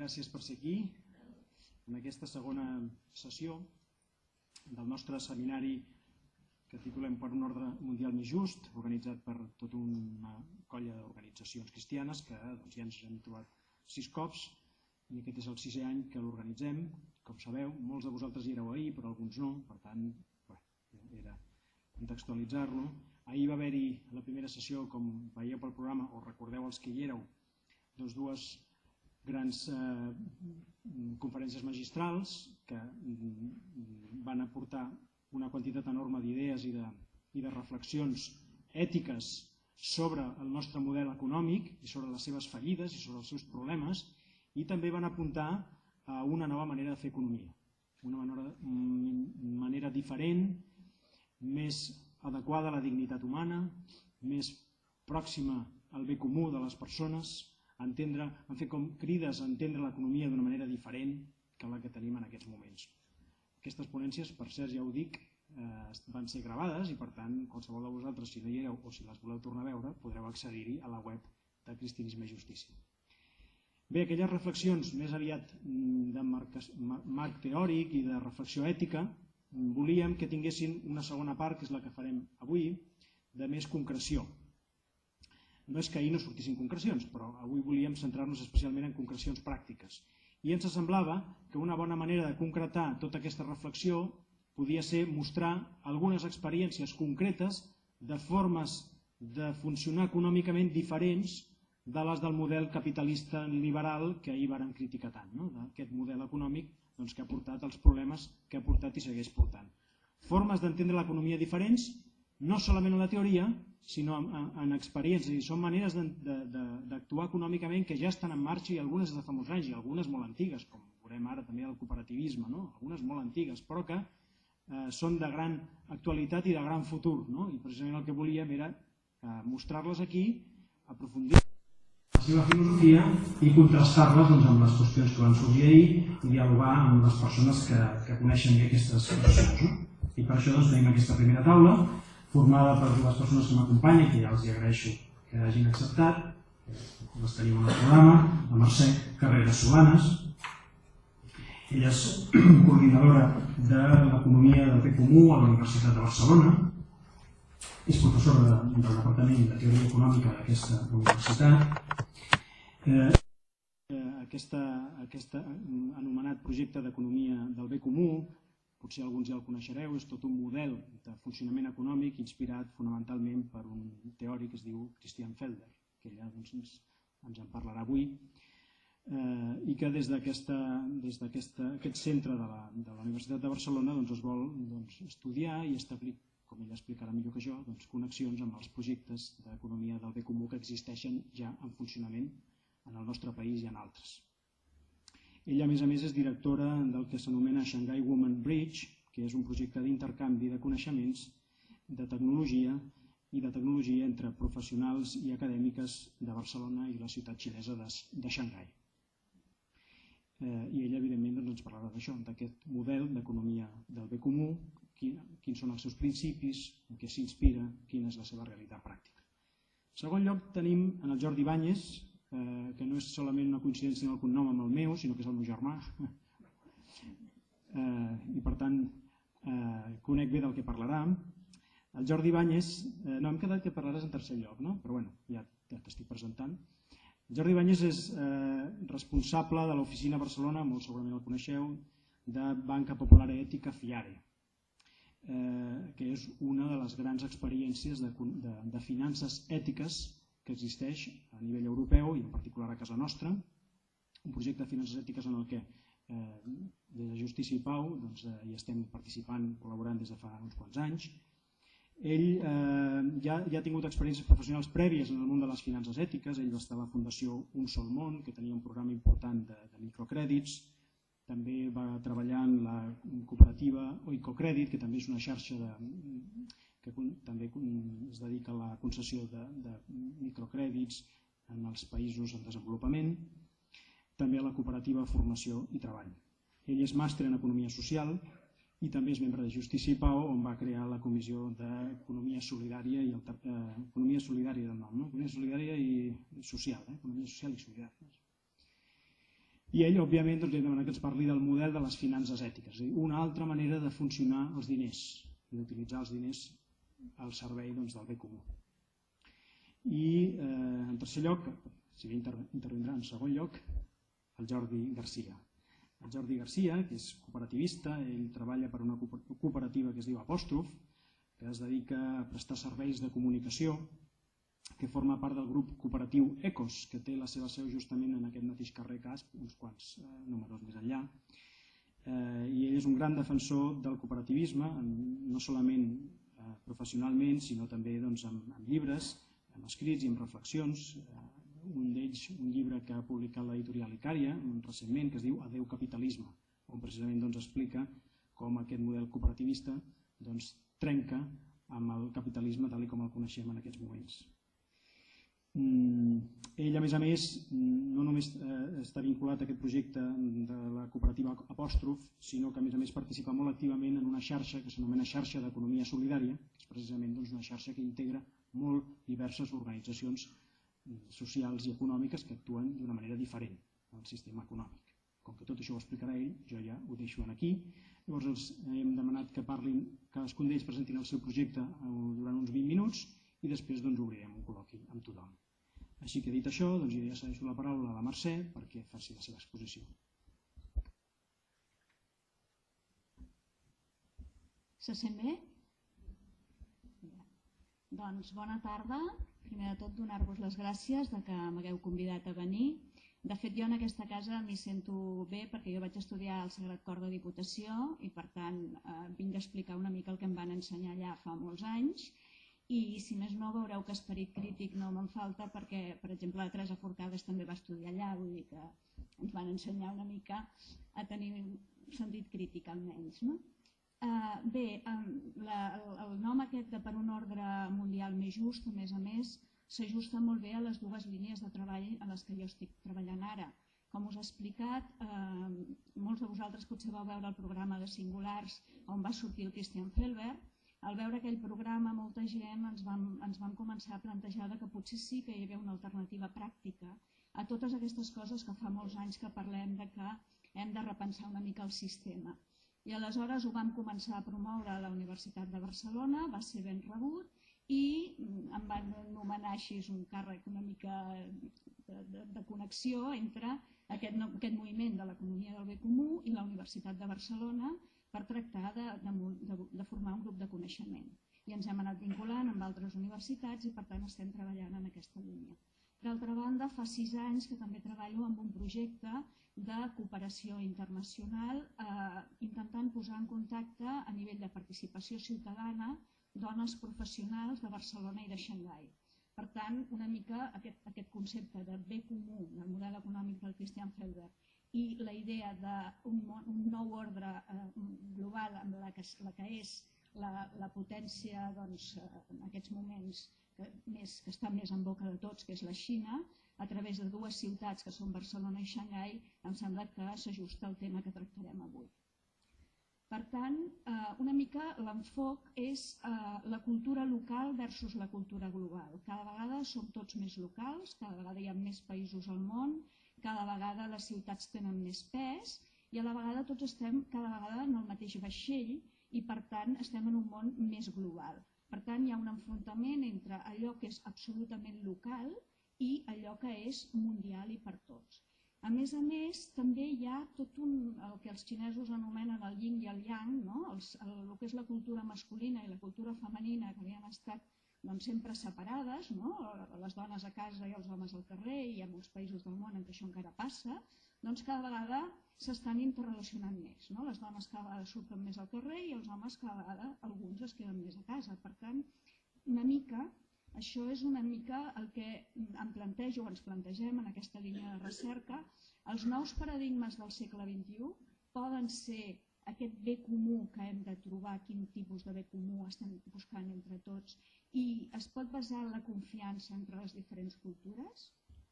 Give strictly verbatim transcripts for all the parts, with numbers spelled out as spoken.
Gràcies per ser aquí en aquesta segona sessió del nostre seminari que titulem Per un ordre mundial més just, organitzat per tota una colla d'organitzacions cristianes que doncs, ja ens hem trobat sis cops i aquest és el sisè any que l'organitzem. Com sabeu, molts de vosaltres hi éreu ahir, però alguns no, per tant, bé, era contextualitzar-lo. Ahir va haver-hi la primera sessió, com veieu pel programa, o recordeu els que hi éreu, doncs dues grans eh, conferències magistrals que van aportar una quantitat enorme d'idees i, de, i de reflexions ètiques sobre el nostre model econòmic i sobre les seves fallides i sobre els seus problemes, i també van apuntar a una nova manera de fer economia, una manera, manera diferent, més adequada a la dignitat humana, més pròxima al bé comú de les persones, entendre, han fet com crides a entendre l'economia d'una manera diferent que la que tenim en aquests moments. Aquestes ponències, per cert, ja ho dic, eh, van ser gravades i per tant qualsevol de vosaltres, si no hi éreu o si les voleu tornar a veure, podreu accedir-hi a la web de Cristianisme i Justícia. Bé, aquelles reflexions més aviat de marc, marc teòric i de reflexió ètica, volíem que tinguessin una segona part, que és la que farem avui, de més concreció. No és que ahir no sortissin concrecions, però avui volíem centrar-nos especialment en concrecions pràctiques. I ens semblava que una bona manera de concretar tota aquesta reflexió podia ser mostrar algunes experiències concretes de formes de funcionar econòmicament diferents de les del model capitalista liberal que ahir varen criticar tant, no? Aquest model econòmic doncs, que ha portat els problemes que ha portat i segueix portant. Formes d'entendre l'economia diferents, no solament en la teoria, sinó en, en experiències, i són maneres d'actuar econòmicament que ja estan en marxa i algunes de fa molts anys i algunes molt antigues, com veurem ara també el cooperativisme, no? Algunes molt antigues, però que eh, són de gran actualitat i de gran futur, no? I precisament el que volíem era eh, mostrar-les aquí, aprofundir la seva filosofia i contrastar-les doncs, amb les qüestions que van sorgir ahir i dialogar amb les persones que, que coneixen aquestes qüestions, no? I per això doncs, tenim aquesta primera taula formada per les persones que m'acompanyen, que ja els agraeixo que hagin acceptat. Les tenim en el programa, la Mercè Carreras Solanes. Ella és coordinadora de l'Economia del Bé Comú a la Universitat de Barcelona. És professora de, del Departament de Teoria Econòmica d'aquesta universitat. Eh, aquesta, aquesta anomenat projecte d'Economia del Bé Comú, potser alguns ja el coneixereu, és tot un model de funcionament econòmic inspirat fonamentalment per un teòric que es diu Christian Felder, que ella doncs, ens, ens en parlarà avui, eh, i que des d'aquest centre de la, de la Universitat de Barcelona doncs, es vol doncs, estudiar i establir, com ella explicarà millor que jo, doncs, connexions amb els projectes d'economia del bé comú que existeixen ja en funcionament en el nostre país i en altres. Ella, a més a més, és directora del que s'anomena Shanghai Women Bridge, que és un projecte d'intercanvi de coneixements, de tecnologia i de tecnologia entre professionals i acadèmiques de Barcelona i la ciutat xinesa de, de Shanghai. Eh, I ella, evidentment, doncs, ens parlarà d'això, d'aquest model d'economia del bé comú, quin, quins són els seus principis, en què s'inspira, quina és la seva realitat pràctica. En segon lloc, tenim en el Jordi Báñez, Eh, que no és solament una coincidència en el cognom amb el meu, sinó que és el meu germà. eh, I per tant, eh, conec bé del que parlarà. El Jordi Báñez, eh, no, hem quedat que parlaràs en tercer lloc, no? Però bueno, ja, ja t'estic presentant. El Jordi Báñez és eh, responsable de l'oficina a Barcelona, molt segurament el coneixeu, de Banca Popular Ètica FIARE, eh, que és una de les grans experiències de, de, de finances ètiques que existeix a nivell europeu i en particular a casa nostra, un projecte de finances ètiques en el que eh, des de Justícia i Pau doncs, eh, hi estem participant, col·laborant des de fa uns quants anys. Ell eh, ja, ja ha tingut experiències professionals prèvies en el món de les finances ètiques, ell va estar a la Fundació Un Sol Món, que tenia un programa important de, de microcrèdits, també va treballar en la cooperativa Oicocrèdit, que també és una xarxa de que també es dedica a la concessió de, de microcrèdits en els països en desenvolupament, també a la cooperativa Formació i Treball. Ell és màster en Economia Social i també és membre de Justícia i Pau, on va crear la Comissió d'Economia Solidària i eh, Economia Solidària del nom, no? Economia Solidària i Social, eh? Economia Social i Solidària. I ell, òbviament, li hem demanat que ens parli del model de les finances ètiques, és a dir, una altra manera de funcionar els diners i d'utilitzar els diners al servei del bé comú. I, en tercer lloc, si bé intervindrà en segon lloc, el Jordi Garcia. El Jordi Garcia, que és cooperativista, ell treballa per una cooperativa que es diu Apòstrof, que es dedica a prestar serveis de comunicació, que forma part del grup cooperatiu Ecos, que té la seva seu justament en aquest mateix carrer Casp, uns quants números més enllà. I ell és un gran defensor del cooperativisme, no solament professionalment, sinó també amb llibres, amb escrits i amb reflexions. Un d'ells, un llibre que ha publicat l'editorial Icària recentment, que es diu Adeu capitalisme, on precisament explica com aquest model cooperativista trenca amb el capitalisme tal com el coneixem en aquests moments. Ell, a més a més, no només està vinculat a aquest projecte de la cooperativa Apòstrof, sinó que a més a més participa molt activament en una xarxa que s'anomena Xarxa d'Economia Solidària, que és precisament una xarxa que integra molt diverses organitzacions socials i econòmiques que actuen d'una manera diferent al sistema econòmic. Com que tot això ho explicarà ell, jo ja ho deixo aquí. Llavors els hem demanat que parlin, cadascun d'ells presentin el seu projecte durant uns vint minuts i després obrirem un col·loqui amb tothom. Així que dit això, jo ja cedeixo la paraula a la Mercè perquè faci la seva exposició. Se sent bé? Doncs bona tarda. Primer de tot, donar-vos les gràcies que m'hagueu convidat a venir. De fet, jo en aquesta casa m'hi sento bé perquè jo vaig estudiar al Sagrat Cor de Diputació i, per tant, vinc a explicar una mica el que em van ensenyar allà fa molts anys. I, si més no, veureu que esperit crític no me'n falta perquè, per exemple, la Teresa Forcades també va estudiar allà, vull dir que ens van ensenyar una mica a tenir un sentit crític, almenys, no? Bé, el nom aquest de Per un ordre mundial més just, a més a més, s'ajusta molt bé a les dues línies de treball a les que jo estic treballant ara. Com us he explicat, molts de vosaltres potser vau veure el programa de Singulars on va sortir el Christian Felber. Al veure aquell programa, molta gent ens vam començar a plantejar que potser sí que hi havia una alternativa pràctica a totes aquestes coses que fa molts anys que parlem que hem de repensar una mica el sistema. I aleshores ho vam començar a promoure a la Universitat de Barcelona, va ser ben rebut i em van nomenar així un càrrec una mica de connexió entre aquest moviment de l'economia del bé comú i la Universitat de Barcelona per tractar de formar un grup de coneixement. I ens hem anat vinculant amb altres universitats i per tant estem treballant en aquesta línia. D'altra banda, fa sis anys que també treballo en un projecte de cooperació internacional intentant posar en contacte a nivell de participació ciutadana dones professionals de Barcelona i de Xangai. Per tant, una mica aquest concepte de bé comú del model econòmic del Christian Felber i la idea d'un nou ordre global amb la que és la potència en aquests moments que està més en boca de tots, que és la Xina, a través de dues ciutats que són Barcelona i Xangai, em sembla que s'ajusta al tema que tractarem avui. Per tant, una mica l'enfoc és la cultura local versus la cultura global. Cada vegada som tots més locals, cada vegada hi ha més països al món, cada vegada les ciutats tenen més pes i a la vegada tots estem cada vegada en el mateix vaixell i per tant estem en un món més global. Per tant, hi ha un enfrontament entre allò que és absolutament local i allò que és mundial i per tots. A més a més, també hi ha tot el que els xinesos anomenen el yin i el yang, el que és la cultura masculina i la cultura femenina que havien estat sempre separades, les dones a casa i els homes al carrer, i hi ha molts països del món en què això encara passa, doncs cada vegada s'estan interrelacionant més. Les dones cada vegada surten més al carrer i els homes cada vegada, alguns, es queden més a casa. Per tant, una mica, això és una mica el que em plantejo o ens plantegem en aquesta línia de recerca. Els nous paradigmes del segle vint-i-u poden ser aquest bé comú que hem de trobar, quin tipus de bé comú estem buscant entre tots, i es pot basar en la confiança entre les diferents cultures.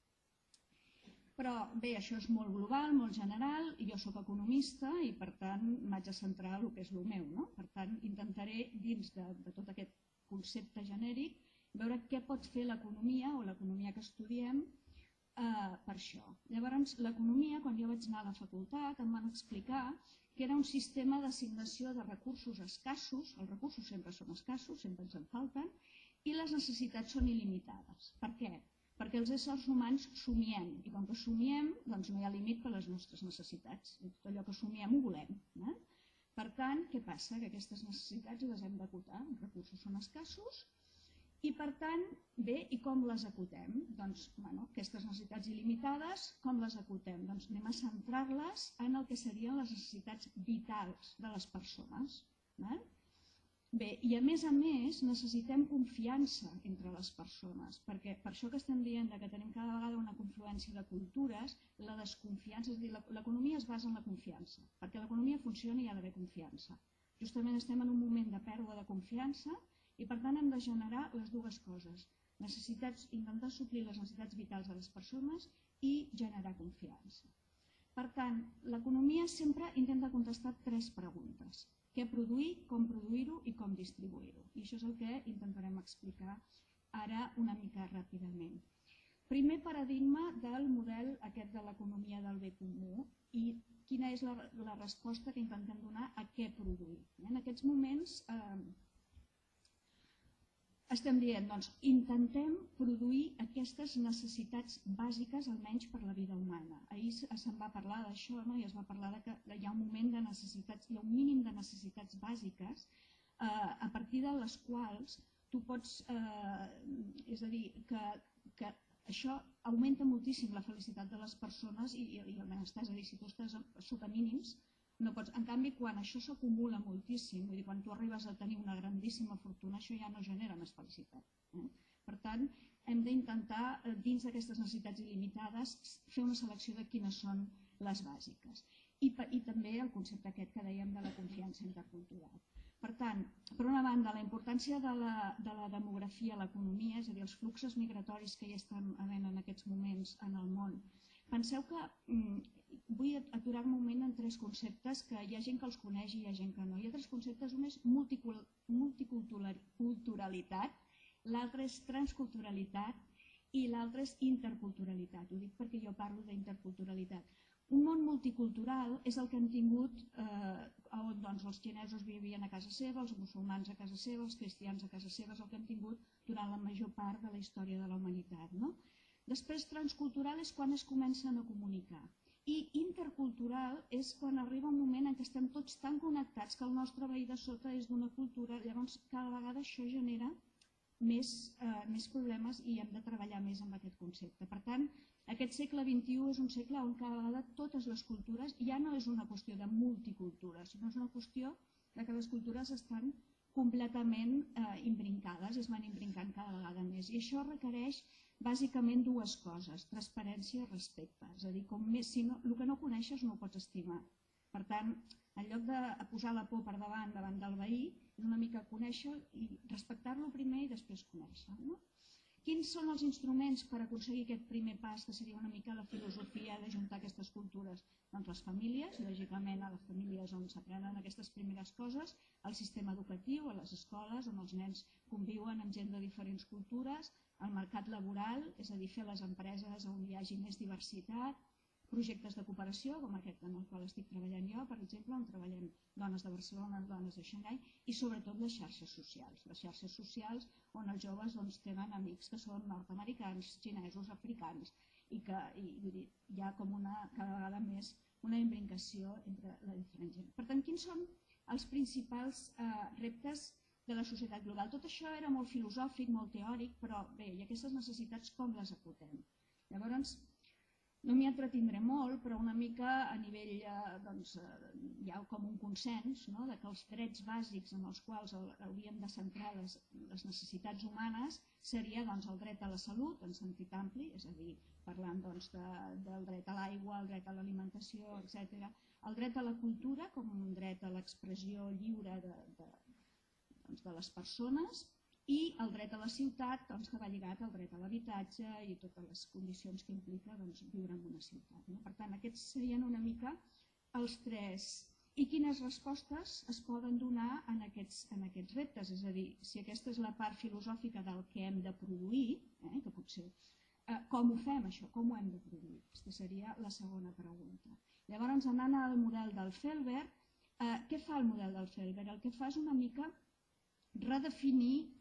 Però bé, això és molt global, molt general, i jo soc economista i per tant m'haig de centrar en el que és el meu. Per tant, intentaré, dins de tot aquest concepte genèric, veure què pot fer l'economia o l'economia que estudiem per això. Llavors, l'economia, quan jo vaig anar a la facultat, em van explicar que era un sistema d'assignació de recursos escassos, els recursos sempre són escassos, sempre ens en falten, i les necessitats són il·limitades. Per què? Perquè els éssers humans somiem, i com que somiem, doncs no hi ha límit per a les nostres necessitats. Tot allò que somiem ho volem. Per tant, què passa? Que aquestes necessitats les hem d'acotar, els recursos són escassos, i per tant, bé, i com les acotem? Doncs, bueno, aquestes necessitats il·limitades, com les acotem? Doncs anem a centrar-les en el que serien les necessitats vitals de les persones. Bé, i a més a més necessitem confiança entre les persones, perquè per això que estem dient que tenim cada vegada una confluència de cultures, la desconfiança, és a dir, l'economia es basa en la confiança. Perquè l'economia funcioni hi ha d'haver confiança. Justament estem en un moment de pèrdua de confiança i per tant hem de generar les dues coses, necessitats, intentar suplir les necessitats vitals de les persones i generar confiança. Per tant, l'economia sempre intenta contestar tres preguntes. Què produir, com produir-ho i com distribuir-ho. I això és el que intentarem explicar ara una mica ràpidament. Primer paradigma del model aquest de l'economia del bé comú i quina és la, la resposta que intentem donar a què produir. En aquests moments eh, estem dient, doncs, intentem produir aquestes necessitats bàsiques, almenys per la vida humana. Ahir se'n va parlar d'això, no? I es va parlar de que hi ha un moment de necessitats, hi ha un mínim de necessitats bàsiques eh, a partir de les quals tu pots, eh, és a dir, que, que això augmenta moltíssim la felicitat de les persones i, i el benestar, és a dir, si tu estàs sota mínims, no pots. En canvi, quan això s'acumula moltíssim, vull dir, quan tu arribes a tenir una grandíssima fortuna, això ja no genera més felicitat. Eh? Per tant, hem d'intentar, dins d'aquestes necessitats il·limitades, fer una selecció de quines són les bàsiques. I, i també el concepte aquest que dèiem de la confiança intercultural. Per tant, per una banda, la importància de la, de la demografia a l'economia, és a dir, els fluxos migratoris que hi estan havent en aquests moments en el món. Penseu que mm, vull aturar un moment en tres conceptes que hi ha gent que els coneix i hi ha gent que no. Hi ha tres conceptes, un és multiculturalitat, l'altre és transculturalitat i l'altre és interculturalitat. Ho dic perquè jo parlo d'interculturalitat. Un món multicultural és el que hem tingut eh, on doncs, els xinesos vivien a casa seva, els musulmans a casa seva, els cristians a casa seva, és el que hem tingut durant la major part de la història de la humanitat. No? Després, transcultural és quan es comencen a comunicar. I intercultural és quan arriba un moment en què estem tots tan connectats que el nostre veí de sota és d'una cultura, llavors cada vegada això genera més, eh, més problemes i hem de treballar més amb aquest concepte. Per tant, aquest segle vint-i-u és un segle on cada vegada totes les cultures ja no és una qüestió de multicultura, sinó és una qüestió de que les cultures estan completament eh, imbrincades i es van imbrincant cada vegada més. I això requereix bàsicament dues coses, transparència i respecte. És a dir, com més, si no, el que no coneixes no ho pots estimar. Per tant, en lloc de posar la por per davant davant del veí, és una mica conèixer i respectar-lo primer i després conèixer. No? Quins són els instruments per aconseguir aquest primer pas, que seria una mica la filosofia d'ajuntar aquestes cultures? Doncs les famílies, lògicament a les famílies on s'aprenen aquestes primeres coses, el sistema educatiu, a les escoles on els nens conviuen amb gent de diferents cultures, el mercat laboral, és a dir, fer les empreses on hi hagi més diversitat, projectes de cooperació, com aquest en el qual estic treballant jo, per exemple, on treballem dones de Barcelona, dones de Xangai, i sobretot les xarxes socials. Les xarxes socials on els joves doncs, tenen amics que són nord-americans, xinesos, africans, i que i, i, hi ha com una, cada vegada més una imbrincació entre la diferent gent. Per tant, quins són els principals eh, reptes de la societat global? Tot això era molt filosòfic, molt teòric, però bé, i aquestes necessitats com les acotem? Llavors, no m'hi entretindré molt, però una mica a nivell, eh, doncs, eh, hi ha com un consens, no?, de que els drets bàsics en els quals hauríem de centrar les, les necessitats humanes seria doncs, el dret a la salut, en sentit ampli, és a dir, parlant doncs, de, del dret a l'aigua, el dret a l'alimentació, etcètera, el dret a la cultura com un dret a l'expressió lliure de, de, doncs, de les persones, i el dret a la ciutat, doncs, que va lligat al dret a l'habitatge i totes les condicions que implica doncs, viure en una ciutat. No? Per tant, aquests serien una mica els tres. I quines respostes es poden donar en aquests, en aquests reptes? És a dir, si aquesta és la part filosòfica del que hem de produir, eh, que potser com ho fem això? Com ho hem de produir? Aquesta seria la segona pregunta. Llavors, anant al model del Felber, què fa el model del Felber? El que fa és una mica redefinir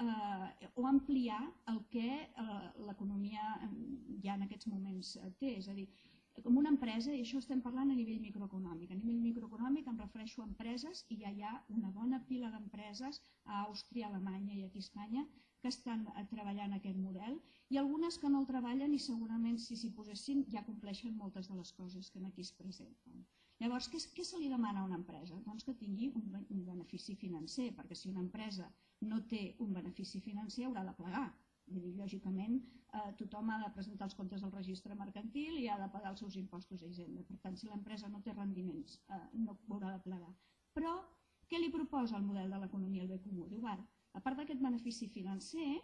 o ampliar el que l'economia ja en aquests moments té. És a dir, com una empresa, i això estem parlant a nivell microeconòmic. A nivell microeconòmic em refereixo a empreses i ja hi ha una bona pila d'empreses a Àustria, a Alemanya i aquí a Espanya que estan treballant aquest model i algunes que no el treballen i segurament si s'hi posessin ja compleixen moltes de les coses que aquí es presenten. Llavors, què se li demana a una empresa? Doncs que tingui un benefici financer, perquè si una empresa no té un benefici financer haurà de plegar. Lògicament, tothom ha de presentar els comptes del registre mercantil i ha de pagar els seus impostos a Hisenda. Per tant, si l'empresa no té rendiments, no haurà de plegar. Però, què li proposa el model de l'economia al bé comú? Diu, a part d'aquest benefici financer,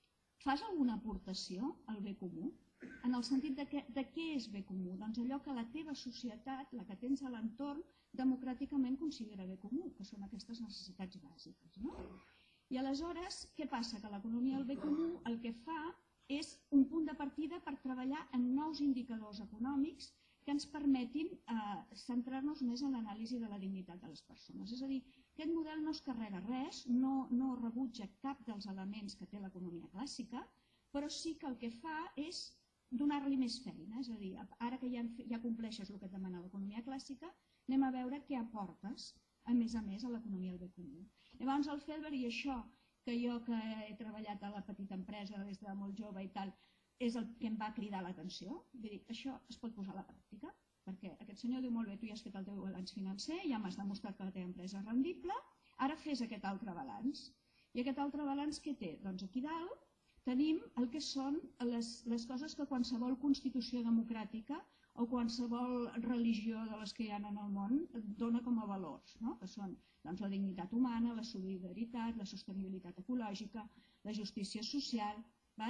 fas alguna aportació al bé comú? En el sentit de què és bé comú? Doncs allò que la teva societat, la que tens a l'entorn, democràticament considera bé comú, que són aquestes necessitats bàsiques. I aleshores, què passa? Que l'economia del bé comú el que fa és un punt de partida per treballar en nous indicadors econòmics que ens permetin centrar-nos més en l'anàlisi de la dignitat de les persones. És a dir, aquest model no es carrega res, no rebutja cap dels elements que té l'economia clàssica, però sí que el que fa és donar-li més feina. És a dir, ara que ja compleixes el que et demana l'economia clàssica, anem a veure què aportes, a més a més, a l'economia del bé comú. Llavors, el Felber, i això que jo que he treballat a la petita empresa des de molt jove i tal, és el que em va cridar l'atenció. Vull dir, això es pot posar a la pràctica, perquè aquest senyor diu, molt bé, tu ja has fet el teu balanç financer, ja m'has demostrat que la teva empresa és rendible, ara fes aquest altre balanç. I aquest altre balanç què té? Doncs aquí dalt tenim el que són les coses que qualsevol constitució democràtica o qualsevol religió de les que hi ha en el món dona com a valors, que són la dignitat humana, la solidaritat, la sostenibilitat ecològica, la justícia social.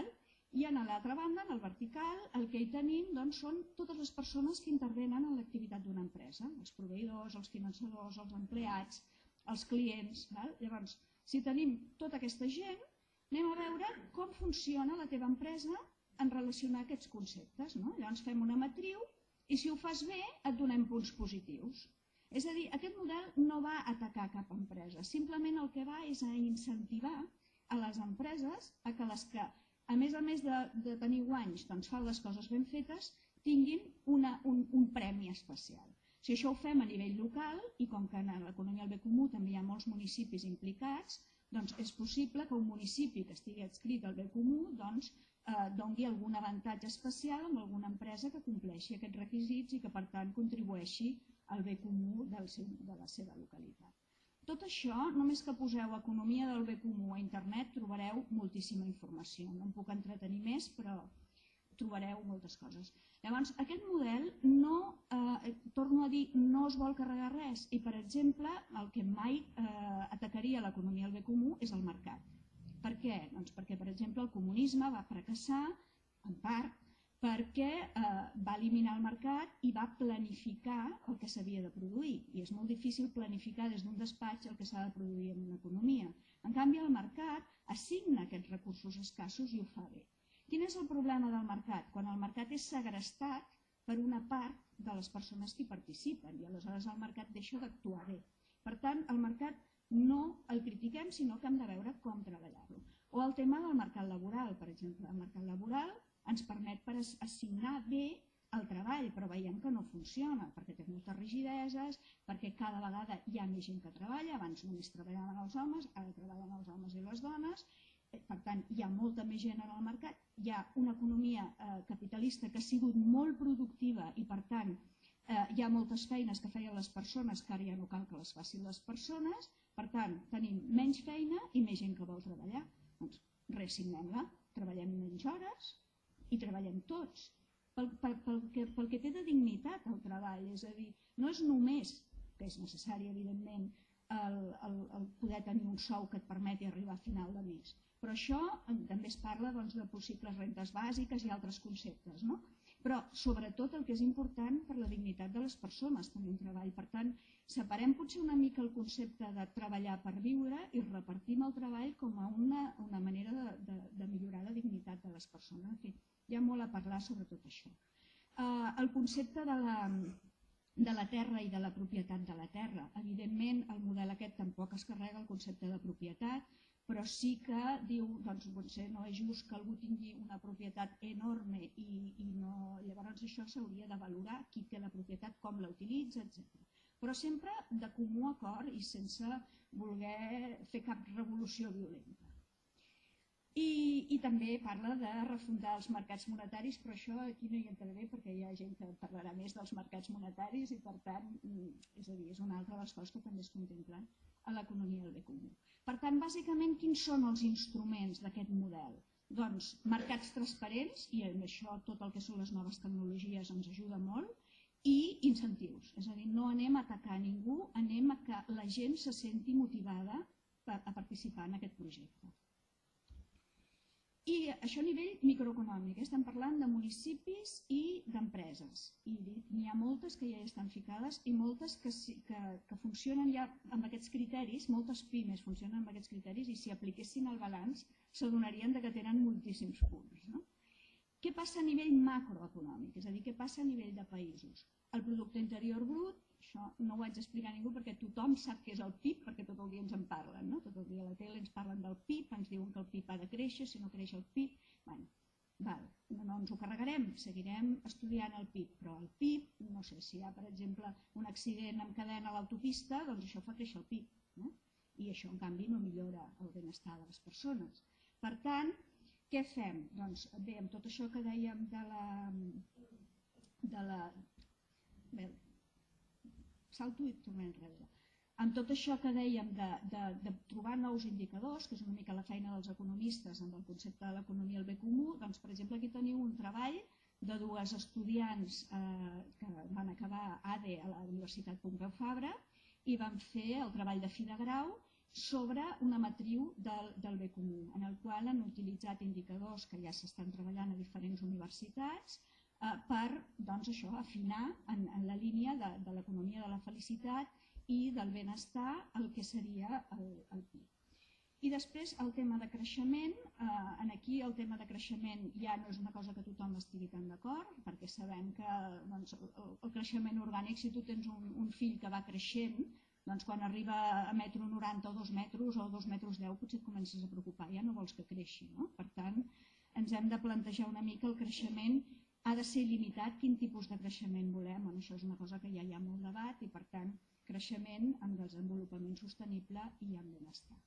I a l'altra banda, en el vertical, el que hi tenim són totes les persones que intervenen en l'activitat d'una empresa, els proveïdors, els finançadors, els empleats, els clients. Llavors, si tenim tota aquesta gent, anem a veure com funciona la teva empresa en relacionar aquests conceptes. Llavors fem una matriu i si ho fas bé et donem punts positius. És a dir, aquest model no va atacar cap empresa, simplement el que va és a incentivar a les empreses a que les que, a més a més de tenir guanys, fan les coses ben fetes, tinguin un premi especial. Si això ho fem a nivell local, i com que en l'economia del bé comú també hi ha molts municipis implicats, doncs és possible que un municipi que estigui adscrit al bé comú doni algun avantatge especial amb alguna empresa que compleixi aquests requisits i que per tant contribueixi al bé comú de la seva localitat. Tot això, només que poseu economia del bé comú a internet trobareu moltíssima informació. No em puc entretenir més, però trobareu moltes coses. Llavors, aquest model, torno a dir, no es vol carregar res i, per exemple, el que mai atacaria l'economia del bé comú és el mercat. Per què? Doncs perquè, per exemple, el comunisme va fracassar, en part, perquè va eliminar el mercat i va planificar el que s'havia de produir. I és molt difícil planificar des d'un despatx el que s'ha de produir en una economia. En canvi, el mercat assigna aquests recursos escassos i ho fa bé. Quin és el problema del mercat? Quan el mercat és segrestat per una part de les persones que hi participen i aleshores el mercat deixa d'actuar bé. Per tant, el mercat no el critiquem, sinó que hem de veure com treballar-lo. O el tema del mercat laboral, per exemple. El mercat laboral ens permet per assignar bé el treball, però veiem que no funciona, perquè té moltes rigideses, perquè cada vegada hi ha més gent que treballa, abans només treballaven els homes, ara treballen els homes i les dones, per tant hi ha molta més gent en el mercat, hi ha una economia capitalista que ha sigut molt productiva i per tant hi ha moltes feines que feien les persones que ara ja no cal que les facin les persones, per tant tenim menys feina i més gent que vol treballar. Doncs reassignem-la, treballem menys hores i treballem tots, pel que té de dignitat el treball, és a dir, no és només, que és necessari evidentment, el poder tenir un sou que et permeti arribar a final de mes, però això també es parla de possibles rentes bàsiques i altres conceptes, però sobretot el que és important per la dignitat de les persones tenir un treball. Per tant, separem potser una mica el concepte de treballar per viure i repartim el treball com a una, una manera de, de, de millorar la dignitat de les persones. En fi, hi ha molt a parlar sobre tot això. Uh, el concepte de la, de la terra i de la propietat de la terra. Evidentment, el model aquest tampoc es carrega el concepte de propietat, però sí que diu, doncs potser no és just que algú tingui una propietat enorme i, i no, llavors això s'hauria de valorar, qui té la propietat, com la utilitza, etcètera. Però sempre de comú acord i sense voler fer cap revolució violenta. I, i també parla de refundar els mercats monetaris, però això aquí no hi entraré perquè hi ha gent que parlarà més dels mercats monetaris i per tant, és a dir, és una altra de les coses que també es contemplen a l'economia del bé comú. Per tant, bàsicament, quins són els instruments d'aquest model? Doncs mercats transparents, i en això tot el que són les noves tecnologies ens ajuda molt, i incentius, és a dir, no anem a atacar a ningú, anem a que la gent se senti motivada a participar en aquest projecte. I això a nivell microeconòmic, estem parlant de municipis i d'empreses. I n'hi ha moltes que ja estan ficades i moltes que, que, que funcionen ja amb aquests criteris, moltes pimes funcionen amb aquests criteris i si apliquessin el balanç s'adonarien que tenen moltíssims punts. No? Què passa a nivell macroeconòmic? És a dir, què passa a nivell de països? El producte interior brut, això no ho haig d'explicar a ningú perquè tothom sap què és el P I B, perquè tot el dia ens en parlen, no? Tot el dia a la tele ens parlen del P I B, ens diuen que el P I B ha de créixer, si no creix el P I B, bueno, val, no, no ens ho carregarem, seguirem estudiant el P I B, però el P I B, no sé, si hi ha, per exemple, un accident en cadena a l'autopista, doncs això fa créixer el P I B, no? I això, en canvi, no millora el benestar de les persones. Per tant, què fem? Doncs bé, amb tot això que dèiem de la... de la bé, salto i tornem enrere. Amb tot això que dèiem de, de, de trobar nous indicadors, que és una mica la feina dels economistes amb el concepte de l'economia al bé comú, doncs per exemple aquí teniu un treball de dues estudiants eh, que van acabar A D E a la Universitat Pompeu Fabra i van fer el treball de fi de grau sobre una matriu del, del bé comú, en el qual han utilitzat indicadors que ja s'estan treballant a diferents universitats eh, per doncs, això, afinar en, en la línia de, de l'economia de la felicitat i del benestar el que seria el, el P I B. I després el tema de creixement, eh, aquí el tema de creixement ja no és una cosa que tothom estigui tan d'acord, perquè sabem que doncs, el, el creixement orgànic, si tu tens un, un fill que va creixent, doncs quan arriba a metro noranta o dos metres o dos metres deu potser et comences a preocupar, ja no vols que creixi, no? Per tant, ens hem de plantejar una mica el creixement ha de ser limitat, quin tipus de creixement volem, bueno, això és una cosa que ja hi ha molt debat i per tant creixement amb desenvolupament sostenible i amb benestar.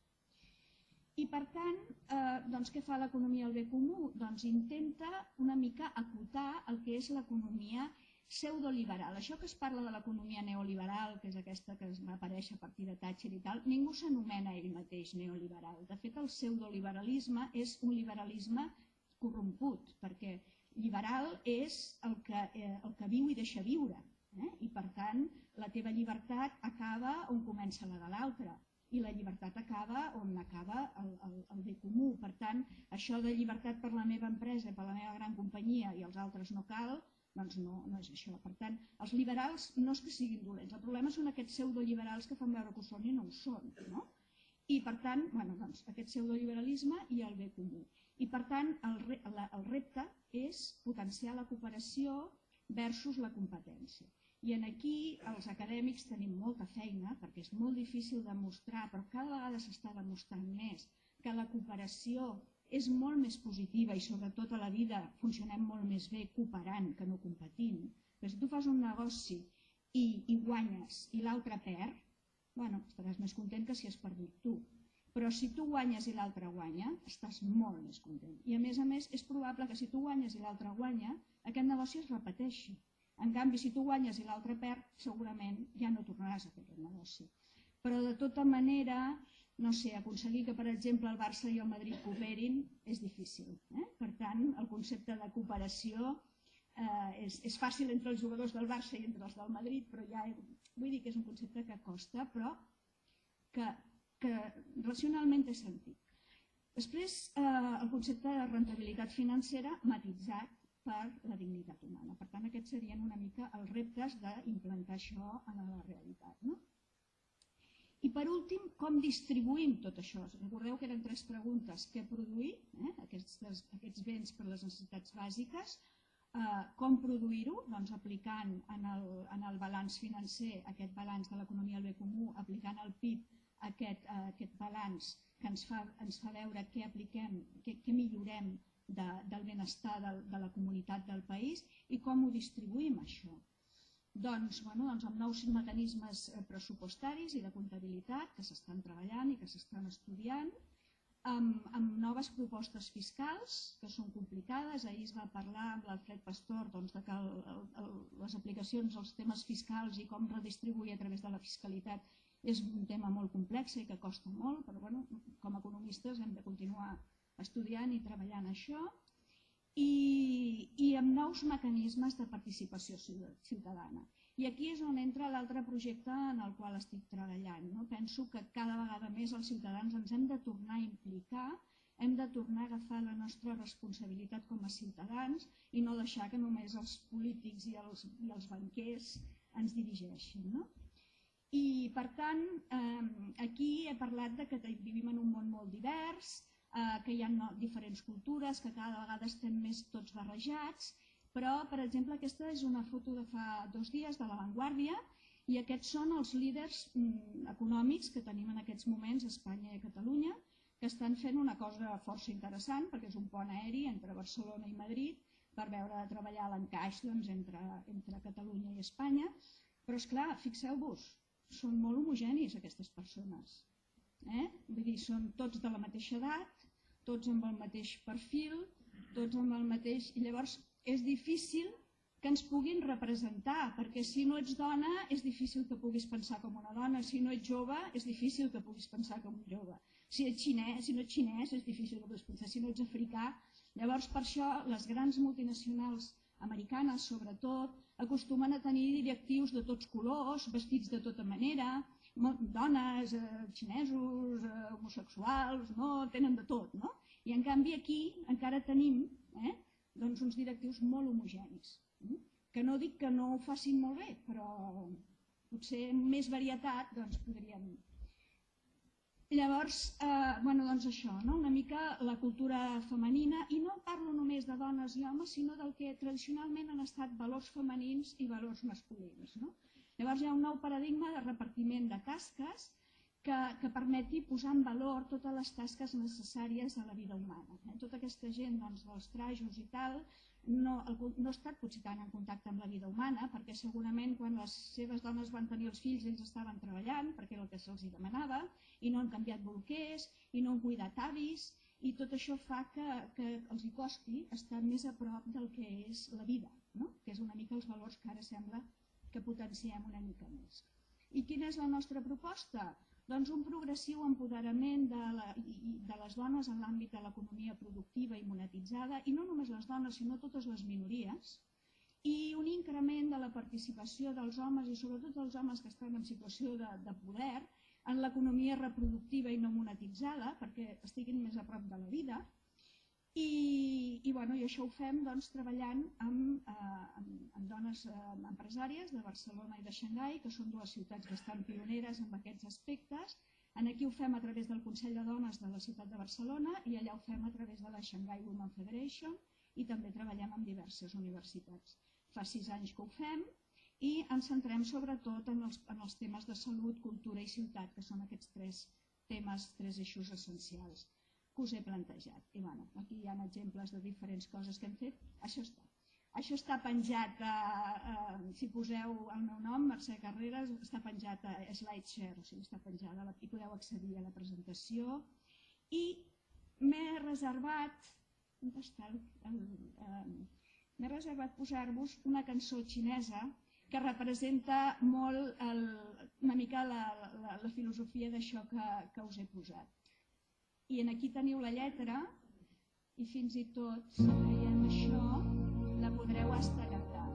I per tant, eh, doncs, què fa l'economia al bé comú? Doncs intenta una mica acotar el que és l'economia pseudoliberal. Això que es parla de l'economia neoliberal, que és aquesta que va aparèixer a partir de Thatcher i tal, ningú s'anomena ell mateix neoliberal. De fet, el pseudoliberalisme és un liberalisme corromput, perquè liberal és el que, eh, el que viu i deixa viure. Eh? I per tant, la teva llibertat acaba on comença la de l'altre i la llibertat acaba on acaba el, el, el bé comú. Per tant, això de llibertat per la meva empresa, per la meva gran companyia i els altres no cal, doncs no, no és això. Per tant, els liberals no és que siguin dolents, el problema són aquests pseudoliberals que fan veure que ho són i no ho són. No? I per tant, bueno, doncs, aquest pseudoliberalisme i el bé comú. I per tant, el, el repte és potenciar la cooperació versus la competència. I aquí els acadèmics tenim molta feina perquè és molt difícil demostrar, però cada vegada s'està demostrant més que la cooperació és molt més positiva i sobretot a la vida funcionem molt més bé cooperant que no competint. Però si tu fas un negoci i, i guanyes i l'altre perd, bueno, estaràs més content que si has perdut tu. Però si tu guanyes i l'altre guanya, estàs molt més content. I a més a més és probable que si tu guanyes i l'altre guanya, aquest negoci es repeteixi. En canvi, si tu guanyes i l'altre perd, segurament ja no tornaràs a fer aquest negoci. Però de tota manera, no sé, aconseguir que, per exemple, el Barça i el Madrid cooperin és difícil. Eh? Per tant, el concepte de cooperació eh, és, és fàcil entre els jugadors del Barça i entre els del Madrid, però ja vull dir que és un concepte que costa, però que, que racionalment té sentit. Després, eh, el concepte de rendibilitat financera matitzat per la dignitat humana. Per tant, aquests serien una mica els reptes d'implantar això en la realitat. No? I per últim, com distribuïm tot això? Recordeu que eren tres preguntes. Què produir, eh? aquests, aquests béns per les necessitats bàsiques, eh, com produir-ho? Doncs aplicant en el, en el balanç financer, aquest balanç de l'economia al bé comú, aplicant al P I B aquest, eh, aquest balanç que ens fa, ens fa veure què apliquem, què, què millorem de, del benestar de, de la comunitat del país i com ho distribuïm això. Doncs, bueno, doncs amb nous mecanismes pressupostaris i de comptabilitat que s'estan treballant i que s'estan estudiant, amb, amb noves propostes fiscals que són complicades. Ahir es va parlar amb l'Alfred Pastor doncs, de que el, el, les aplicacions als temes fiscals i com redistribuir a través de la fiscalitat és un tema molt complex i que costa molt, però bueno, com a economistes hem de continuar estudiant i treballant això. I, i amb nous mecanismes de participació ciutadana. I aquí és on entra l'altre projecte en el qual estic treballant. No? Penso que cada vegada més els ciutadans ens hem de tornar a implicar, hem de tornar a agafar la nostra responsabilitat com a ciutadans i no deixar que només els polítics i els, i els banquers ens dirigeixin. No? I per tant, eh, aquí he parlat de que vivim en un món molt divers, que hi ha diferents cultures, que cada vegada estem més tots barrejats, però, per exemple, aquesta és una foto de fa dos dies de La Vanguardia i aquests són els líders econòmics que tenim en aquests moments a Espanya i a Catalunya, que estan fent una cosa força interessant, perquè és un pont aeri entre Barcelona i Madrid per veure de treballar l'encaix doncs, entre, entre Catalunya i Espanya, però, esclar, fixeu-vos, són molt homogenis aquestes persones. Eh? Vull dir, són tots de la mateixa edat, tots amb el mateix perfil, tots amb el mateix... I llavors és difícil que ens puguin representar, perquè si no ets dona és difícil que puguis pensar com una dona, si no ets jove és difícil que puguis pensar com un jove, si, ets xinès, si no ets xinès és difícil que puguis pensar, si no ets africà. Llavors per això les grans multinacionals americanes sobretot acostumen a tenir directius de tots colors, vestits de tota manera, dones, eh, xinesos, eh, homosexuals, no? Tenen de tot, no? I en canvi aquí encara tenim eh, doncs uns directius molt homogenis, eh? Que no dic que no ho facin molt bé, però potser amb més varietat doncs podríem... Llavors, eh, bueno, doncs això, no? Una mica la cultura femenina, i no parlo només de dones i homes, sinó del que tradicionalment han estat valors femenins i valors masculins, no? Llavors hi ha un nou paradigma de repartiment de tasques que, que permeti posar en valor totes les tasques necessàries a la vida humana. Eh? Tota aquesta gent doncs, dels trajos i tal no, no ha estat potser tant en contacte amb la vida humana, perquè segurament quan les seves dones van tenir els fills ells estaven treballant, perquè era el que se'ls demanava, i no han canviat bolquers, i no han cuidat avis, i tot això fa que, que els hi costi estar més a prop del que és la vida, no? Que és una mica els valors que ara sembla que potenciem una mica més. I quina és la nostra proposta? Doncs un progressiu empoderament de, la, de les dones en l'àmbit de l'economia productiva i monetitzada, i no només les dones, sinó totes les minories, i un increment de la participació dels homes, i sobretot dels homes que estan en situació de, de poder, en l'economia reproductiva i no monetitzada, perquè estiguin més a prop de la vida. I, i, bueno, i això ho fem doncs, treballant amb, eh, amb, amb dones eh, empresàries de Barcelona i de Xangai, que són dues ciutats bastant pioneres en aquests aspectes. En aquí ho fem a través del Consell de Dones de la ciutat de Barcelona i allà ho fem a través de la Shanghai Women Federation i també treballem amb diverses universitats. Fa sis anys que ho fem i ens centrem sobretot en els, en els temes de salut, cultura i ciutat, que són aquests tres temes, tres eixos essencials que us he plantejat. I bueno, aquí hi ha exemples de diferents coses que hem fet. Això està. Això està penjat, a, a, si poseu el meu nom, Mercè Carreras, està penjat a SlideShare, o sigui, està penjada i podeu accedir a la presentació. I m'he reservat, on està el, el, el, m'he reservat posar-vos una cançó xinesa que representa molt el, una mica la, la, la filosofia d'això que, que us he posat. I aquí teniu la lletra i fins i tot, si veiem això, la podreu estar cantant.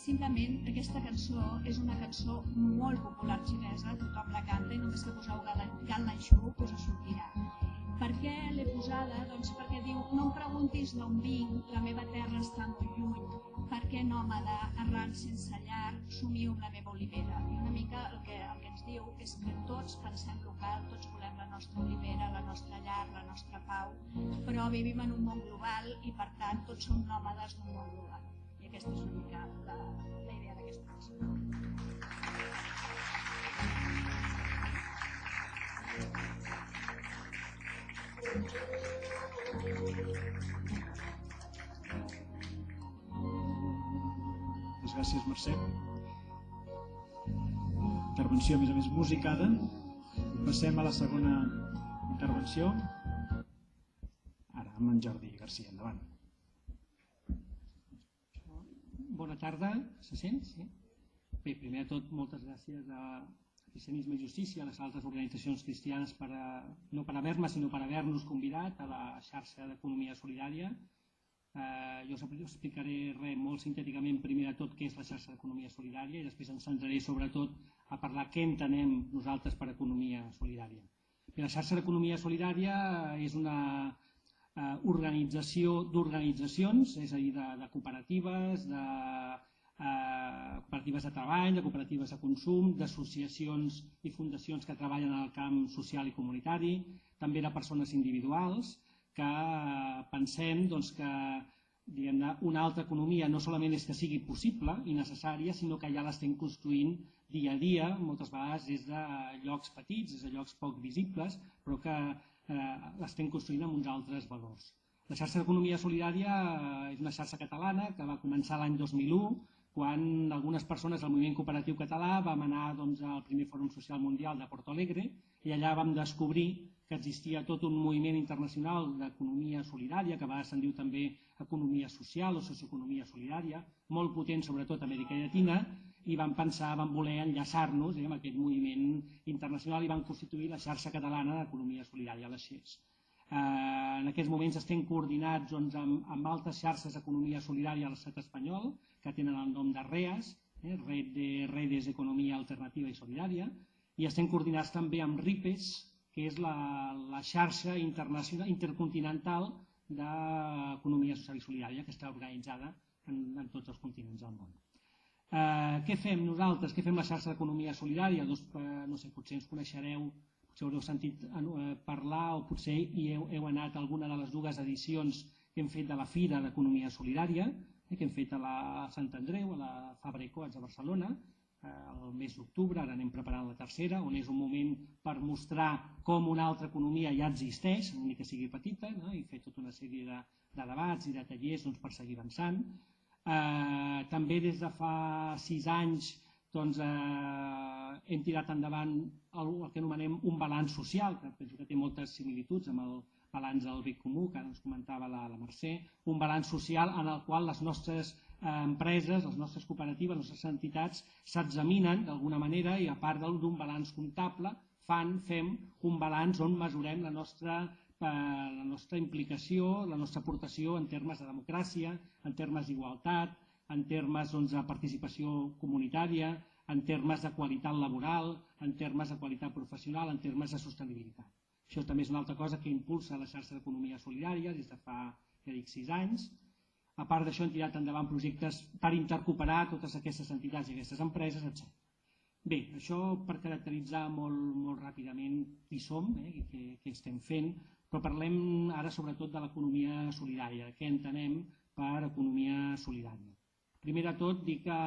simplement aquesta cançó és una cançó molt popular xinesa, tothom la canta i només que poseu Gan Lai Shu us sortirà. Per què l'he posada? Doncs perquè diu, no em preguntis d'on vinc, la meva terra està molt lluny, per què nòmada, errant sense llar, somio amb la meva olivera. I una mica el que, el que ens diu és que tots pensem local, tots volem la nostra olivera, la nostra llar, la nostra pau, però vivim en un món global i per tant tots som nòmades d'un món global. I aquesta és una mica la, la idea d'aquesta cançó. Moltes gràcies, Mercè. Intervenció, a més a més, musicada. Passem a la segona intervenció. Ara, amb en Jordi Garcia. Endavant. Bona tarda, se sent? Sí? Bé, primer de tot, moltes gràcies a Cristianisme i Justícia, a les altres organitzacions cristianes, per a, no per haver-me, sinó per haver-nos convidat a la xarxa d'economia solidària. Eh, jo us explicaré res molt sintèticament, primer de tot, què és la xarxa d'economia solidària i després ens centraré sobretot a parlar què entenem nosaltres per economia solidària. Bé, la xarxa d'economia solidària és una eh, organització d'organitzacions, és a dir, de, de cooperatives, de Eh, cooperatives de treball, de cooperatives de consum, d'associacions i fundacions que treballen en el camp social i comunitari, també de persones individuals que eh, pensem doncs, que diguem-ne, una altra economia no solament és que sigui possible i necessària, sinó que ja l'estem construint dia a dia, moltes vegades des de llocs petits, des de llocs poc visibles, però que eh, l'estem construint amb uns altres valors. La xarxa d'economia solidària eh, és una xarxa catalana que va començar l'any dos mil u, quan algunes persones del moviment cooperatiu català vam anar doncs, al primer Fòrum Social Mundial de Porto Alegre i allà vam descobrir que existia tot un moviment internacional d'economia solidària, que a vegades se'n diu també economia social o socioeconomia solidària, molt potent sobretot a Amèrica Llatina, i vam pensar, vam voler enllaçar-nos eh, amb aquest moviment internacional i vam constituir la xarxa catalana d'economia solidària, la X E S. Eh, en aquests moments estem coordinats doncs, amb, amb altres xarxes d'economia solidària a l'estat espanyol, que tenen el nom de REAS, eh, Red de Redes d'Economia Alternativa i Solidària, i estem coordinats també amb RIPES, que és la, la xarxa internacional, intercontinental d'economia social i solidària, que està organitzada en, en tots els continents del món. Eh, què fem nosaltres? Què fem la xarxa d'economia solidària? Doncs, eh, no sé, potser ens coneixereu, potser haureu sentit eh, parlar o potser hi heu, heu anat a alguna de les dues edicions que hem fet de la Fira d'Economia Solidària, eh, que hem fet a la Sant Andreu, a la Fabra i Coats de Barcelona, eh, el mes d'octubre, ara anem preparant la tercera, on és un moment per mostrar com una altra economia ja existeix, ni que sigui petita, no? I fer tota una sèrie de, de debats i de tallers doncs, per seguir avançant. Eh, també des de fa sis anys doncs, eh, hem tirat endavant el, el que anomenem un balanç social, que penso que té moltes similituds amb el balanç del bé comú, que ara ens comentava la, la Mercè, un balanç social en el qual les nostres eh, empreses, les nostres cooperatives, les nostres entitats s'examinen d'alguna manera i a part d'un balanç comptable fan, fem un balanç on mesurem la nostra, eh, la nostra implicació, la nostra aportació en termes de democràcia, en termes d'igualtat, en termes doncs, de participació comunitària, en termes de qualitat laboral, en termes de qualitat professional, en termes de sostenibilitat. Això també és una altra cosa que impulsa la xarxa d'economia solidària des de fa, ja dic, sis anys. A part d'això, hem tirat endavant projectes per intercooperar totes aquestes entitats i aquestes empreses, etcètera. Bé, això per caracteritzar molt, molt ràpidament qui som eh, i què, què estem fent, però parlem ara sobretot de l'economia solidària, què entenem per economia solidària. Primer de tot, dir que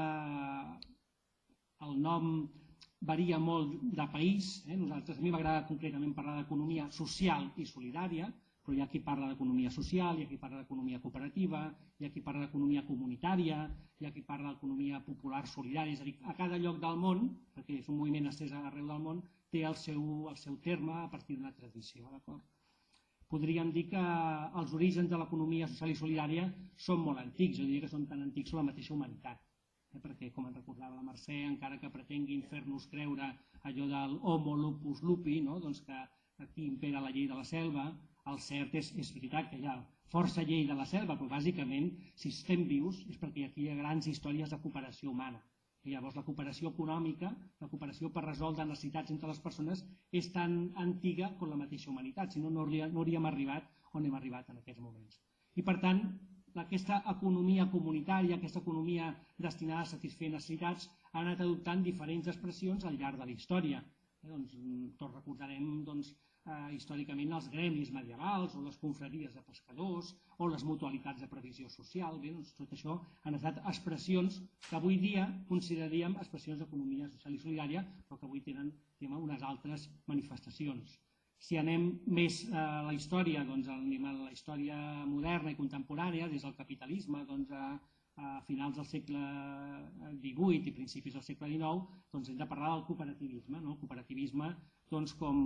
el nom varia molt de país. Eh? Nosaltres, a mi m'agrada concretament parlar d'economia social i solidària, però hi ha qui parla d'economia social, hi ha qui parla d'economia cooperativa, hi ha qui parla d'economia comunitària, hi ha qui parla d'economia popular solidària, és a dir, a cada lloc del món, perquè és un moviment estès arreu del món, té el seu, el seu terme a partir d'una tradició. Podríem dir que els orígens de l'economia social i solidària són molt antics, jo diria que són tan antics com la mateixa humanitat. Perquè, com ens recordava la Mercè, encara que pretenguin fer-nos creure allò del homo lupus lupi, no? Doncs que aquí impera la llei de la selva, El cert és, és veritat que hi ha força llei de la selva, però bàsicament, si estem vius, és perquè aquí hi ha grans històries de cooperació humana. I llavors la cooperació econòmica, la cooperació per resoldre necessitats entre les persones, és tan antiga com la mateixa humanitat, si no, no hauríem arribat on hem arribat en aquests moments. I per tant, aquesta economia comunitària, aquesta economia destinada a satisfer necessitats, ha anat adoptant diferents expressions al llarg de la història. Eh, doncs, tots recordarem doncs, eh, històricament els gremis medievals o les confraries de pescadors o les mutualitats de previsió social. Bé, doncs, tot això han estat expressions que avui dia consideraríem expressions d'economia social i solidària, però que avui tenen, tenen unes altres manifestacions. Si anem més a la història, doncs anem a la història moderna i contemporània, des del capitalisme doncs, a, a finals del segle divuit i principis del segle dinou, doncs hem de parlar del cooperativisme. No? El cooperativisme doncs, com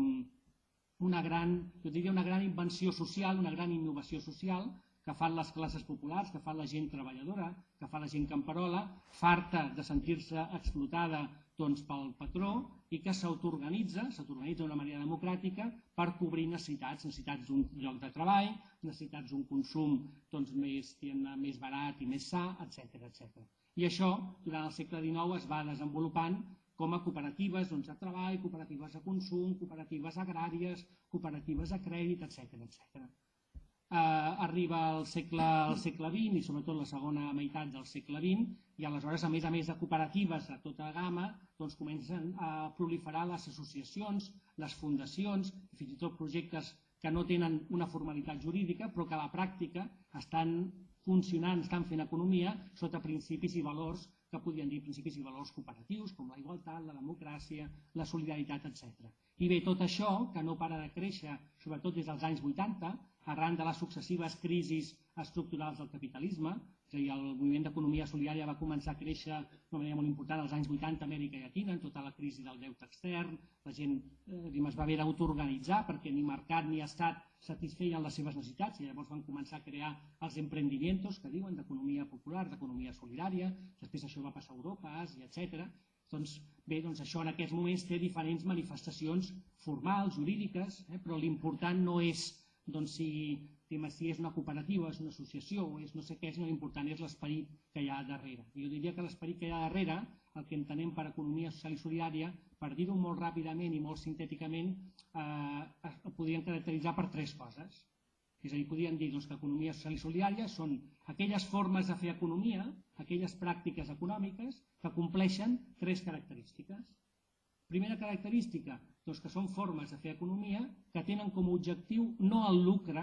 una gran, jo diria una gran invenció social, una gran innovació social que fan les classes populars, que fan la gent treballadora, que fa la gent camperola, farta de sentir-se explotada doncs, pel patró i que s'autoorganitza, s'autoorganitza d'una manera democràtica per cobrir necessitats, necessitats d'un lloc de treball, necessitats d'un consum doncs, més, més barat i més sa, etcètera etcètera. I això, durant el segle dinou, es va desenvolupant com a cooperatives doncs, de treball, cooperatives de consum, cooperatives agràries, cooperatives de crèdit, etcètera etcètera. Uh, arriba al segle, al segle vint i sobretot la segona meitat del segle vint i aleshores a més a més de cooperatives de tota gamma doncs comencen a proliferar les associacions, les fundacions i fins i tot projectes que no tenen una formalitat jurídica però que a la pràctica estan funcionant, estan fent economia sota principis i valors que podrien dir principis i valors cooperatius com la igualtat, la democràcia, la solidaritat, etcètera. I bé, tot això, que no para de créixer, sobretot des dels anys vuitanta, arran de les successives crisis estructurals del capitalisme, és a dir, el moviment d'economia solidària va començar a créixer d'una manera molt important als anys vuitanta a Amèrica Llatina, en tota la crisi del deute extern, la gent eh, es va haver d'autoorganitzar perquè ni mercat ni estat satisfeien les seves necessitats i llavors van començar a crear els emprendimientos que diuen d'economia popular, d'economia solidària, després això va passar a Europa, a Àsia, etcètera. Doncs bé, doncs això en aquests moments té diferents manifestacions formals, jurídiques, eh, però l'important no és doncs, si, si és una cooperativa, és una associació, o és no sé què, sinó l'important és l'esperit que hi ha darrere. Jo diria que l'esperit que hi ha darrere, el que entenem per economia social i solidària, per dir-ho molt ràpidament i molt sintèticament, eh, el podríem caracteritzar per tres coses. És a dir, podríem dir doncs, que economia social i solidària són aquelles formes de fer economia, aquelles pràctiques econòmiques que compleixen tres característiques. Primera característica, doncs que són formes de fer economia que tenen com a objectiu no el lucre,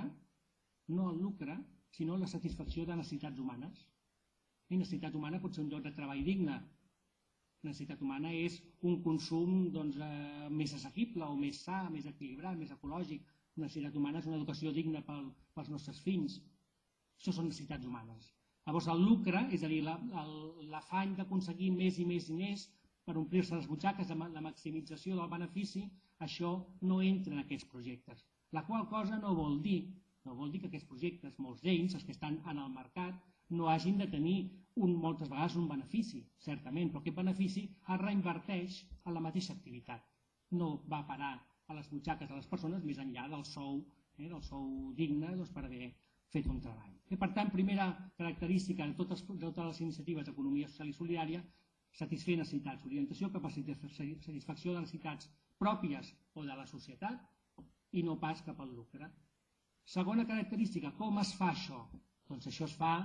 no el lucre, sinó la satisfacció de necessitats humanes. I necessitat humana pot ser un lloc de treball digne. La necessitat humana és un consum doncs, eh, més assequible o més sa, més equilibrat, més ecològic. Una necessitat humana és una educació digna pel, pels nostres fills. Això són necessitats humanes. Llavors el lucre, és a dir, l'afany d'aconseguir més i més i més per omplir-se les butxaques, la maximització del benefici, això no entra en aquests projectes. La qual cosa no vol dir, no vol dir que aquests projectes, molts d'ells, els que estan en el mercat, no hagin de tenir un, moltes vegades un benefici, certament, però aquest benefici es reinverteix en la mateixa activitat. No va parar a les butxaques de les persones més enllà del sou, eh, del sou digne doncs, per haver fet un treball. I, per tant, primera característica de totes, de totes les iniciatives d'economia social i solidària, satisfer necessitats, orientació, capacitat de satisfacció de necessitats pròpies o de la societat i no pas cap al lucre. Segona característica, com es fa això? Doncs això es fa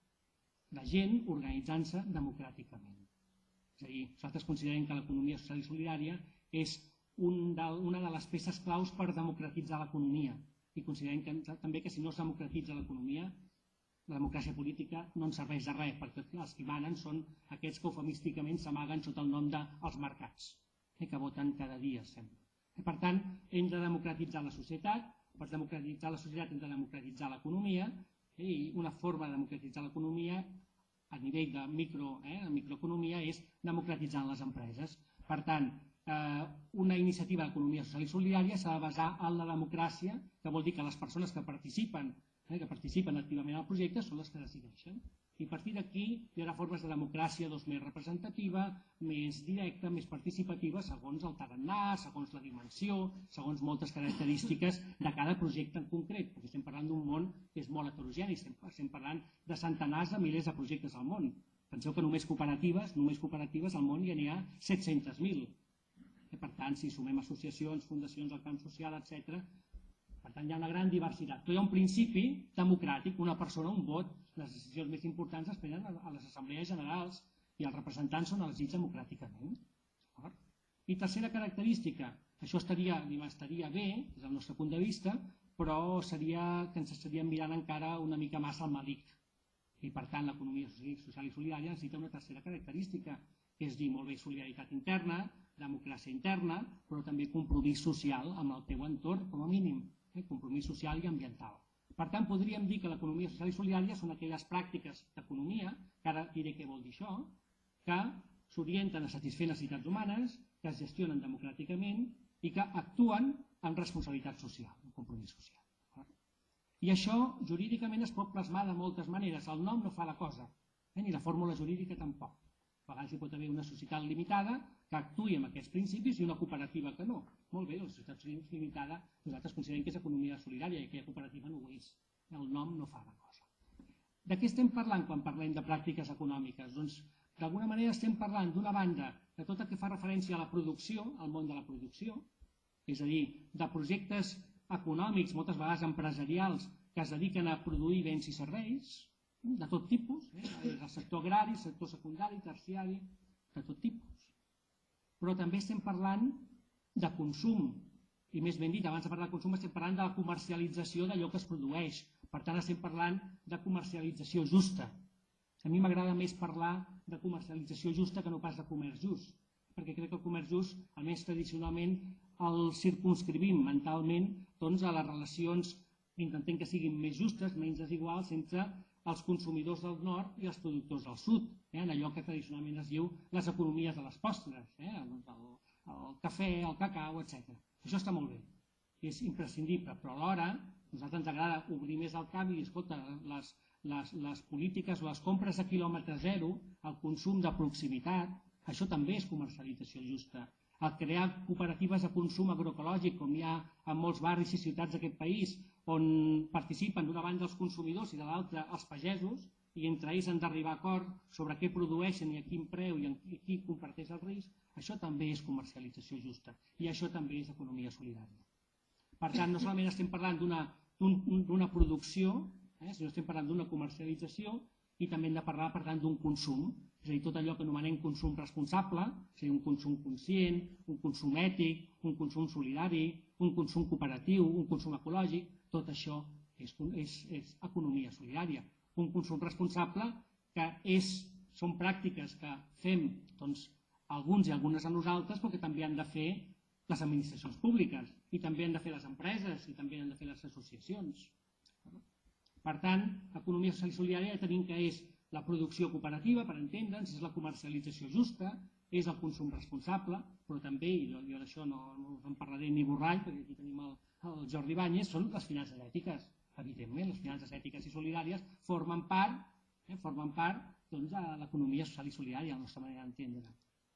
la gent organitzant-se democràticament. És a dir, nosaltres considerem que l'economia social i solidària és un de, una de les peces claus per democratitzar l'economia i considerem que, també que si no es democratitza l'economia, la democràcia política no ens serveix de res, perquè els que manen són aquests que eufemísticament s'amaguen sota el nom dels mercats, eh, que voten cada dia, sembla. I, per tant, hem de democratitzar la societat, per democratitzar la societat hem de democratitzar l'economia, eh, i una forma de democratitzar l'economia a nivell de micro, eh, de microeconomia és democratitzant les empreses. Per tant, eh, una iniciativa d'economia social i solidària s'ha de basar en la democràcia, que vol dir que les persones que participen Eh, que participen activament al projecte són les que decideixen. I a partir d'aquí hi haurà formes de democràcia doncs, més representativa, més directa, més participativa, segons el tarannà, segons la dimensió, segons moltes característiques de cada projecte en concret, perquè estem parlant d'un món que és molt heterogeni, estem, estem parlant de centenars de milers de projectes al món. Penseu que només cooperatives, només cooperatives al món ja n'hi ha set-cents mil. Per tant, si sumem associacions, fundacions, el camp social, etcètera, per tant, hi ha una gran diversitat. Però hi ha un principi democràtic, una persona, un vot. Les decisions més importants es prenen a les assemblees generals i els representants són elegits democràticament. I tercera característica, això estaria, estaria bé, des del nostre punt de vista, però seria que ens estaríem mirant encara una mica massa al malic. I per tant, l'economia social i solidària necessita una tercera característica, que és dir, molt bé, solidaritat interna, democràcia interna, però també compromís social amb el teu entorn, com a mínim. Compromís social i ambiental. Per tant, podríem dir que l'economia social i solidària són aquelles pràctiques d'economia, que ara diré què vol dir això, que s'orienten a satisfer necessitats humanes, que es gestionen democràticament i que actuen amb responsabilitat social, amb compromís social. I això jurídicament es pot plasmar de moltes maneres. El nom no fa la cosa, eh? Ni la fórmula jurídica tampoc. A vegades hi pot haver una societat limitada que actuï amb aquests principis i una cooperativa que no. Molt bé, la societat limitada nosaltres considerem que és economia solidària i aquella cooperativa no ho és. El nom no fa la cosa. De què estem parlant quan parlem de pràctiques econòmiques? Doncs d'alguna manera estem parlant d'una banda de tot el que fa referència a la producció, al món de la producció, és a dir, de projectes econòmics, moltes vegades empresarials, que es dediquen a produir béns i serveis, de tot tipus, eh? El sector agrari, el sector secundari, terciari, de tot tipus. Però també estem parlant de consum, i més ben dit, abans de parlar de consum estem parlant de la comercialització d'allò que es produeix. Per tant, estem parlant de comercialització justa. A mi m'agrada més parlar de comercialització justa que no pas de comerç just, perquè crec que el comerç just, almenys tradicionalment, el circumscrivim mentalment doncs, a les relacions, intentem que siguin més justes, menys desiguals, entre els consumidors del nord i els productors del sud, eh, en allò que tradicionalment es diu les economies de les postres, eh, el, el, el cafè, el cacau, etcètera. Això està molt bé, és imprescindible, però alhora a nosaltres ens agrada obrir més el camp i dir, escolta, les, les, les polítiques o les compres a quilòmetre zero, el consum de proximitat, això també és comercialització justa. El crear cooperatives de consum agroecològic, com hi ha en molts barris i ciutats d'aquest país, on participen d'una banda els consumidors i de l'altra els pagesos, i entre ells han d'arribar a acord sobre què produeixen i a quin preu i a qui comparteix el risc, això també és comercialització justa i això també és economia solidària. Per tant, no solament estem parlant d'una producció, eh, sinó estem parlant d'una comercialització i també hem de parlar, per tant, d'un consum, és a dir, tot allò que anomenem consum responsable, és a dir, un consum conscient, un consum ètic, un consum solidari, un consum cooperatiu, un consum ecològic, tot això és, és, és economia solidària. Un consum responsable que és, són pràctiques que fem doncs, alguns i algunes de nosaltres, però que també han de fer les administracions públiques, i també han de fer les empreses, i també han de fer les associacions. Per tant, economia social i solidària ja tenim que és la producció cooperativa, per entendre'ns, és la comercialització justa, és el consum responsable, però també, i jo, jo d'això no, no us en parlaré ni borrall, perquè aquí tenim el, el Jordi Báñez, són les finances ètiques. Evidentment, les finances ètiques i solidàries formen part, eh, formen part doncs, de l'economia social i solidària, a la nostra manera d'entendre.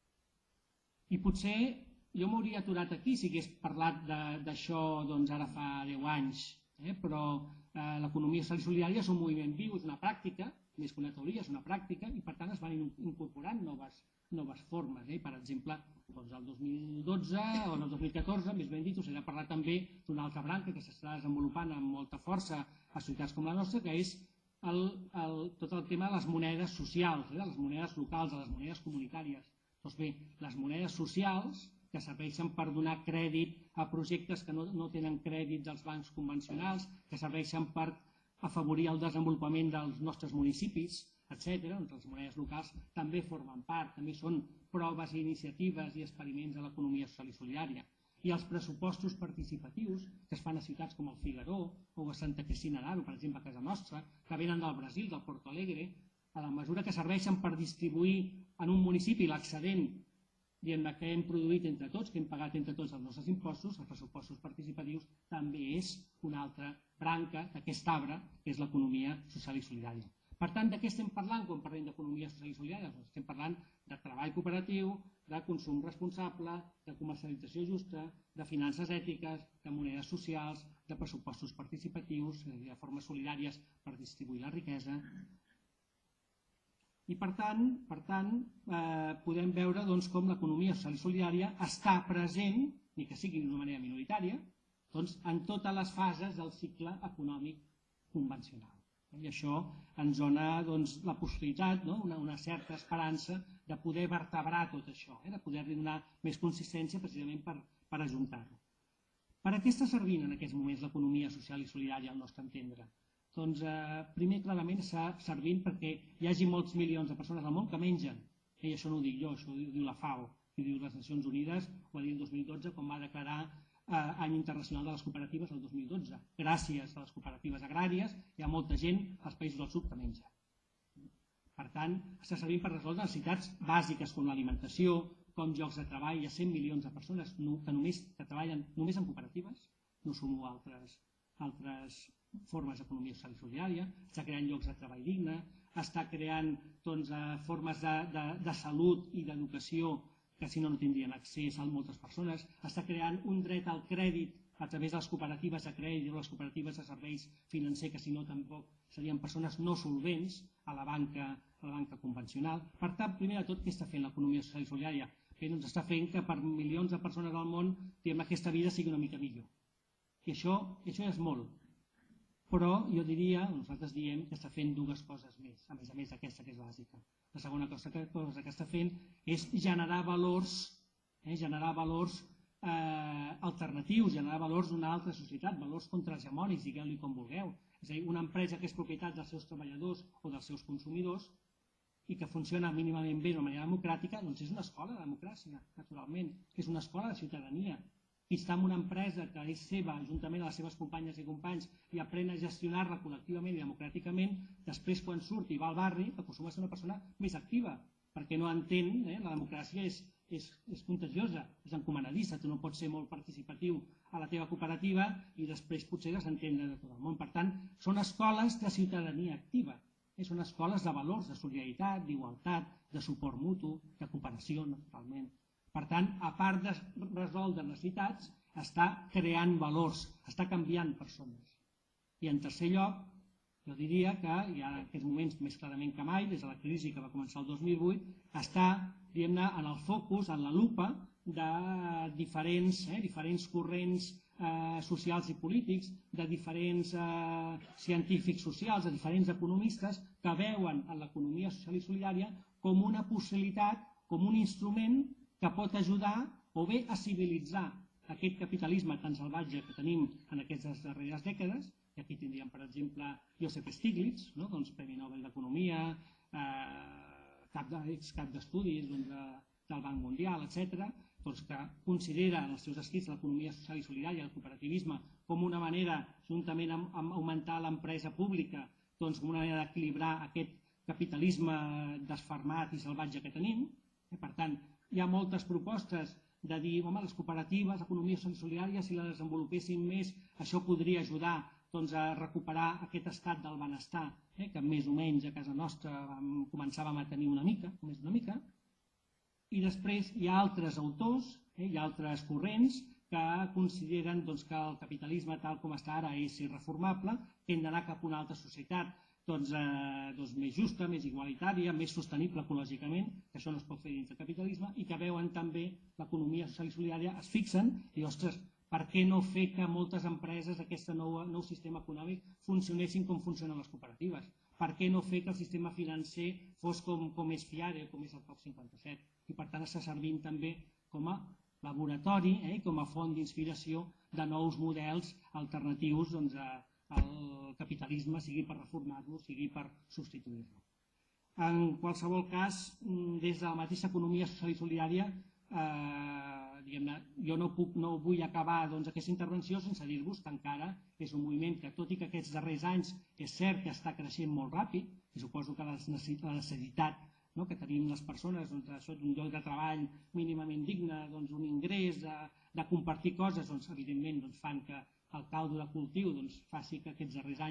I potser jo m'hauria aturat aquí si hagués parlat d'això doncs, ara fa deu anys, eh, però eh, l'economia social i solidària és un moviment viu, és una pràctica, més que una teoria, és una pràctica, i per tant es van incorporant noves, noves formes. Eh? Per exemple, doncs el dos mil dotze o el dos mil catorze, més ben dit, us he de parlar també d'una altra branca que s'està desenvolupant amb molta força a ciutats com la nostra, que és el, el, tot el tema de les monedes socials, eh? de les monedes locals, de les monedes comunitàries. Doncs bé, les monedes socials que serveixen per donar crèdit a projectes que no, no tenen crèdits als bancs convencionals, que serveixen per afavorir el desenvolupament dels nostres municipis, etcètera. Doncs les monedes locals també formen part, també són proves i iniciatives i experiments de l'economia social i solidària. I els pressupostos participatius que es fan a ciutats com el Figaró o a Santa Cristina d'Aro, per exemple, a casa nostra, que venen del Brasil, del Porto Alegre, a la mesura que serveixen per distribuir en un municipi l'excedent diguem-ne que hem produït entre tots, que hem pagat entre tots els nostres impostos, els pressupostos participatius, també és una altra branca d'aquest arbre, que és l'economia social i solidària. Per tant, de què estem parlant quan parlem d'economia social i solidària? Estem parlant de treball cooperatiu, de consum responsable, de comercialització justa, de finances ètiques, de monedes socials, de pressupostos participatius, de formes solidàries per distribuir la riquesa. I per tant, per tant eh, podem veure doncs, com l'economia social i solidària està present, ni que sigui d'una manera minoritària, doncs, en totes les fases del cicle econòmic convencional. I això ens dona doncs, la possibilitat, no? una, una certa esperança de poder vertebrar tot això, eh? de poder-li donar més consistència precisament per, per ajuntar-ho. Per a què està servint en aquests moments l'economia social i solidària al nostre entendre? Doncs eh, primer clarament està servint perquè hi hagi molts milions de persones al món que mengen. I això no ho dic jo, això ho diu la FAO, ho diu les Nacions Unides, ho va dir el dos mil dotze quan va declarar eh, any internacional de les cooperatives el dos mil dotze. Gràcies a les cooperatives agràries hi ha molta gent als països del sud que menja. Per tant, està servint per resoldre necessitats bàsiques com l'alimentació, com llocs de treball. Hi ha cent milions de persones que només que treballen només en cooperatives, no sumo altres, altres formes d'economia social i solidària, està creant llocs de treball digne, està creant doncs, formes de, de, de salut i d'educació que si no no tindrien accés a moltes persones, està creant un dret al crèdit a través de les cooperatives de crèdit o les cooperatives de serveis financers, que si no tampoc serien persones no solvents a la banca, a la banca convencional. Per tant, primer de tot, què està fent l'economia social i solidària? Bé, doncs està fent que per milions de persones al món diguem, aquesta vida sigui una mica millor. I això, això és molt. Però jo diria, nosaltres diem que està fent dues coses més, a més a més d'aquesta que és bàsica. La segona cosa que, cosa que està fent és generar valors, eh, generar valors eh, alternatius, generar valors d'una altra societat, valors contrahegemònics, digueu-li com vulgueu. És a dir, una empresa que és propietat dels seus treballadors o dels seus consumidors i que funciona mínimament bé d'una manera democràtica, doncs és una escola de democràcia, naturalment. És una escola de ciutadania. Qui està en una empresa que és seva, juntament amb les seves companyes i companys, i aprèn a gestionar-la col·lectivament i democràticament, després quan surt i va al barri, acostuma a ser una persona més activa, perquè no entén, eh, la democràcia és, és, és contagiosa, és encomanadissa, tu no pots ser molt participatiu a la teva cooperativa i després potser desentendre de tot el món. Per tant, són escoles de ciutadania activa, eh, són escoles de valors, de solidaritat, d'igualtat, de suport mutu, de cooperació, naturalment. Per tant, a part de resoldre necessitats, està creant valors, està canviant persones. I en tercer lloc, jo diria que hi ha en aquests moments més clarament que mai, des de la crisi que va començar el dos mil vuit, està diguem-ne en el focus, en la lupa de diferents, eh, diferents corrents eh, socials i polítics, de diferents eh, científics socials, de diferents economistes que veuen en l'economia social i solidària com una possibilitat, com un instrument que pot ajudar o bé a civilitzar aquest capitalisme tan salvatge que tenim en aquestes darreres dècades, i aquí tindríem, per exemple, Joseph Stiglitz, no? doncs, Premi Nobel d'Economia, eh, cap d'estudis doncs, de, del Banc Mundial, etcètera, doncs, que considera en els seus escrits l'economia social i solidària, el cooperativisme, com una manera, juntament amb, amb augmentar l'empresa pública, doncs, com una manera d'equilibrar aquest capitalisme desfermat i salvatge que tenim. Eh? Per tant, hi ha moltes propostes de dir, home, les cooperatives, l'economia social i solidària, si la desenvolupessin més, això podria ajudar doncs, a recuperar aquest estat del benestar, eh, que més o menys a casa nostra vam, començàvem a tenir una mica, més una mica. I després hi ha altres autors, eh, hi ha altres corrents que consideren doncs, que el capitalisme tal com està ara és irreformable, que hem d'anar cap a una altra societat doncs, eh, doncs més justa, més igualitària, més sostenible ecològicament, que això no es pot fer dins del capitalisme, i que veuen també l'economia social i solidària, es fixen i, ostres, per què no fer que moltes empreses d'aquest nou, nou sistema econòmic funcionessin com funcionen les cooperatives? Per què no fer que el sistema financer fos com, com és Fiare, com és el C O P cinquanta-set? I per tant està servint també com a laboratori, eh, com a font d'inspiració de nous models alternatius doncs, a el capitalisme, sigui per reformar-lo, sigui per substituir-lo. En qualsevol cas, des de la mateixa economia social i solidària, eh, diguem-ne, jo no, puc, no vull acabar doncs, aquesta intervenció sense dir-vos que encara és un moviment que, tot i que aquests darrers anys és cert que està creixent molt ràpid, i suposo que la necessitat no, que tenim les persones doncs, això d'un lloc de treball mínimament digne, doncs, un ingrés, de, de compartir coses, doncs, evidentment doncs, fan que el caldo de cultiu doncs, faci que aquests darrers anys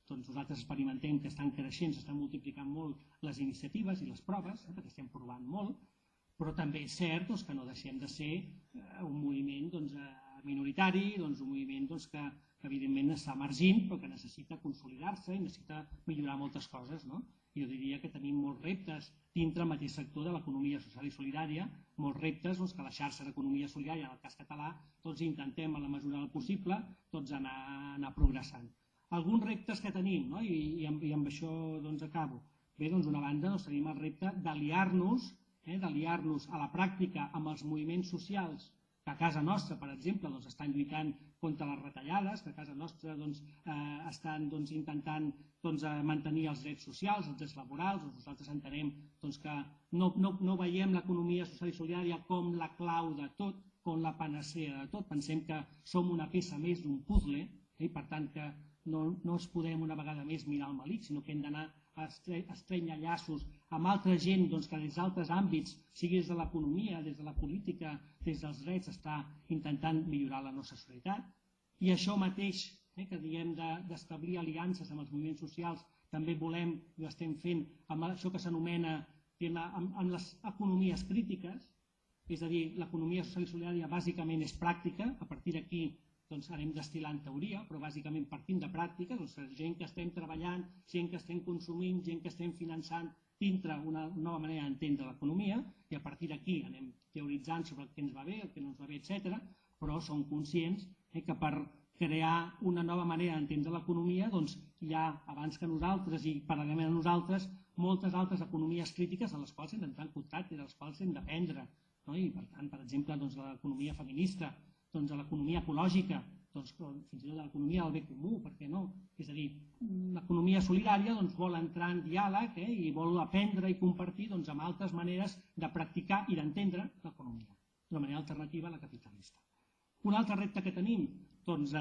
doncs nosaltres experimentem que estan creixent, s'estan multiplicant molt les iniciatives i les proves, eh, perquè estem provant molt, però també és cert doncs, que no deixem de ser eh, un moviment doncs, eh, minoritari, doncs, un moviment doncs, que, que evidentment està emergint, però que necessita consolidar-se i necessita millorar moltes coses. No? Jo diria que tenim molts reptes dintre el mateix sector de l'economia social i solidària, molts reptes doncs, que la xarxa d'economia solidària, en el cas català, tots intentem, a la mesura del possible, tots anar, anar progressant. Alguns reptes que tenim, no? I, i, amb, i amb això doncs, acabo. Bé, doncs, d'una banda, doncs, tenim el repte d'aliar-nos eh, d'aliar-nos a la pràctica amb els moviments socials que a casa nostra, per exemple, doncs, estan lluitant contra les retallades, que a casa nostra doncs, eh, estan doncs, intentant doncs, mantenir els drets socials, els drets laborals. Doncs nosaltres entenem doncs, que no, no, no veiem l'economia social i solidària com la clau de tot, com la panacea de tot. Pensem que som una peça més d'un puzzle, eh, i per tant que no, no es podem una vegada més mirar el melic, sinó que hem d'anar a estrènyer llaços amb altra gent doncs, que des d'altres àmbits, sigui des de l'economia, des de la política, des dels drets, està intentant millorar la nostra societat. I això mateix, eh, que diem d'establir aliances amb els moviments socials, també volem, i ho estem fent, amb això que s'anomena amb, amb les economies crítiques, és a dir, l'economia social i solidària bàsicament és pràctica, a partir d'aquí doncs anem destil·lant teoria, però bàsicament partint de pràctiques, doncs gent que estem treballant, gent que estem consumint, gent que estem finançant dintre una nova manera d'entendre l'economia, i a partir d'aquí anem teoritzant sobre el que ens va bé, el que no ens va bé, etcètera, però som conscients eh, que per crear una nova manera d'entendre l'economia doncs hi ha, abans que nosaltres i paral·lelament a nosaltres, moltes altres economies crítiques a les quals hem d'entrar en contacte i de les quals hem d'aprendre. No? I per tant, per exemple, doncs, l'economia feminista, doncs, a l'economia ecològica, doncs, fins i tot a l'economia del bé comú, per què no? És a dir, l'economia solidària doncs, vol entrar en diàleg eh, i vol aprendre i compartir doncs, amb altres maneres de practicar i d'entendre l'economia, d'una manera alternativa a la capitalista. Un altre repte que tenim, doncs,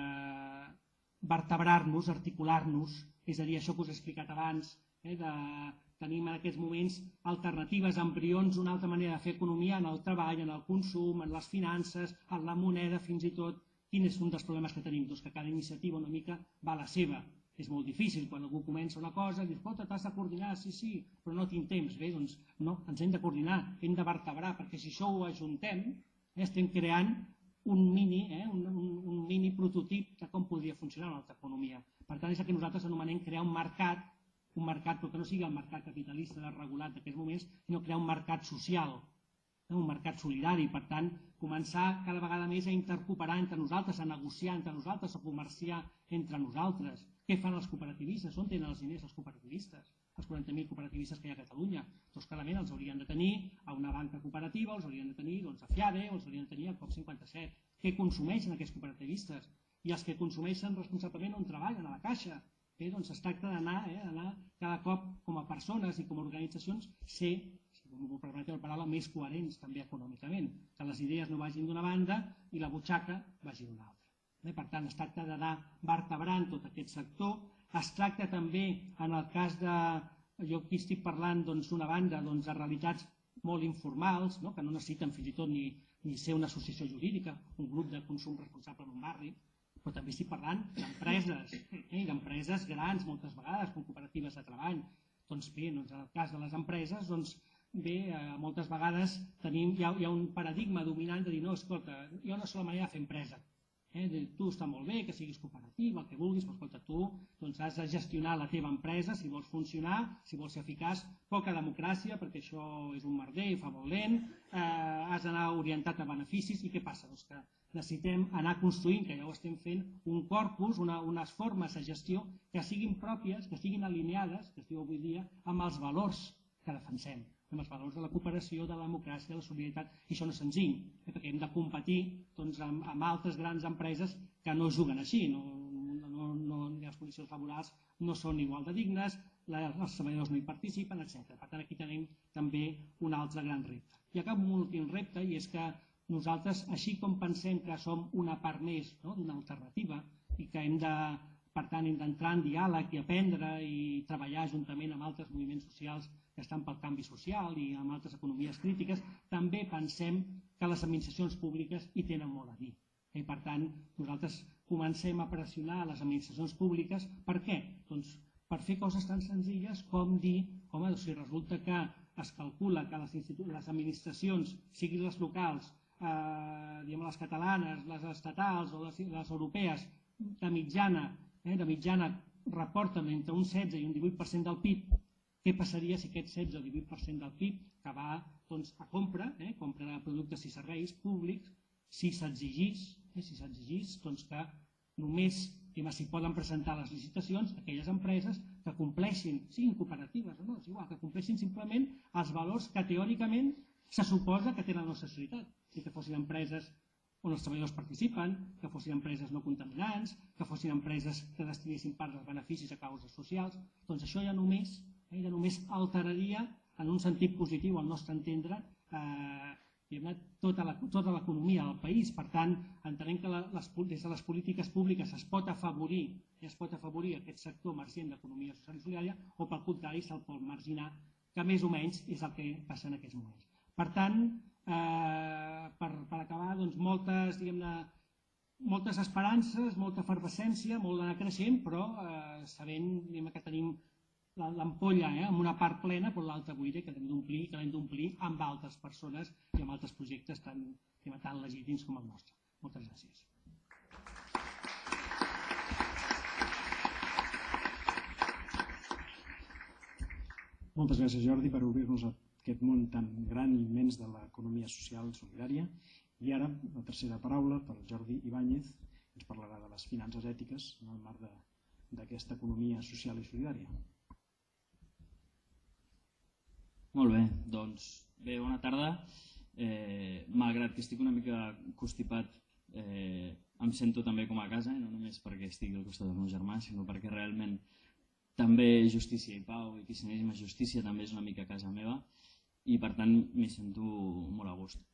eh, vertebrar-nos, articular-nos, és a dir, això que us he explicat abans, eh, de tenim en aquests moments alternatives, embrions, una altra manera de fer economia en el treball, en el consum, en les finances, en la moneda, fins i tot. Quin és un dels problemes que tenim? Doncs que cada iniciativa una mica va a la seva. És molt difícil quan algú comença una cosa i dius, escolta, t'has de coordinar, sí, sí, però no tinc temps. Bé, doncs no, ens hem de coordinar, hem de vertebrar, perquè si això ho ajuntem, eh, estem creant un mini, eh, un, un, un mini prototip de com podria funcionar una altra economia. Per tant, és el que nosaltres anomenem crear un mercat, un mercat, però que no sigui el mercat capitalista desregulat d'aquests moments, sinó crear un mercat social, un mercat solidari. Per tant, començar cada vegada més a intercooperar entre nosaltres, a negociar entre nosaltres, a comerciar entre nosaltres. Què fan els cooperativistes? On tenen els diners els cooperativistes? Els quaranta mil cooperativistes que hi ha a Catalunya. Doncs clarament els haurien de tenir a una banca cooperativa, els haurien de tenir doncs, a FIABE, o els haurien de tenir al C O P cinquanta set. Què consumeixen aquests cooperativistes? I els que consumeixen responsablement on treballen, a la caixa. Bé, doncs es tracta d'anar eh, cada cop com a persones i com a organitzacions ser, si m'ho permeteu la paraula, més coherents també econòmicament, que les idees no vagin d'una banda i la butxaca vagi d'una altra. Eh, per tant, es tracta d'anar vertebrant tot aquest sector. Es tracta també, en el cas de, jo aquí estic parlant doncs, d'una banda doncs, de realitats molt informals, no? Que no necessiten fins i tot ni, ni ser una associació jurídica, un grup de consum responsable en un barri, però també estic parlant d'empreses, eh, d'empreses grans moltes vegades, com cooperatives de treball. Doncs bé, doncs en el cas de les empreses, doncs bé, eh, moltes vegades tenim, hi, ha, hi ha un paradigma dominant de dir, no, escolta, hi ha una sola manera de fer empresa. Eh, de, tu està molt bé que siguis cooperativa, el que vulguis, però escolta, tu doncs, has de gestionar la teva empresa si vols funcionar, si vols ser eficaç, poca democràcia, perquè això és un merder i fa molt lent, eh, has d'anar orientat a beneficis, i què passa? Doncs que necessitem anar construint, que ja ho estem fent, un corpus, una, unes formes de gestió que siguin pròpies, que siguin alineades, que es diu avui dia, amb els valors que defensem, amb els valors de la cooperació, de la democràcia, de la solidaritat, i això no és senzill, eh, perquè hem de competir doncs, amb, amb altres grans empreses que no juguen així, no, no, no, les condicions laborals no són igual de dignes, la, els treballadors no hi participen, etcètera. Per tant, aquí tenim també un altre gran repte. I acabo amb un últim repte, i és que nosaltres, així com pensem que som una part més no, d'una alternativa i que hem de, per tant, hem d'entrar en diàleg i aprendre i treballar juntament amb altres moviments socials que estan pel canvi social i amb altres economies crítiques, també pensem que les administracions públiques hi tenen molt a dir. I per tant, nosaltres comencem a pressionar les administracions públiques. Per què? Doncs per fer coses tan senzilles com dir, home, si resulta que es calcula que les, les administracions, siguin les locals, eh, diguem, les catalanes, les estatals o les, les europees, de mitjana, eh, de mitjana reporten entre un setze i un divuit per cent del P I B, què passaria si aquest setze o divuit per cent del P I B que va doncs, a compra, eh, compra de productes i serveis públics, si s'exigís, eh, si s'exigís doncs, que només s'hi poden presentar les licitacions aquelles empreses que compleixin, siguin cooperatives o no, és igual, que compleixin simplement els valors que teòricament se suposa que tenen la nostra societat, i que fossin empreses on els treballadors participen, que fossin empreses no contaminants, que fossin empreses que destinessin part dels beneficis a causes socials. Doncs això ja només, eh, ja només alteraria en un sentit positiu, al nostre entendre, eh, tota l'economia del país. Per tant, entenem que les, des de les polítiques públiques es pot afavorir, es pot afavorir aquest sector emergent d'economia social i solidària, o pel contrari se'l pot marginar, que més o menys és el que passa en aquests moments. Per tant, eh, per, per acabar, doncs, moltes, diguem-ne, moltes esperances, molta efervescència, molt d'anar creixent, però eh, sabent diguem, que tenim l'ampolla eh, amb una part plena, però l'altra buida, que l'hem d'omplir, que l'hem d'omplir amb altres persones i amb altres projectes tan, tan legítims com el nostre. Moltes gràcies. Moltes gràcies, Jordi, per obrir-nos a aquest món tan gran i immens de l'economia social solidària. I ara, la tercera paraula per Jordi Ibáñez, ens parlarà de les finances ètiques en el marc d'aquesta economia social i solidària. Molt bé, doncs bé, bona tarda. Eh, malgrat que estic una mica constipat, eh, em sento també com a casa, eh? No només perquè estigui al costat del meu germà, sinó perquè realment també justícia i pau i cristianisme i justícia també és una mica casa meva i per tant m'hi sento molt a gust.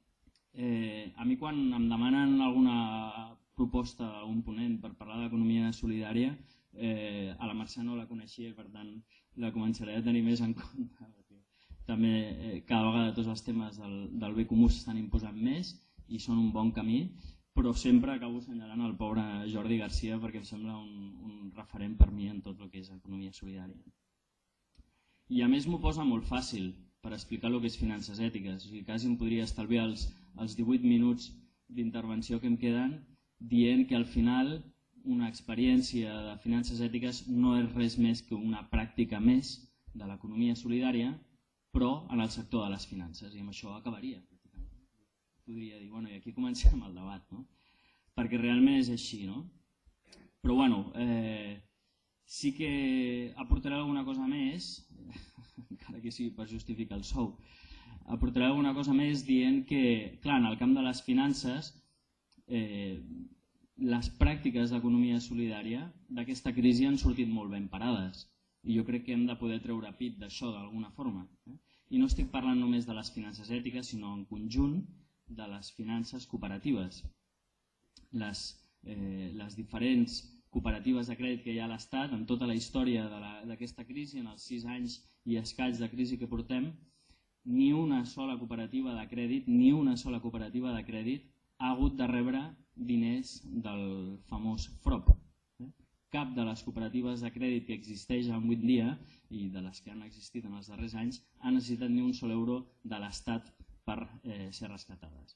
Eh, a mi quan em demanen alguna proposta d'algun ponent per parlar d'economia solidària, eh, a la Mercè no la coneixia i per tant la començaré a tenir més en compte. També eh, cada vegada tots els temes del, del bé comú s'estan imposant més i són un bon camí, però sempre acabo assenyalant el pobre Jordi Garcia perquè em sembla un, un referent per mi en tot el que és economia solidària. I a més m'ho posa molt fàcil per explicar el que és finances ètiques, o sigui, quasi em podria estalviar els, els divuit minuts d'intervenció que em queden dient que al final una experiència de finances ètiques no és res més que una pràctica més de l'economia solidària, però en el sector de les finances, i amb això acabaria. Podria dir, bueno, i aquí comencem el debat, no? Perquè realment és així, no? Però bueno, eh, sí que aportaré alguna cosa més, encara que sigui per justificar el sou, aportaré alguna cosa més dient que, clar, en el camp de les finances, eh, les pràctiques d'economia solidària d'aquesta crisi han sortit molt ben parades. I jo crec que hem de poder treure pit d'això d'alguna forma. I no estic parlant només de les finances ètiques, sinó en conjunt de les finances cooperatives. Les, eh, les diferents cooperatives de crèdit que hi ha a l'Estat, en tota la història d'aquesta crisi, en els sis anys i escaig de crisi que portem, ni una sola cooperativa de crèdit, ni una sola cooperativa de crèdit ha hagut de rebre diners del famós F R O P. Cap de les cooperatives de crèdit que existeix avui en dia i de les que han existit en els darrers anys ha necessitat ni un sol euro de l'Estat per eh, ser rescatades.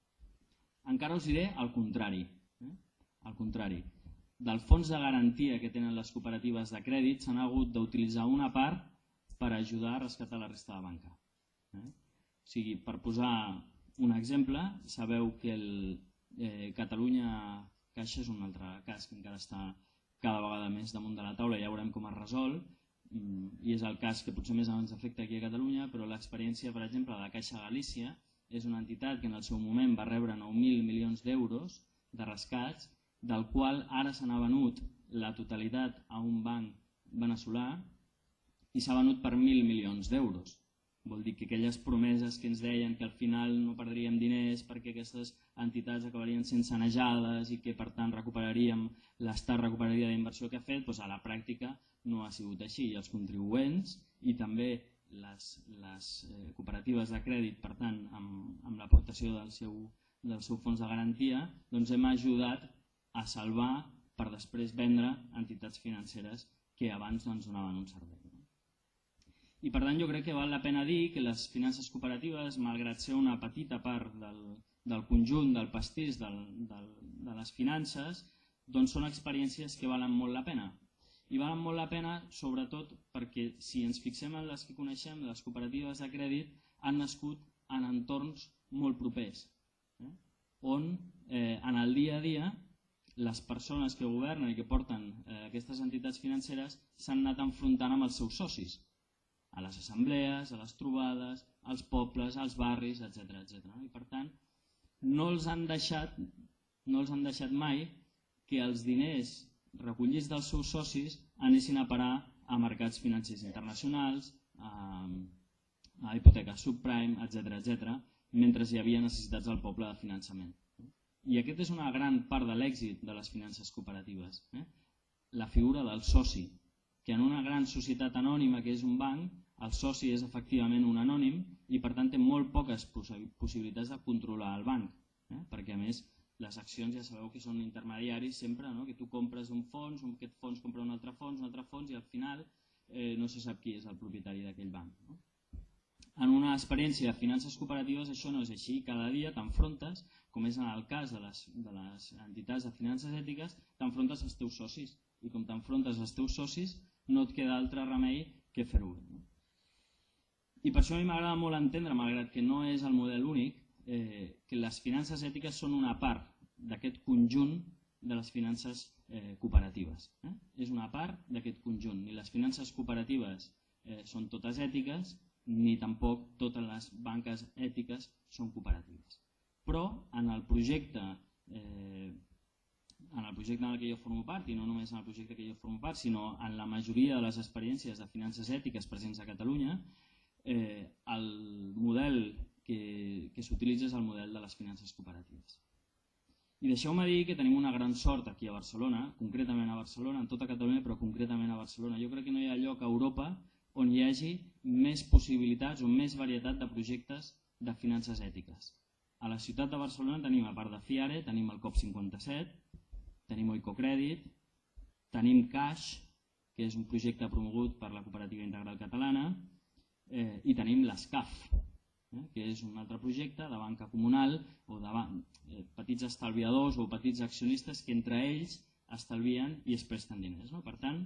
Encara us diré el contrari. Eh? El contrari. Del fons de garantia que tenen les cooperatives de crèdit s'han hagut d'utilitzar una part per ajudar a rescatar la resta de banca. Eh? O sigui, per posar un exemple, sabeu que el eh, Catalunya Caixa és un altre cas que encara està cada vegada més damunt de la taula, ja veurem com es resol, i és el cas que potser més ens afecta aquí a Catalunya, però l'experiència, per exemple, de la Caixa Galícia és una entitat que en el seu moment va rebre nou mil milions d'euros de rescats, del qual ara se n'ha venut la totalitat a un banc veneçolà i s'ha venut per mil milions d'euros. Vol dir que aquelles promeses que ens deien que al final no perdríem diners perquè aquestes entitats acabarien sent sanejades i que per tant recuperaríem, l'Estat recuperaria la inversió que ha fet, doncs a la pràctica no ha sigut així. I els contribuents i també les, les eh, cooperatives de crèdit, per tant, amb, amb l'aportació del seu, del seu fons de garantia, doncs hem ajudat a salvar per després vendre entitats financeres que abans doncs, donaven un servei. I per tant jo crec que val la pena dir que les finances cooperatives, malgrat ser una petita part del, del conjunt, del pastís del, del, de les finances, doncs són experiències que valen molt la pena. I valen molt la pena sobretot perquè si ens fixem en les que coneixem, les cooperatives de crèdit han nascut en entorns molt propers, eh? on eh, en el dia a dia les persones que governen i que porten eh, aquestes entitats financeres s'han anat enfrontant amb els seus socis, a les assemblees, a les trobades, als pobles, als barris, etcètera, etcètera. I per tant, no els han deixat, no els han deixat mai que els diners recollits dels seus socis anessin a parar a mercats financers internacionals, a, a hipoteques subprime, etcètera, etcètera, mentre hi havia necessitats del poble de finançament. I aquest és una gran part de l'èxit de les finances cooperatives, eh? La figura del soci, que en una gran societat anònima que és un banc, el soci és efectivament un anònim i per tant té molt poques possibilitats de controlar el banc, eh? Perquè a més les accions ja sabeu que són intermediaris sempre, no? Que tu compres un fons, un, aquest fons compra un altre fons, un altre fons i al final eh, no se sap qui és el propietari d'aquell banc, no? En una experiència de finances cooperatives això no és així, cada dia t'enfrontes, com és en el cas de les, de les entitats de finances ètiques, t'enfrontes als teus socis i com t'enfrontes als teus socis no et queda altre remei que fer-ho bé, no? I per això a mi m'agrada molt entendre, malgrat que no és el model únic, eh, que les finances ètiques són una part d'aquest conjunt de les finances eh, cooperatives. Eh? És una part d'aquest conjunt. Ni les finances cooperatives eh, són totes ètiques, ni tampoc totes les banques ètiques són cooperatives. Però en el projecte eh, en el projecte en què jo formo part, i no només en el projecte que jo formo part, sinó en la majoria de les experiències de finances ètiques presents a Catalunya, eh, el model que, que s'utilitza és el model de les finances cooperatives. I deixeu-me dir que tenim una gran sort aquí a Barcelona, concretament a Barcelona, en tota Catalunya, però concretament a Barcelona. Jo crec que no hi ha lloc a Europa on hi hagi més possibilitats o més varietat de projectes de finances ètiques. A la ciutat de Barcelona tenim, a part de FIARE, tenim el COP cinquanta-set, tenim Oicocrèdit, tenim Cash, que és un projecte promogut per la Cooperativa Integral Catalana, eh, i tenim l'ESCAF, eh, que és un altre projecte de banca comunal o de eh, petits estalviadors o petits accionistes que entre ells estalvien i es presten diners, no? Per tant,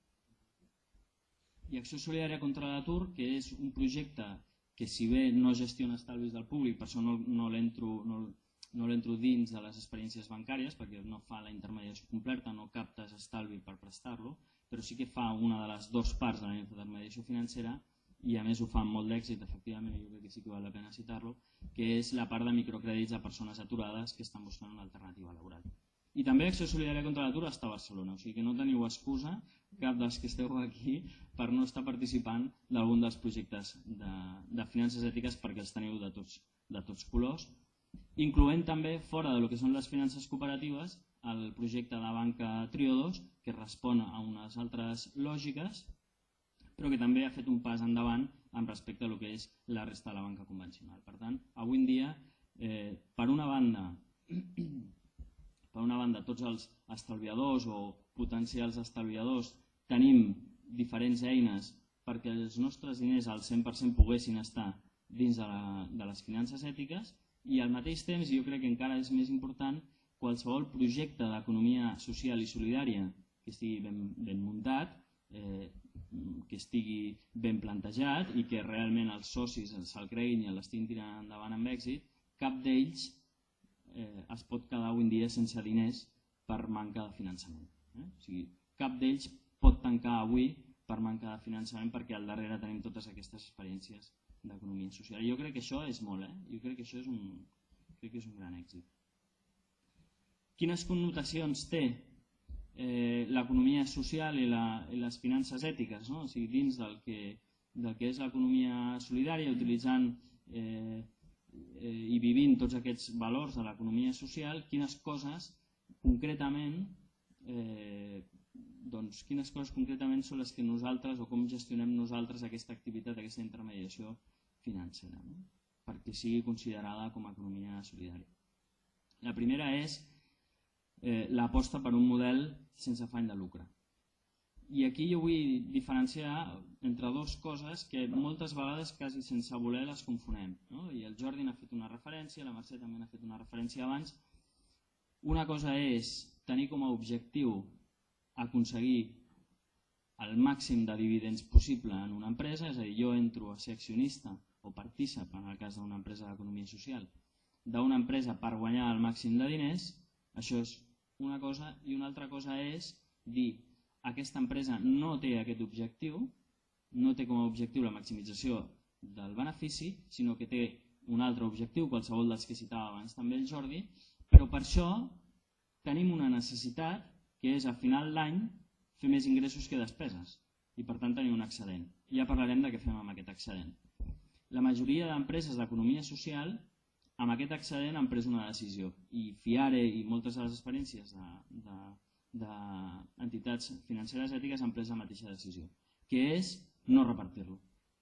i Acció Solidària contra l'Atur, que és un projecte que si bé no gestiona estalvis del públic, per això no, no l'entro no, no l'entro dins de les experiències bancàries, perquè no fa la intermediació completa, no captes estalvi per prestar-lo, però sí que fa una de les dues parts de la intermediació financera i a més ho fa amb molt d'èxit, efectivament, i jo crec que sí que val la pena citar-lo, que és la part de microcrèdits a persones aturades que estan buscant una alternativa laboral. I també Acció Solidària contra l'Atur està a Barcelona, o sigui que no teniu excusa, cap dels que esteu aquí, per no estar participant d'algun dels projectes de, de finances ètiques perquè els teniu de tots, de tots colors, incloent també, fora del que són les finances cooperatives, el projecte de banca Triodos, que respon a unes altres lògiques, però que també ha fet un pas endavant amb respecte a lo que és la resta de la banca convencional. Per tant, avui en dia, eh, per una banda, per una banda, tots els estalviadors o potencials estalviadors tenim diferents eines perquè els nostres diners al cent per cent poguessin estar dins de, la, de les finances ètiques i al mateix temps, i jo crec que encara és més important, qualsevol projecte d'economia social i solidària que estigui ben, ben muntat, eh, que estigui ben plantejat i que realment els socis se'l creguin i l'estiguin tirant endavant amb èxit, cap d'ells Eh, es pot quedar avui en dia sense diners per manca de finançament. Eh? O sigui, cap d'ells pot tancar avui per manca de finançament perquè al darrere tenim totes aquestes experiències d'economia social. I jo crec que això és molt, eh? Jo crec que això és un, crec que és un gran èxit. Quines connotacions té eh, l'economia social i, la, i les finances ètiques, no? O sigui, dins del que, del que és l'economia solidària, utilitzant eh, i vivint tots aquests valors de l'economia social, quines coses concretament eh, doncs quines coses concretament són les que nosaltres o com gestionem nosaltres aquesta activitat, aquesta intermediació financera, no? Perquè sigui considerada com a economia solidària. La primera és l'aposta per un model sense afany de lucre. I aquí jo vull diferenciar entre dues coses que moltes vegades quasi sense voler les confonem. I el Jordi n'ha fet una referència, la Mercè també n'ha fet una referència abans. Una cosa és tenir com a objectiu aconseguir el màxim de dividends possible en una empresa, és a dir, jo entro a ser accionista o partícip, en el cas d'una empresa d'economia social, d'una empresa per guanyar el màxim de diners, això és una cosa, i una altra cosa és dir aquesta empresa no té aquest objectiu, no té com a objectiu la maximització del benefici, sinó que té un altre objectiu, qualsevol dels que citava abans també el Jordi, però per això tenim una necessitat que és a final d'any fer més ingressos que despeses i per tant tenir un excedent. Ja parlarem de què fem amb aquest excedent. La majoria d'empreses d'economia social amb aquest excedent han pres una decisió i FIARE i moltes de les experiències d'entitats financeres ètiques han pres la mateixa decisió, que és no repartir-lo.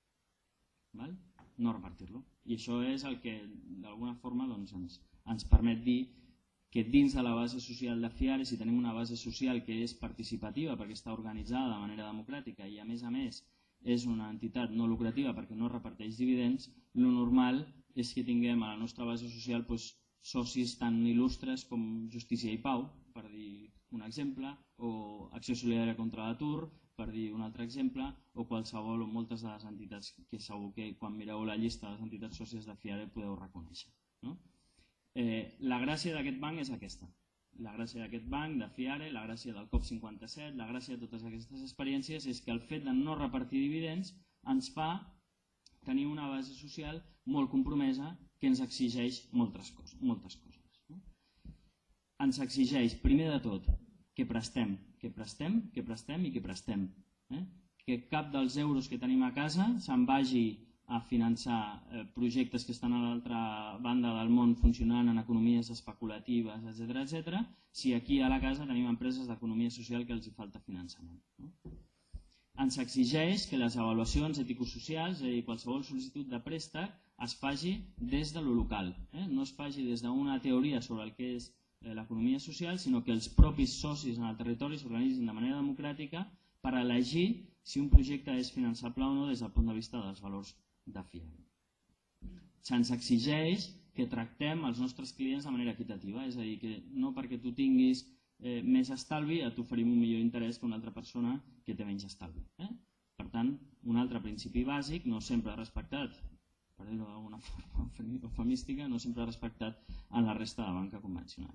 No repartir-lo. I això és el que d'alguna forma ens permet dir que dins de la base social de FIARE, si tenim una base social que és participativa perquè està organitzada de manera democràtica i a més a més és una entitat no lucrativa perquè no reparteix dividends, el normal és que tinguem a la nostra base social socis tan il·lustres com Justícia i Pau, per dir un exemple, o Acció Solidària contra l'Atur, per dir un altre exemple, o qualsevol o moltes de les entitats que segur que quan mireu la llista de les entitats sòcies de FIARE podeu reconèixer. La gràcia d'aquest banc és aquesta. La gràcia d'aquest banc, de FIARE, la gràcia del COP cinquanta-set, la gràcia de totes aquestes experiències és que el fet de no repartir dividends ens fa tenir una base social molt compromesa que ens exigeix moltes coses. Ens exigeix, primer de tot, que prestem, que prestem, que prestem i que prestem. Que cap dels euros que tenim a casa se'n vagi a finançar projectes que estan a l'altra banda del món funcionant en economies especulatives, etcètera, etcètera, si aquí a la casa tenim empreses d'economia social que els hi falta finançament. Ens exigeix que les avaluacions ètico-socials, és a dir, qualsevol sol·licitud de préstec, es faci des de lo local. No es faci des d'una teoria sobre el que és l'economia social, sinó que els propis socis en el territori s'organitzin de manera democràtica per elegir si un projecte és finançable o no des del punt de vista dels valors de FIARE. Se'ns exigeix que tractem els nostres clients de manera equitativa, és a dir, que no perquè tu tinguis més estalvi et oferim un millor interès que una altra persona que té menys estalvi. Per tant, un altre principi bàsic, no sempre respectat, per dir-ho d'alguna forma eufemística, no sempre respectat en la resta de banca convencional.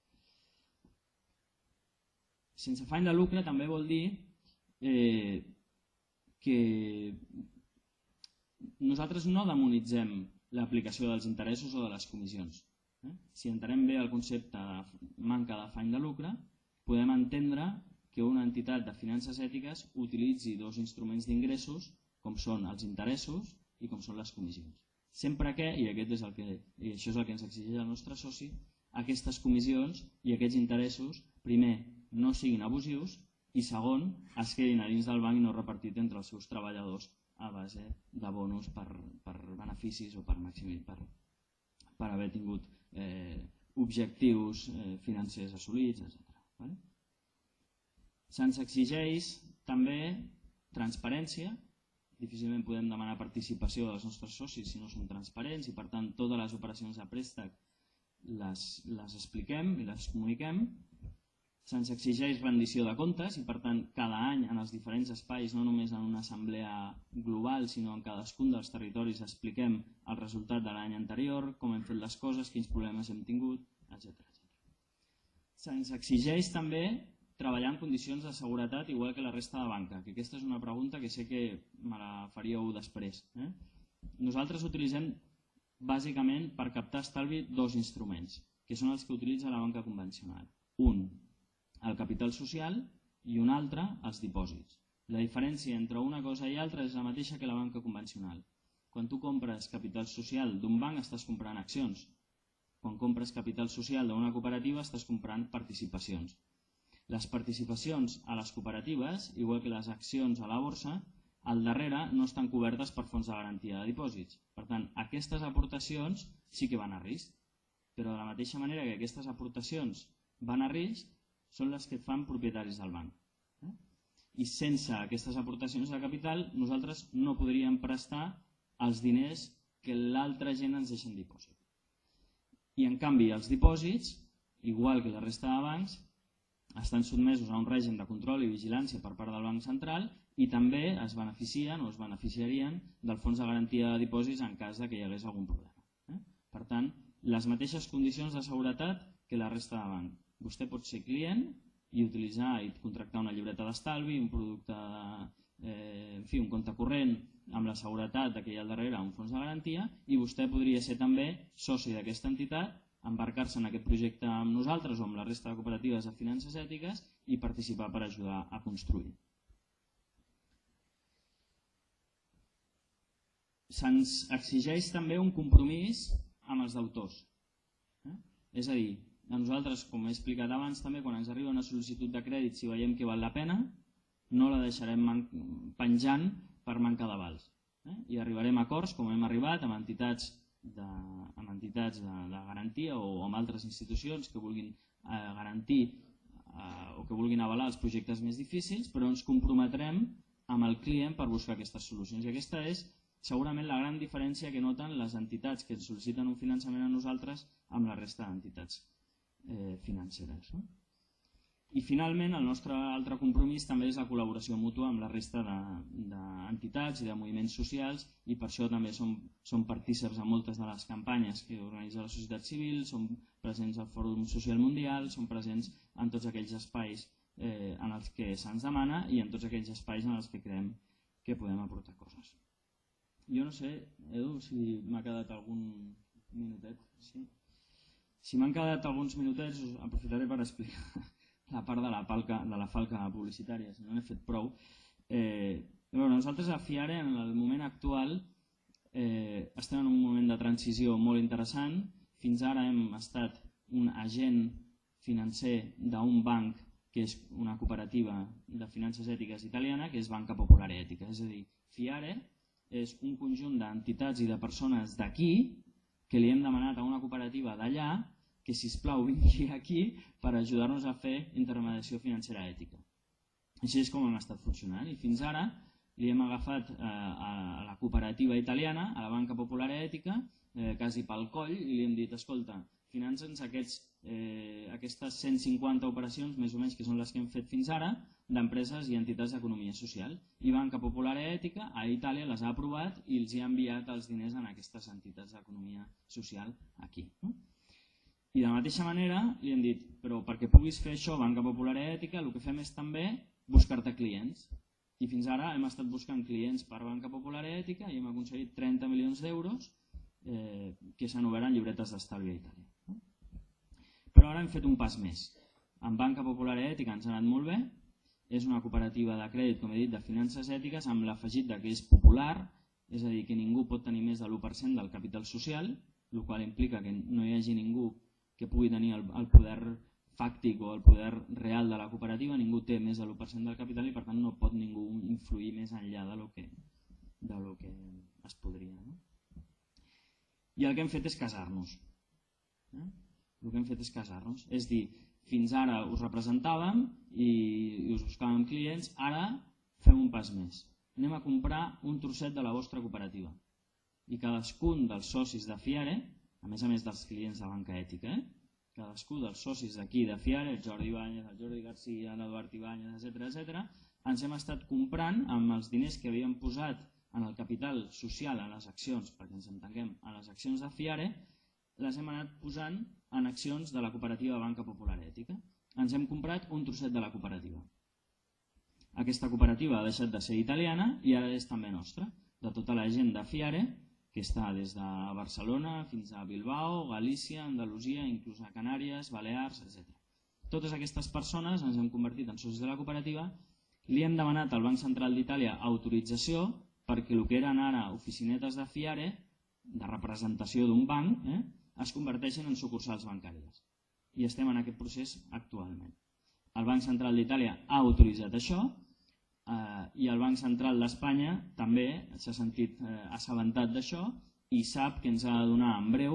Sense afany de lucre també vol dir que nosaltres no demonitzem l'aplicació dels interessos o de les comissions. Si entenem bé el concepte de manca d'afany de lucre, podem entendre que una entitat de finances ètiques utilitzi dos instruments d'ingressos com són els interessos i com són les comissions. Sempre que, i aquest és el que, i això és el que ens exigeix el nostre soci, aquestes comissions i aquests interessos, primer, no siguin abusius i segon, es quedin a dins del banc i no repartit entre els seus treballadors a base de bonus per beneficis o per per haver tingut objectius financers assolits, etcètera. Se'ns exigeix també transparència. Difícilment podem demanar participació dels nostres socis si no són transparents i per tant totes les operacions de préstec les expliquem i les comuniquem. Se'ns exigeix rendició de comptes i per tant cada any en els diferents espais, no només en una assemblea global sinó en cadascun dels territoris expliquem el resultat de l'any anterior, com hem fet les coses, quins problemes hem tingut, etcètera. Se'ns exigeix també treballar en condicions de seguretat igual que la resta de banca, que aquesta és una pregunta que sé que me la faríeu després. Nosaltres utilitzem bàsicament per captar estalvi dos instruments, que són els que utilitza la banca convencional. Un, el capital social i un altre, els dipòsits. La diferència entre una cosa i altra és la mateixa que la banca convencional. Quan tu compres capital social d'un banc estàs comprant accions. Quan compres capital social d'una cooperativa estàs comprant participacions. Les participacions a les cooperatives, igual que les accions a la borsa, al darrere no estan cobertes per fons de garantia de dipòsits. Per tant, aquestes aportacions sí que van a risc, però de la mateixa manera que aquestes aportacions van a risc són les que et fan propietaris del banc. I sense aquestes aportacions de capital nosaltres no podríem prestar els diners que l'altra gent ens deixa en dipòsit. I en canvi els dipòsits, igual que la resta de bancs, estan sotmesos a un règim de control i vigilància per part del Banc Central i també es beneficien o es beneficiarien del fons de garantia de dipòsits en cas que hi hagués algun problema. Per tant, les mateixes condicions de seguretat que la resta de banc. Vostè pot ser client i utilitzar i contractar una llibreta d'estalvi, un producte, eh, en fi, un compte corrent amb la seguretat que hi ha al darrere un fons de garantia i vostè podria ser també soci d'aquesta entitat, embarcar-se en aquest projecte amb nosaltres o amb la resta de cooperatives de finances ètiques i participar per ajudar a construir. Se'ns exigeix també un compromís amb els deutors. Eh? És a dir, a nosaltres, com he explicat abans, també quan ens arriba una sol·licitud de crèdit, si veiem que val la pena, no la deixarem penjant per manca d'avals. Eh? I arribarem a acords, com hem arribat, amb entitats de, amb entitats de, de garantia o amb altres institucions que vulguin eh, garantir eh, o que vulguin avalar els projectes més difícils, però ens comprometrem amb el client per buscar aquestes solucions. I aquesta és segurament la gran diferència que noten les entitats que ens sol·liciten un finançament a nosaltres amb la resta d'entitats eh, financeres. No? I finalment el nostre altre compromís també és la col·laboració mútua amb la resta d'entitats i de moviments socials i per això també som, som partíceps en moltes de les campanyes que organitza la societat civil, som presents al Fòrum Social Mundial, som presents en tots aquells espais eh, en els que se'ns demana i en tots aquells espais en els que creiem que podem aportar coses. Jo no sé, Edu, si m'ha quedat algun minutet. Sí? Si m'han quedat alguns minutets, us aprofitaré per explicar la part de la, palca, de la falca publicitària, si no n'he fet prou. Eh, bueno, nosaltres a FIARE, en el moment actual, eh, estem en un moment de transició molt interessant. Fins ara hem estat un agent financer d'un banc que és una cooperativa de finances ètiques italiana, que és Banca Popolare Ètica. És a dir, FIARE és un conjunt d'entitats i de persones d'aquí que li hem demanat a una cooperativa d'allà que, sisplau, vingui aquí per ajudar-nos a fer intermediació financera ètica. Així és com hem estat funcionant i fins ara li hem agafat eh, a la cooperativa italiana, a la Banca Popolare Ètica, eh, quasi pel coll, i li hem dit, escolta, finança'ns aquests, eh, aquestes cent cinquanta operacions, més o menys, que són les que hem fet fins ara, d'empreses i entitats d'economia social. I Banca Popolare Ètica a Itàlia les ha aprovat i els ha enviat els diners en aquestes entitats d'economia social aquí. No? I de la mateixa manera li hem dit, però perquè puguis fer això, Banca Popolare Ètica, el que fem és també buscar-te clients. I fins ara hem estat buscant clients per Banca Popolare Ètica i hem aconseguit trenta milions d'euros eh, que s'han obert en llibretes d'estalvi a Itàlia. No? Però ara hem fet un pas més. En Banca Popolare Ètica ens ha anat molt bé, és una cooperativa de crèdit, com he dit, de finances ètiques, amb l'afegit que és popular, és a dir, que ningú pot tenir més de l'u per cent del capital social, el qual implica que no hi hagi ningú que pugui tenir el, el poder fàctic o el poder real de la cooperativa, ningú té més de l'u per cent del capital i per tant no pot ningú influir més enllà de lo que, de lo que es podria. No? I el que hem fet és casar-nos. Eh? El que hem fet és casar-nos. És dir, fins ara us representàvem i, i us buscàvem clients, ara fem un pas més. Anem a comprar un trosset de la vostra cooperativa. I cadascun dels socis de FIARE, a més a més dels clients de Banca Ètica, eh? cadascú dels socis d'aquí de FIARE, el Jordi Ibáñez, el Jordi Garcia, l'Eduard Ibáñez, etcètera, etcètera, ens hem estat comprant amb els diners que havíem posat en el capital social, en les accions, perquè ens entenguem, en les accions de FIARE, les hem anat posant en accions de la cooperativa Banca Popolare Ètica. Ens hem comprat un trosset de la cooperativa. Aquesta cooperativa ha deixat de ser italiana i ara és també nostra, de tota la gent de FIARE, que està des de Barcelona fins a Bilbao, Galícia, Andalusia, inclús a Canàries, Balears, etcètera. Totes aquestes persones ens hem convertit en socis de la cooperativa, li hem demanat al Banc Central d'Itàlia autorització perquè el que eren ara oficinetes de FIARE, de representació d'un banc, eh, es converteixen en sucursals bancàries. I estem en aquest procés actualment. El Banc Central d'Itàlia ha autoritzat això, Uh, i el Banc Central d'Espanya també s'ha sentit uh, assabentat d'això i sap que ens ha de donar en breu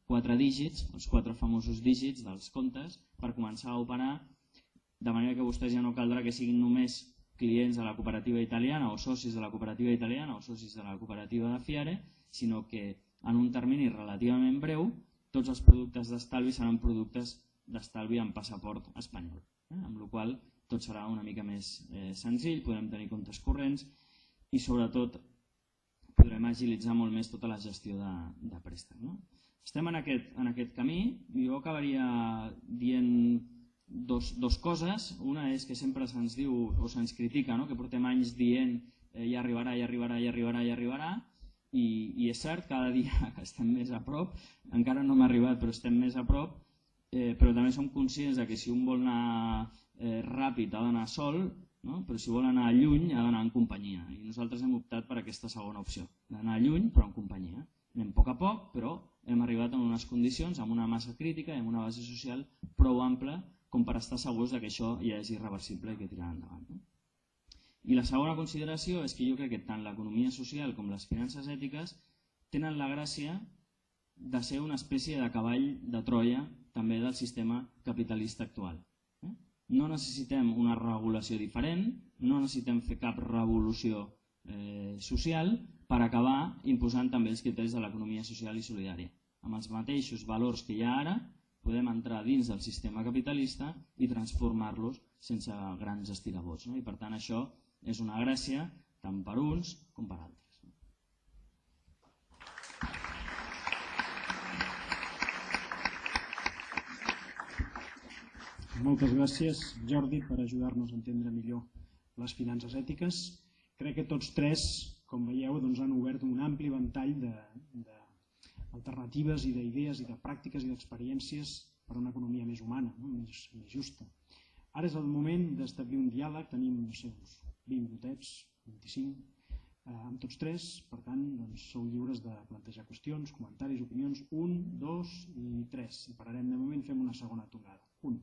quatre dígits, els quatre famosos dígits dels comptes, per començar a operar, de manera que vostès ja no caldrà que siguin només clients de la cooperativa italiana o socis de la cooperativa italiana o socis de la cooperativa de Fiare, sinó que en un termini relativament breu tots els productes d'estalvi seran productes d'estalvi amb passaport espanyol, eh? Amb la qual cosa tot serà una mica més eh, senzill, podrem tenir comptes corrents i sobretot podrem agilitzar molt més tota la gestió de, de préstec. No? Estem en aquest, en aquest camí. Jo acabaria dient dos, dos coses. Una és que sempre se'ns diu o se'ns critica, no? Que portem anys dient eh, ja arribarà, ja arribarà, ja arribarà, ja arribarà. I, i és cert, cada dia estem més a prop. Encara no hem arribat, però estem més a prop. Eh, però també som conscients de que si un vol anar eh, ràpid ha d'anar sol, no? Però si vol anar lluny ha d'anar en companyia. I nosaltres hem optat per aquesta segona opció, d'anar lluny però en companyia. Anem a poc a poc, però hem arribat en unes condicions, amb una massa crítica i amb una base social prou ampla com per estar segurs que això ja és irreversible i que tirarà endavant. No? I la segona consideració és que jo crec que tant l'economia social com les finances ètiques tenen la gràcia de ser una espècie de cavall de Troia també del sistema capitalista actual. Eh? No necessitem una regulació diferent, no necessitem fer cap revolució eh, social per acabar imposant també els criteris de l'economia social i solidària. Amb els mateixos valors que hi ha ara podem entrar dins del sistema capitalista i transformar-los sense grans estirabots. No? I per tant això és una gràcia tant per uns com per altres. Moltes gràcies, Jordi, per ajudar-nos a entendre millor les finances ètiques. Crec que tots tres, com veieu, doncs, han obert un ampli ventall d'alternatives i d'idees i de pràctiques i d'experiències per a una economia més humana, no? més, més justa. Ara és el moment d'establir un diàleg. Tenim no sé, uns vint minutets, vint-i-cinc, eh, amb tots tres. Per tant, doncs, sou lliures de plantejar qüestions, comentaris, opinions. Un, dos i tres. I pararem de moment, fem una segona tongada. Un.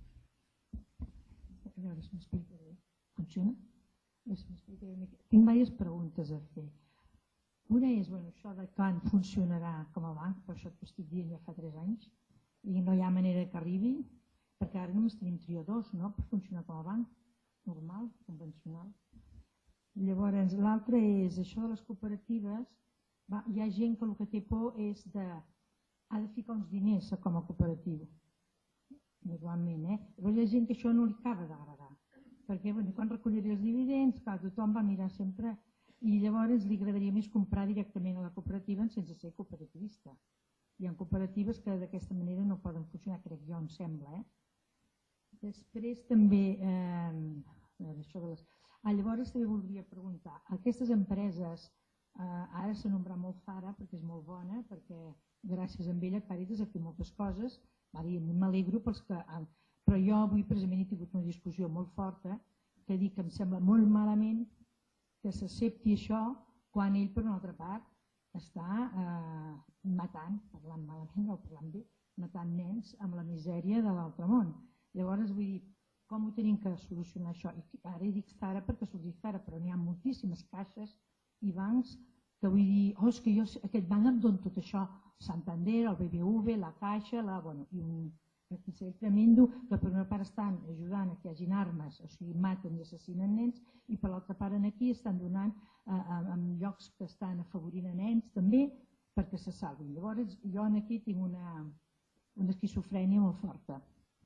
A veure si m'explica bé. Funciona? Tinc diverses preguntes a fer. Una és, bueno, això de quan funcionarà com a banc, per això t'ho estic dient ja fa tres anys, i no hi ha manera que arribi, perquè ara només tenim triadors, no?, per funcionar com a banc, normal, convencional. Llavors, l'altre és això de les cooperatives. Va, hi ha gent que el que té por és de... ha de ficar uns diners com a cooperativa. Igualment, eh? Llavors hi ha gent que això no li acaba d'agradar, perquè bueno, quan recolliré els dividends, clar, tothom va mirar sempre, i llavors li agradaria més comprar directament a la cooperativa sense ser cooperativista. Hi ha cooperatives que d'aquesta manera no poden funcionar, crec jo, em sembla. Eh? Després també, eh, això de les... ah, llavors també voldria preguntar, aquestes empreses, eh, ara s'ha nombrat molt Zara perquè és molt bona, perquè gràcies a ella Càritas ha fet moltes coses. M'alegro pels que... Però jo avui precisament he tingut una discussió molt forta que dic que em sembla molt malament que s'accepti això quan ell, per una altra part, està eh, matant, parlant malament o parlant bé, matant nens amb la misèria de l'altre món. Llavors vull dir, com ho tenim que solucionar això? I ara he dit Zara perquè s'ho dic Zara, però n'hi ha moltíssimes caixes i bancs que vull dir, oh, és que jo aquest banc em dona tot això, Santander, el B B V, la Caixa, la, bueno, i un requisell tremendo que per una part estan ajudant a que hi hagin armes, o sigui, maten i assassinen nens, i per l'altra part aquí estan donant eh, en llocs que estan afavorint a nens també perquè se salvin. Llavors jo aquí tinc una, una esquizofrènia molt forta.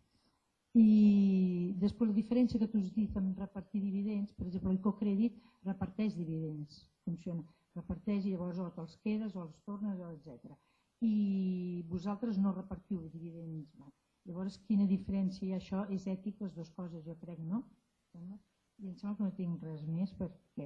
I després la diferència que tu has dit amb repartir dividends, per exemple, el Ecocrèdit reparteix dividends, funciona, reparteix i llavors o te'ls quedes o els tornes, etcètera. I vosaltres no repartiu dividends. Llavors, quina diferència hi ha? Això és ètic, les dues coses, jo crec, no? I em sembla que no tinc res més perquè...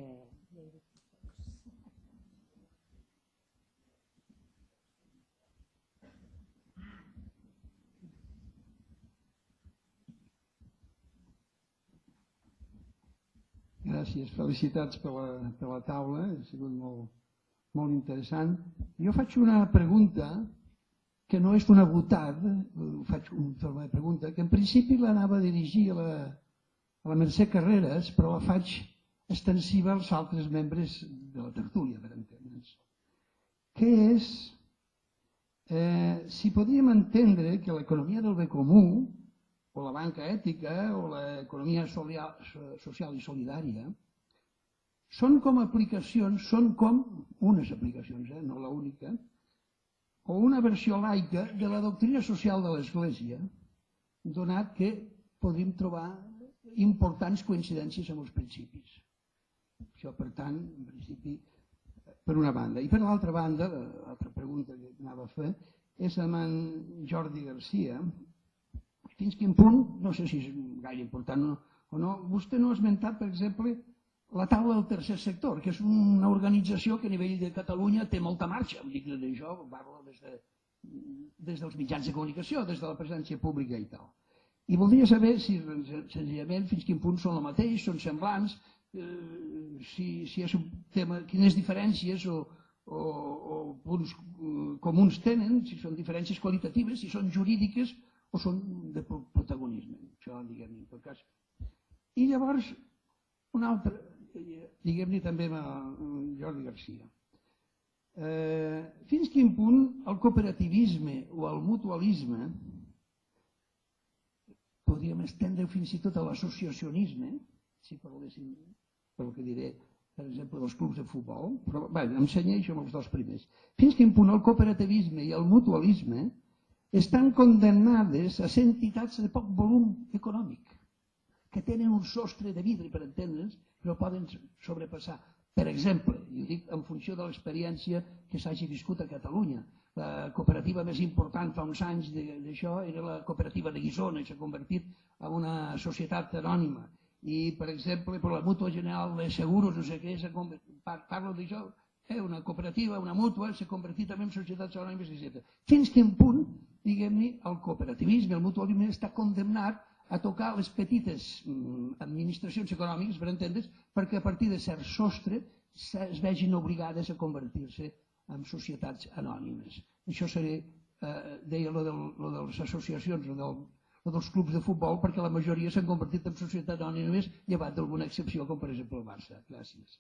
Gràcies, felicitats per la, per la taula, ha sigut molt, molt interessant. Jo faig una pregunta que no és una botada, faig una forma de pregunta, que en principi l'anava a dirigir a la, a la Mercè Carreras, però la faig extensiva als altres membres de la tertúlia, per entendre'ns. Què és eh, si podríem entendre que l'economia del bé comú, o la banca ètica, o l'economia social i solidària, són com aplicacions, són com unes aplicacions, eh, no l'única, o una versió laica de la doctrina social de l'Església, donat que podríem trobar importants coincidències amb els principis. Això, per tant, en principi, per una banda. I per l'altra banda, l'altra pregunta que anava a fer, és amb en Jordi Garcia. Fins quin punt, no sé si és gaire important o no, vostè no ha esmentat, per exemple, la taula del tercer sector, que és una organització que a nivell de Catalunya té molta marxa. Em dic d'això, parlo des, de, des dels mitjans de comunicació, des de la presència pública i tal. I voldria saber si, senzillament, fins quin punt són el mateix, són semblants, eh, si, si és un tema, quines diferències o, o, o punts comuns tenen, si són diferències qualitatives, si són jurídiques o són de protagonisme. Això, diguem-ne, en tot cas. I llavors, un altre, diguem-ne també amb Jordi Garcia. Eh, fins quin punt el cooperativisme o el mutualisme, podríem estendre fins i tot a l'associacionisme, si parléssim, pel que diré, per exemple, dels clubs de futbol, però bé, em cenyeixo amb els dos primers. Fins quin punt el cooperativisme i el mutualisme estan condemnades a ser entitats de poc volum econòmic, que tenen un sostre de vidre, per entendre'ns, però poden sobrepassar. Per exemple, i ho dic en funció de l'experiència que s'hagi viscut a Catalunya, la cooperativa més important fa uns anys d'això era la cooperativa de Guissona, s'ha convertit en una societat anònima. I, per exemple, per la Mútua General de Seguros, no sé què, parlo d'això, eh, una cooperativa, una mútua, s'ha convertit també en societats anònimes, etcètera. Fins quin punt, diguem-ne, el cooperativisme, el mutualisme està condemnat a tocar les petites administracions econòmiques, per entendre's, perquè a partir de cert sostre es vegin obligades a convertir-se en societats anònimes. Això seria, eh, deia, lo, del, lo de les associacions, lo, del, lo dels clubs de futbol, perquè la majoria s'han convertit en societats anònimes, llevat d'alguna excepció, com per exemple el Barça. Gràcies.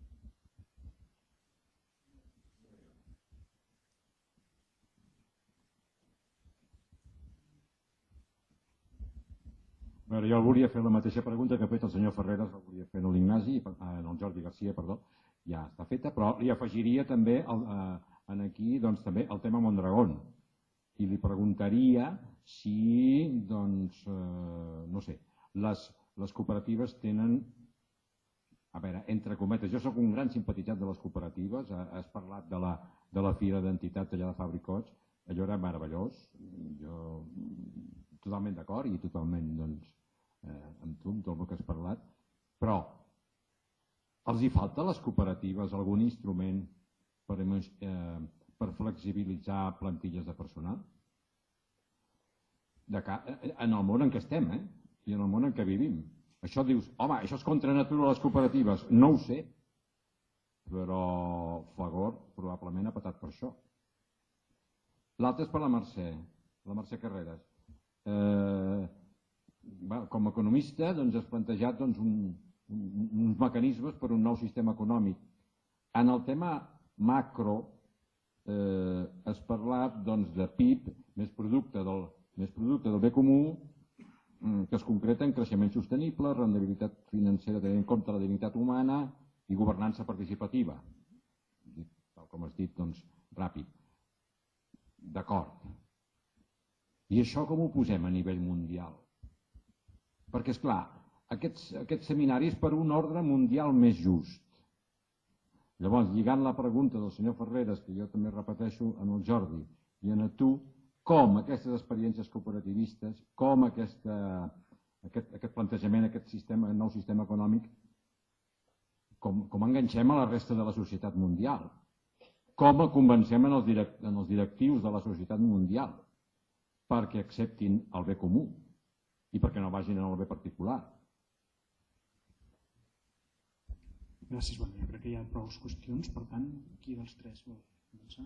Bueno, jo volia fer la mateixa pregunta que ha fet el senyor Ferreras, la volia fer en l'Ignasi, en el Jordi Garcia, perdó, ja està feta, però li afegiria també el, eh, en aquí doncs, també el tema Mondragón i li preguntaria si, doncs, eh, no sé, les, les cooperatives tenen, a veure, entre cometes, jo sóc un gran simpatitzat de les cooperatives, has parlat de la, de la Fira d'Entitats allà de Fabricots, allò era meravellós, jo totalment d'acord i totalment, doncs, eh, amb tu, amb tot el que has parlat, però els hi falta a les cooperatives algun instrument per, eh, per flexibilitzar plantilles de personal? De ca... En el món en què estem, eh? I en el món en què vivim. Això dius, home, això és contra natura les cooperatives. No ho sé, però Fagor probablement ha patat per això. L'altre és per la Mercè, la Mercè Carreras. Eh, com a economista doncs, has plantejat doncs, un, un, uns mecanismes per un nou sistema econòmic. En el tema macro eh, has parlat doncs, de P I B, més producte del, més producte del bé comú, que es concreta en creixement sostenible, rendibilitat financera tenint en compte la dignitat humana i governança participativa. Tal com has dit, doncs, ràpid. D'acord. I això com ho posem a nivell mundial? Perquè, esclar, aquests, aquests seminaris per un ordre mundial més just. Llavors, lligant la pregunta del senyor Ferreras, que jo també repeteixo en el Jordi, i en tu, com aquestes experiències cooperativistes, com aquesta, aquest, aquest plantejament, aquest sistema, nou sistema econòmic, com, com enganxem a la resta de la societat mundial? Com el convencem en els, direct, en els directius de la societat mundial perquè acceptin el bé comú i perquè no vagin en el bé particular? Gràcies. Bueno, jo crec que hi ha prou qüestions, per tant, qui dels tres vol començar?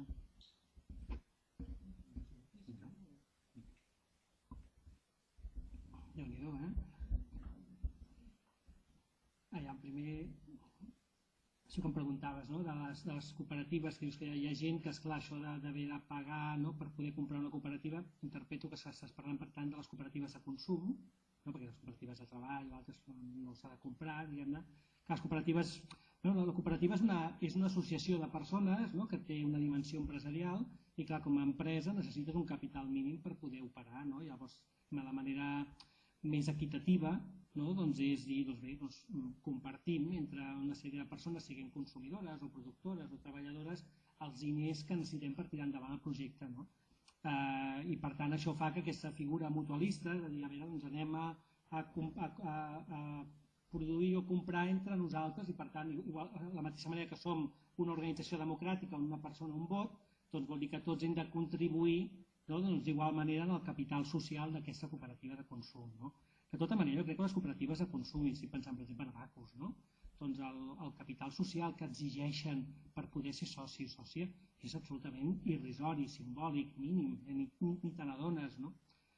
Déu-n'hi-do, eh? Allà, primer, això que em preguntaves, no? de, les, de les cooperatives, que dius que hi ha gent que, esclar, això d'haver de pagar, no? per poder comprar una cooperativa, interpreto que estàs parlant, per tant, de les cooperatives de consum, no? perquè les cooperatives de treball o altres no s'ha de comprar, diguem-ne, que les cooperatives... No, no, la cooperativa és una, és una associació de persones, no? que té una dimensió empresarial i, clar, com a empresa necessites un capital mínim per poder operar, no? Llavors, la manera més equitativa, no? doncs és dir, doncs bé, doncs compartim entre una sèrie de persones, siguin consumidores o productores o treballadores, els diners que necessitem per tirar endavant el projecte. No? Eh, I per tant això fa que aquesta figura mutualista, de dir, a veure, doncs anem a, a, a, a produir o comprar entre nosaltres i per tant, igual, la mateixa manera que som una organització democràtica on una persona un vot, doncs vol dir que tots hem de contribuir, no? doncs d'igual manera en el capital social d'aquesta cooperativa de consum. No? De tota manera, jo crec que les cooperatives de consum, i estic pensant per exemple en Bacus, no? doncs el, el capital social que exigeixen per poder ser soci o sòcia és absolutament irrisori, simbòlic, mínim, ni, ni te n'adones. No?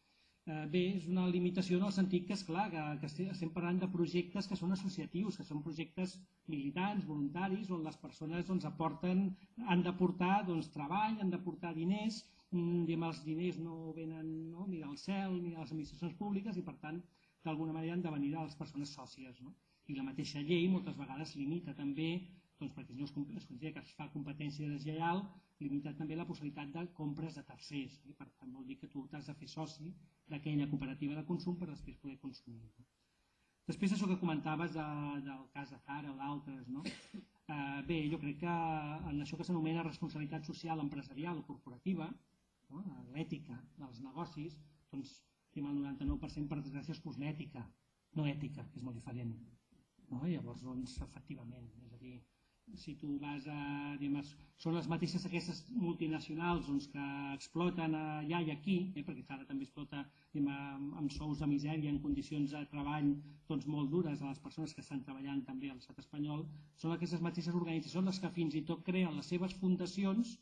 Eh, bé, és una limitació en el sentit que, esclar, que, que estem parlant de projectes que són associatius, que són projectes militants, voluntaris, on les persones doncs, aporten, han d'aportar doncs, treball, han d'aportar diners, diguem, els diners no venen no, ni del cel ni de les administracions públiques i per tant d'alguna manera han de venir de les persones sòcies. No? I la mateixa llei moltes vegades limita també, doncs, perquè no es considera que es fa competència deslleial, limita també la possibilitat de compres de tercers. I per tant vol dir que tu t'has de fer soci d'aquella cooperativa de consum per després poder consumir. No? Després això que comentaves de, del cas de Zara o d'altres, no? eh, bé, jo crec que en això que s'anomena responsabilitat social empresarial o corporativa, no? l'ètica dels negocis, doncs el noranta-nou per cent per desgràcia és cosmètica, no ètica, que és molt diferent. No? Llavors, doncs, efectivament, és a dir, si tu vas a... Diguem, són les mateixes aquestes multinacionals doncs, que exploten allà i aquí, eh, perquè Zara també explota diguem, amb sous de misèria, en condicions de treball doncs, molt dures a les persones que estan treballant també a l'estat espanyol, són aquestes mateixes organitzacions les que fins i tot creen les seves fundacions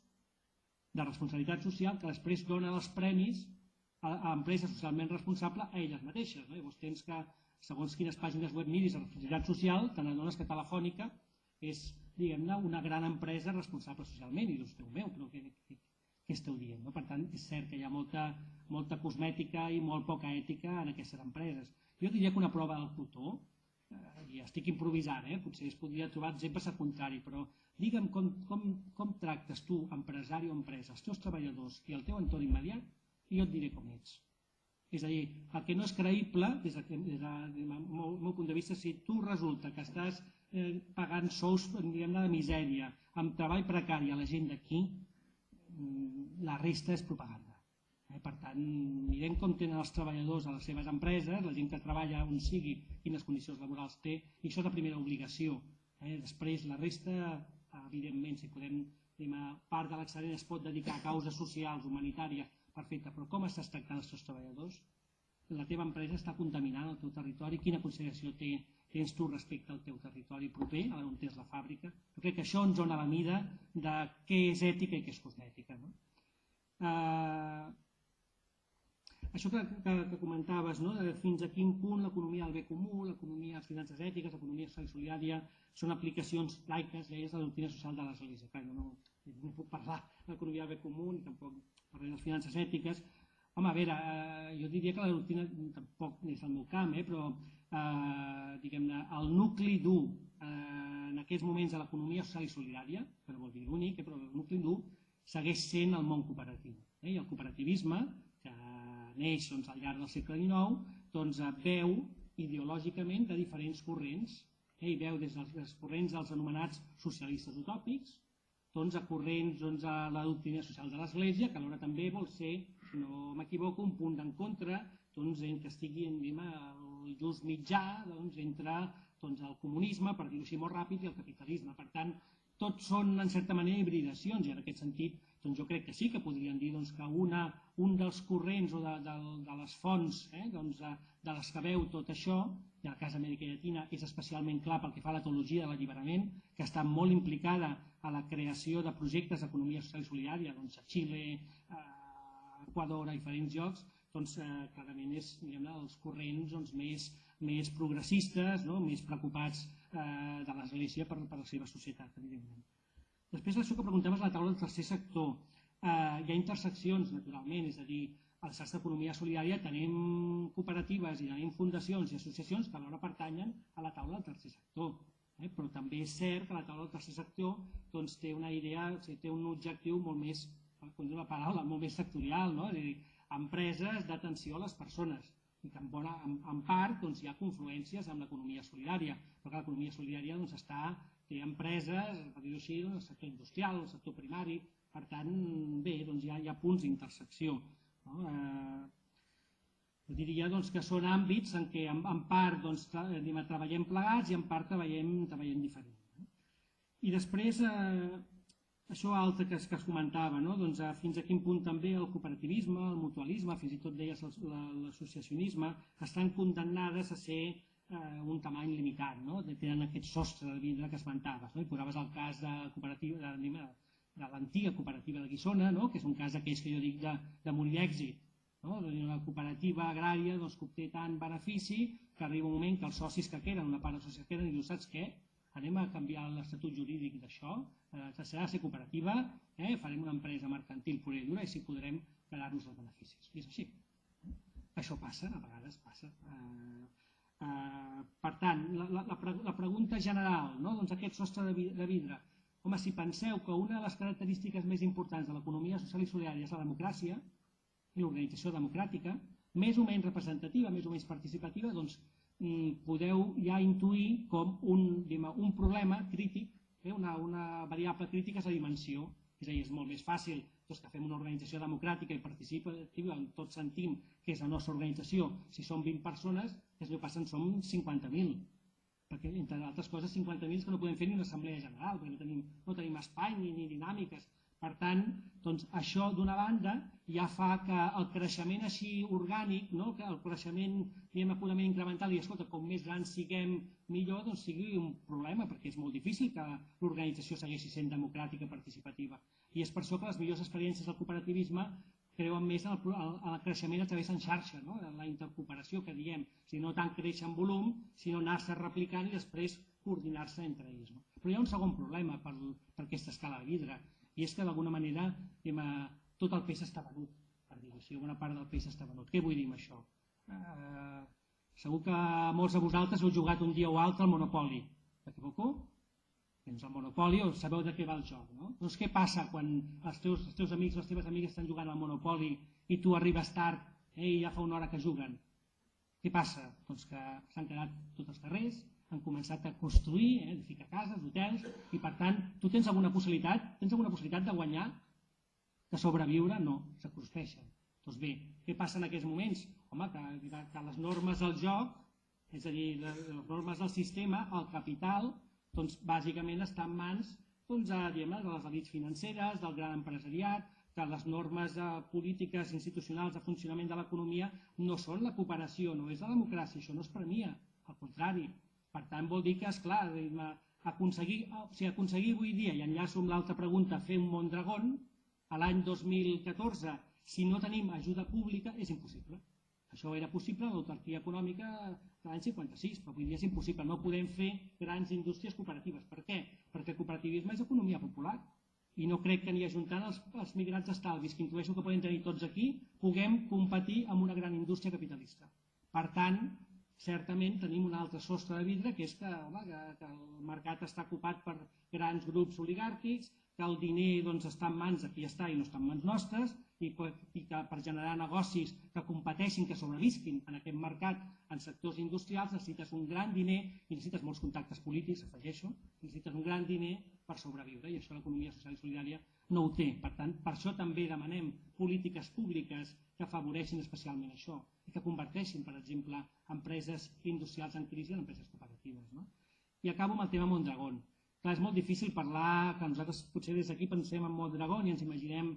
de responsabilitat social que després donen els premis a, a empreses socialment responsables a elles mateixes. No? Llavors tens que, segons quines pàgines web miris de responsabilitat social, te n'adones que Telefònica és, diguem-ne, una gran empresa responsable socialment, i dius, Déu meu, però què, què, què esteu dient? No? Per tant, és cert que hi ha molta, molta cosmètica i molt poca ètica en aquestes empreses. Jo diria que una prova del cotó, eh, i estic improvisant, eh, potser es podria trobar exemples al contrari, però digue'm com, com, com tractes tu, empresari o empresa, els teus treballadors i el teu entorn immediat, i jo et diré com ets. És a dir, el que no és creïble, des del meu, meu punt de vista, si tu resulta que estàs eh, pagant sous diguem, de misèria, amb treball precari a la gent d'aquí, la resta és propaganda. Eh, per tant, mirem com tenen els treballadors a les seves empreses, la gent que treballa on sigui, quines condicions laborals té, i això és la primera obligació. Eh, després, la resta, evidentment, si podem, part de l'excedent es pot dedicar a causes socials, humanitàries, perfecte, però com estàs tractant els teus treballadors? La teva empresa està contaminant el teu territori, quina consideració té, tens tu respecte al teu territori proper, on tens la fàbrica? Jo crec que això ens dona la mida de què és ètica i què és cosmètica. No? Uh, això que, que, que comentaves, no? De fins a quin punt l'economia del bé comú, l'economia de les finances ètiques, l'economia social i solidària són aplicacions laiques, deies, de la doctrina social de l'Església. Clar, jo no, no puc parlar de l'economia del bé comú ni tampoc parlar de les finances ètiques. Home, a veure, eh, jo diria que la doctrina tampoc és el meu camp, eh, però eh, diguem-ne, el nucli dur eh, en aquests moments de l'economia social i solidària, que no vol dir l'únic, eh, però el nucli dur segueix sent el món cooperatiu. Eh, I el cooperativisme, que neix doncs, al llarg del segle dinou, doncs, veu ideològicament de diferents corrents, eh, i veu des dels, dels corrents dels anomenats socialistes utòpics, doncs, a corrents doncs, a la doctrina social de l'Església, que alhora també vol ser, si no m'equivoco, un punt d'encontre doncs, en que estigui en, diguem, el just mitjà doncs, entre doncs, el comunisme, per dir-ho així molt ràpid, i el capitalisme. Per tant, tots són en certa manera hibridacions, i en aquest sentit doncs, jo crec que sí que podríem dir doncs, que una, un dels corrents o de, de, de les fonts eh, doncs, de, de les que veu tot això, i en el cas d'Amèrica Llatina és especialment clar pel que fa a la teologia de l'alliberament, que està molt implicada a la creació de projectes d'economia social i solidària doncs, a Xile, a Equador, a diferents llocs, doncs, eh, clarament és diguem-ne, els corrents doncs, més, més progressistes, no? Més preocupats de l'Església per la seva societat, evidentment. Després, això que preguntaves a la taula del tercer sector, hi ha interseccions, naturalment, és a dir, a la xarxa d'economia solidària tenim cooperatives i tenim fundacions i associacions que alhora pertanyen a la taula del tercer sector. Però també és cert que la taula del tercer sector té una idea, té un objectiu molt més, una paraula, molt més sectorial, és a dir, empreses d'atenció a les persones, i que en part hi ha confluències amb l'economia solidària, però que l'economia solidària té empreses, per dir-ho així, en el sector industrial, en el sector primari, per tant, bé, hi ha punts d'intersecció. Jo diria que són àmbits en què en part treballem plegats i en part treballem diferent. I després, això altre que es comentava, fins a quin punt també el cooperativisme, el mutualisme, fins i tot deies l'associacionisme, estan condemnades a ser un tamany limitat, tenen aquest sostre de vidre que esmentaves. Posaves el cas de l'antiga cooperativa de Guissona, que és un cas d'aquells que jo dic de molt èxit. Una cooperativa agrària que obté tant benefici que arriba un moment que els socis que queden, una part dels socis que queden, i diu, saps què? Anem a canviar l'estatut jurídic d'això, serà ser cooperativa, farem una empresa mercantil pura i dura i si podrem quedar-nos els beneficis. I és així. Això passa, a vegades passa. Per tant, la pregunta general, aquest sostre de vidre, home, si penseu que una de les característiques més importants de l'economia social i solidària és la democràcia i l'organització democràtica, més o menys representativa, més o menys participativa, doncs podeu ja intuir com un problema crític, una variable crítica és la dimensió. És a dir, és molt més fàcil que fem una organització democràtica i participativa, on tots sentim que és la nostra organització, si som vint persones, que el que passa en som cinquanta mil. Perquè, entre altres coses, cinquanta mil que no podem fer ni una assemblea general, perquè no tenim espai ni dinàmiques. Per tant, això d'una banda ja fa que el creixement així orgànic, que el creixement purament incremental, i escolta, com més grans siguem millor, doncs sigui un problema, perquè és molt difícil que l'organització segueixi sent democràtica i participativa. I és per això que les millors experiències del cooperativisme creuen més en el creixement a través en xarxa, en la intercooperació que diem, no tant créixer en volum, sinó anar-se replicant i després coordinar-se entre ells. Però hi ha un segon problema per aquesta escala de vidre, i és que d'alguna manera tot el peix està venut, per dir-ho així, bona part del peix està venut. Què vull dir amb això? Segur que molts de vosaltres heu jugat un dia o altre al Monopoli. M'equivoco? Doncs el Monopoli, sabeu de què va el joc, no? Doncs què passa quan els teus amics o les teves amigues estan jugant al Monopoli i tu arribes tard i ja fa una hora que juguen? Què passa? Doncs que s'han quedat tots els carrers, han començat a construir, edificar cases, hotels, i per tant, tu tens alguna possibilitat, tens alguna possibilitat de guanyar, de sobreviure? No, s'acrospeixen. Doncs bé, què passa en aquests moments? Home, que les normes del joc, és a dir, les normes del sistema, el capital, doncs bàsicament està en mans de les elits financeres, del gran empresariat, que les normes polítiques institucionals de funcionament de l'economia no són la cooperació, no és la democràcia, això no es premia, al contrari. Per tant, vol dir que, esclar, aconseguir avui dia, i enllaço amb l'altra pregunta, fer un Mondragón, a l'any dos mil catorze, si no tenim ajuda pública, és impossible. Això era possible en l'autarquia econòmica de l'any cinquanta-sis, però avui dia és impossible. No podem fer grans indústries cooperatives. Per què? Perquè el cooperativisme és economia popular. I no crec que ni ajuntant els migrants estalvis, que intueixo que poden tenir tots aquí, puguem competir amb una gran indústria capitalista. Per tant, certament tenim un altre sostre de vidre, que és que el mercat està ocupat per grans grups oligàrquics, que el diner està en mans de qui està i no està en mans nostres, i que per generar negocis que competeixin, que sobrevisquin en aquest mercat en sectors industrials, necessites un gran diner i necessites molts contactes polítics, afegeixo, necessites un gran diner per sobreviure, i això l'economia social i solidària no ho té. Per tant, per això també demanem polítiques públiques que afavoreixin especialment això i que converteixin, per exemple, empreses industrials en crisi en empreses cooperatives. I acabo amb el tema Mondragón. Clar, és molt difícil parlar, que nosaltres potser des d'aquí pensem en Mondragón i ens imaginem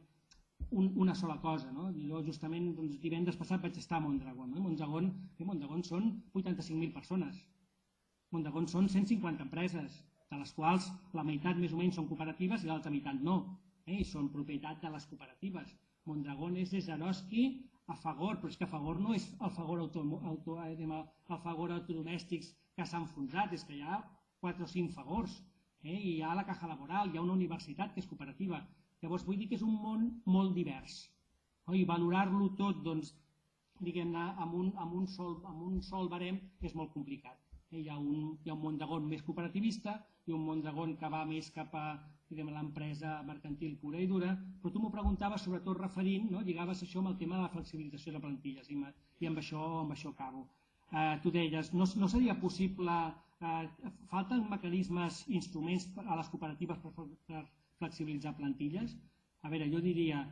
una sola cosa. Jo justament divendres passat vaig estar a Mondragón. Mondragón són vuitanta-cinc mil persones. Mondragón són cent cinquanta empreses, de les quals la meitat més o menys són cooperatives i l'altra meitat no. I són propietat de les cooperatives. Mondragón és des d'Eroski a Fagor, però és que Fagor no és el Fagor autodomèstics que s'ha enfonsat, és que hi ha quatre o cinc favors, eh? I hi ha la caja laboral, hi ha una universitat que és cooperativa. Llavors vull dir que és un món molt divers. I valorar-lo tot, doncs, diguem-ne, amb un, amb un, sol, amb un sol barem és molt complicat. Hi ha un, hi ha un Mondragón més cooperativista i un Mondragón que va més cap a l'empresa mercantil pura i dura, però tu m'ho preguntaves sobretot referint, no? Lligaves això amb el tema de la flexibilització de plantilles i, i amb, això, amb això acabo. Eh, tu deies, no, no seria possible, eh, falten mecanismes, instruments a les cooperatives per, per flexibilitzar plantilles? A veure, jo diria,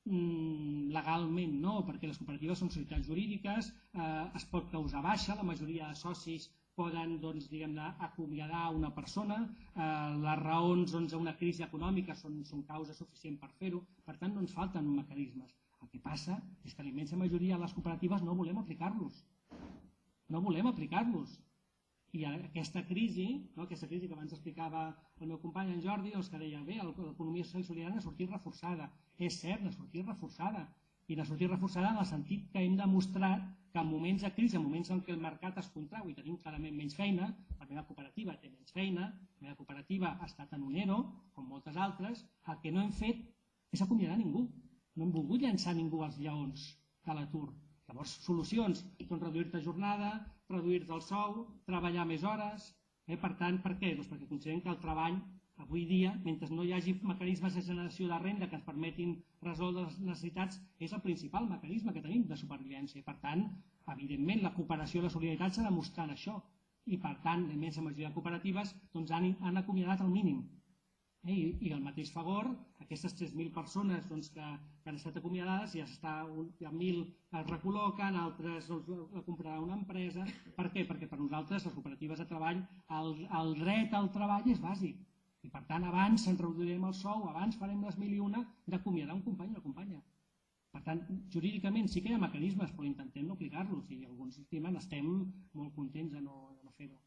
mm, legalment no, perquè les cooperatives són societats jurídiques, eh, es pot causar baixa, la majoria de socis poden, doncs, diguem-ne, acomiadar una persona, eh, les raons doncs, d'una crisi econòmica són, són causa suficient per fer-ho, per tant no ens falten mecanismes. El que passa és que la immensa majoria de les cooperatives no volem aplicar-los. No volem aplicar-los. I aquesta crisi, no, aquesta crisi que abans explicava el meu company en Jordi, doncs, que deia, bé, l'economia social i solidària ha sortit reforçada. És cert, ha sortit reforçada. I ha sortit reforçada en el sentit que hem demostrat que en moments de crisi, en moments en què el mercat es contrau i tenim clarament menys feina, la meva cooperativa té menys feina, la meva cooperativa ha estat en un ERO, com moltes altres, el que no hem fet és acomiadar ningú. No hem volgut llançar ningú als lleons de l'atur. Llavors, solucions, doncs reduir-te jornada, reduir-te el sou, treballar més hores. Eh? Per tant, per què? Doncs perquè considerem que el treball, avui dia, mentre no hi hagi mecanismes de generació de renda que ens permetin resoldre les necessitats, és el principal mecanisme que tenim de supervivència. Per tant, evidentment, la cooperació i la solidaritat s'ha demostrat això. I, per tant, la immensa majoria de cooperatives doncs, han, han acomiadat el mínim. Eh? I, I el mateix favor, aquestes tres mil persones doncs, que, que han estat acomiadades, ja està, ja mil es recol·loquen, altres doncs, la comprarà una empresa. Per què? Perquè per nosaltres, les cooperatives de treball, el, el dret al treball és bàsic. I per tant, abans ens reduirem el sou, abans farem les mil i una d'acomiadar un company o una companya. Per tant, jurídicament sí que hi ha mecanismes, però intentem no aplicar-los i alguns estimen estem molt contents de no, de no fer-ho.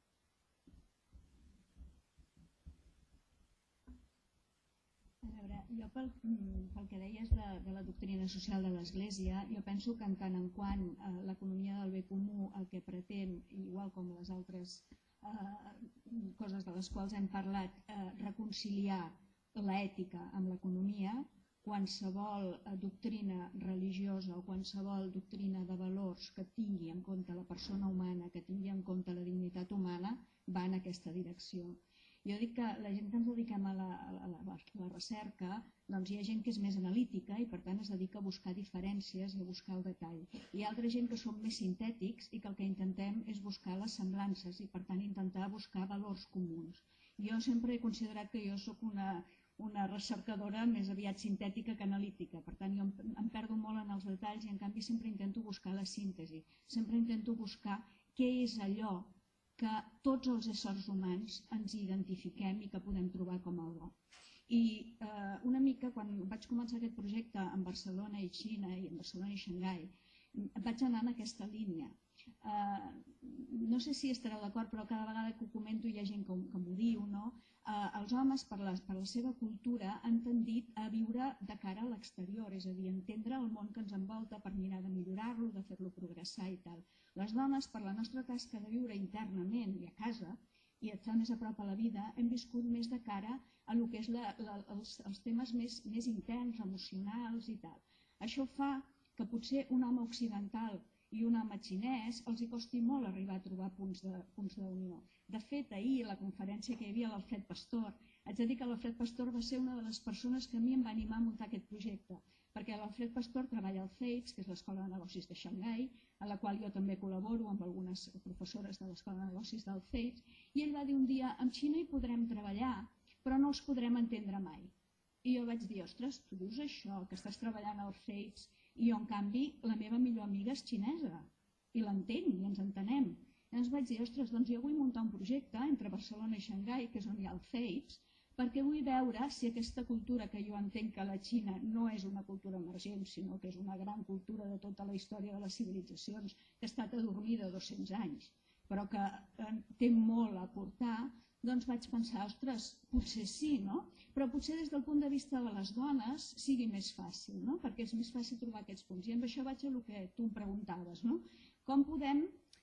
A veure, jo pel, pel que deies de, de la doctrina social de l'Església, jo penso que en tant en quant eh, l'economia del bé comú el que pretén, igual com les altres eh, coses de les quals hem parlat, eh, reconciliar l'ètica amb l'economia, qualsevol eh, doctrina religiosa o qualsevol doctrina de valors que tingui en compte la persona humana, que tingui en compte la dignitat humana, va en aquesta direcció. Jo dic que la gent que ens dediquem a la, a la, a la recerca, doncs hi ha gent que és més analítica i per tant es dedica a buscar diferències i a buscar el detall. Hi ha altra gent que som més sintètics i que el que intentem és buscar les semblances i per tant intentar buscar valors comuns. Jo sempre he considerat que jo sóc una, una recercadora més aviat sintètica que analítica, per tant jo em, em perdo molt en els detalls i en canvi sempre intento buscar la síntesi, sempre intento buscar què és allò que tots els éssers humans ens identifiquem i que podem trobar com a bo. I eh, una mica, quan vaig començar aquest projecte en Barcelona i Xina i en Barcelona i Xangai, vaig anar en aquesta línia. Eh, no sé si estareu d'acord, però cada vegada que ho comento hi ha gent que, que m'ho diu, no? Eh, els homes, per la, per la seva cultura, han tendit a viure de cara a l'exterior, és a dir, entendre el món que ens envolta per mirar de millorar-lo, de fer-lo progressar i tal. Les dones, per la nostra tasca de viure internament i a casa, i estar més a prop a la vida, hem viscut més de cara a lo que és la, la, els, els temes més, més interns, emocionals i tal. Això fa que potser un home occidental i un home xinès els hi costi molt arribar a trobar punts de, punts d'unió. De fet, ahir, a la conferència que hi havia l'Alfred Pastor, haig de dir que l'Alfred Pastor va ser una de les persones que a mi em va animar a muntar aquest projecte, perquè l'Alfred Pastor treballa al C E I P S, que és l'Escola de Negocis de Xangai, en la qual jo també col·laboro amb algunes professores de l'Escola de Negocis del C E I P S, i ell va dir un dia, amb Xina hi podrem treballar, però no els podrem entendre mai. I jo vaig dir, ostres, tu dius això, que estàs treballant al C E I P S, i jo, en canvi, la meva millor amiga és xinesa, i l'entenc, i ens entenem. I ens vaig dir, ostres, doncs jo vull muntar un projecte entre Barcelona i Xangai, que és on hi ha el C E I P S, perquè vull veure si aquesta cultura que jo entenc que la Xina no és una cultura emergent, sinó que és una gran cultura de tota la història de les civilitzacions, que ha estat adormida dos-cents anys, però que té molt a aportar, doncs vaig pensar, ostres, potser sí, no? Però potser des del punt de vista de les dones sigui més fàcil, no? Perquè és més fàcil trobar aquests punts. I amb això vaig a el que tu em preguntaves, no? Com podem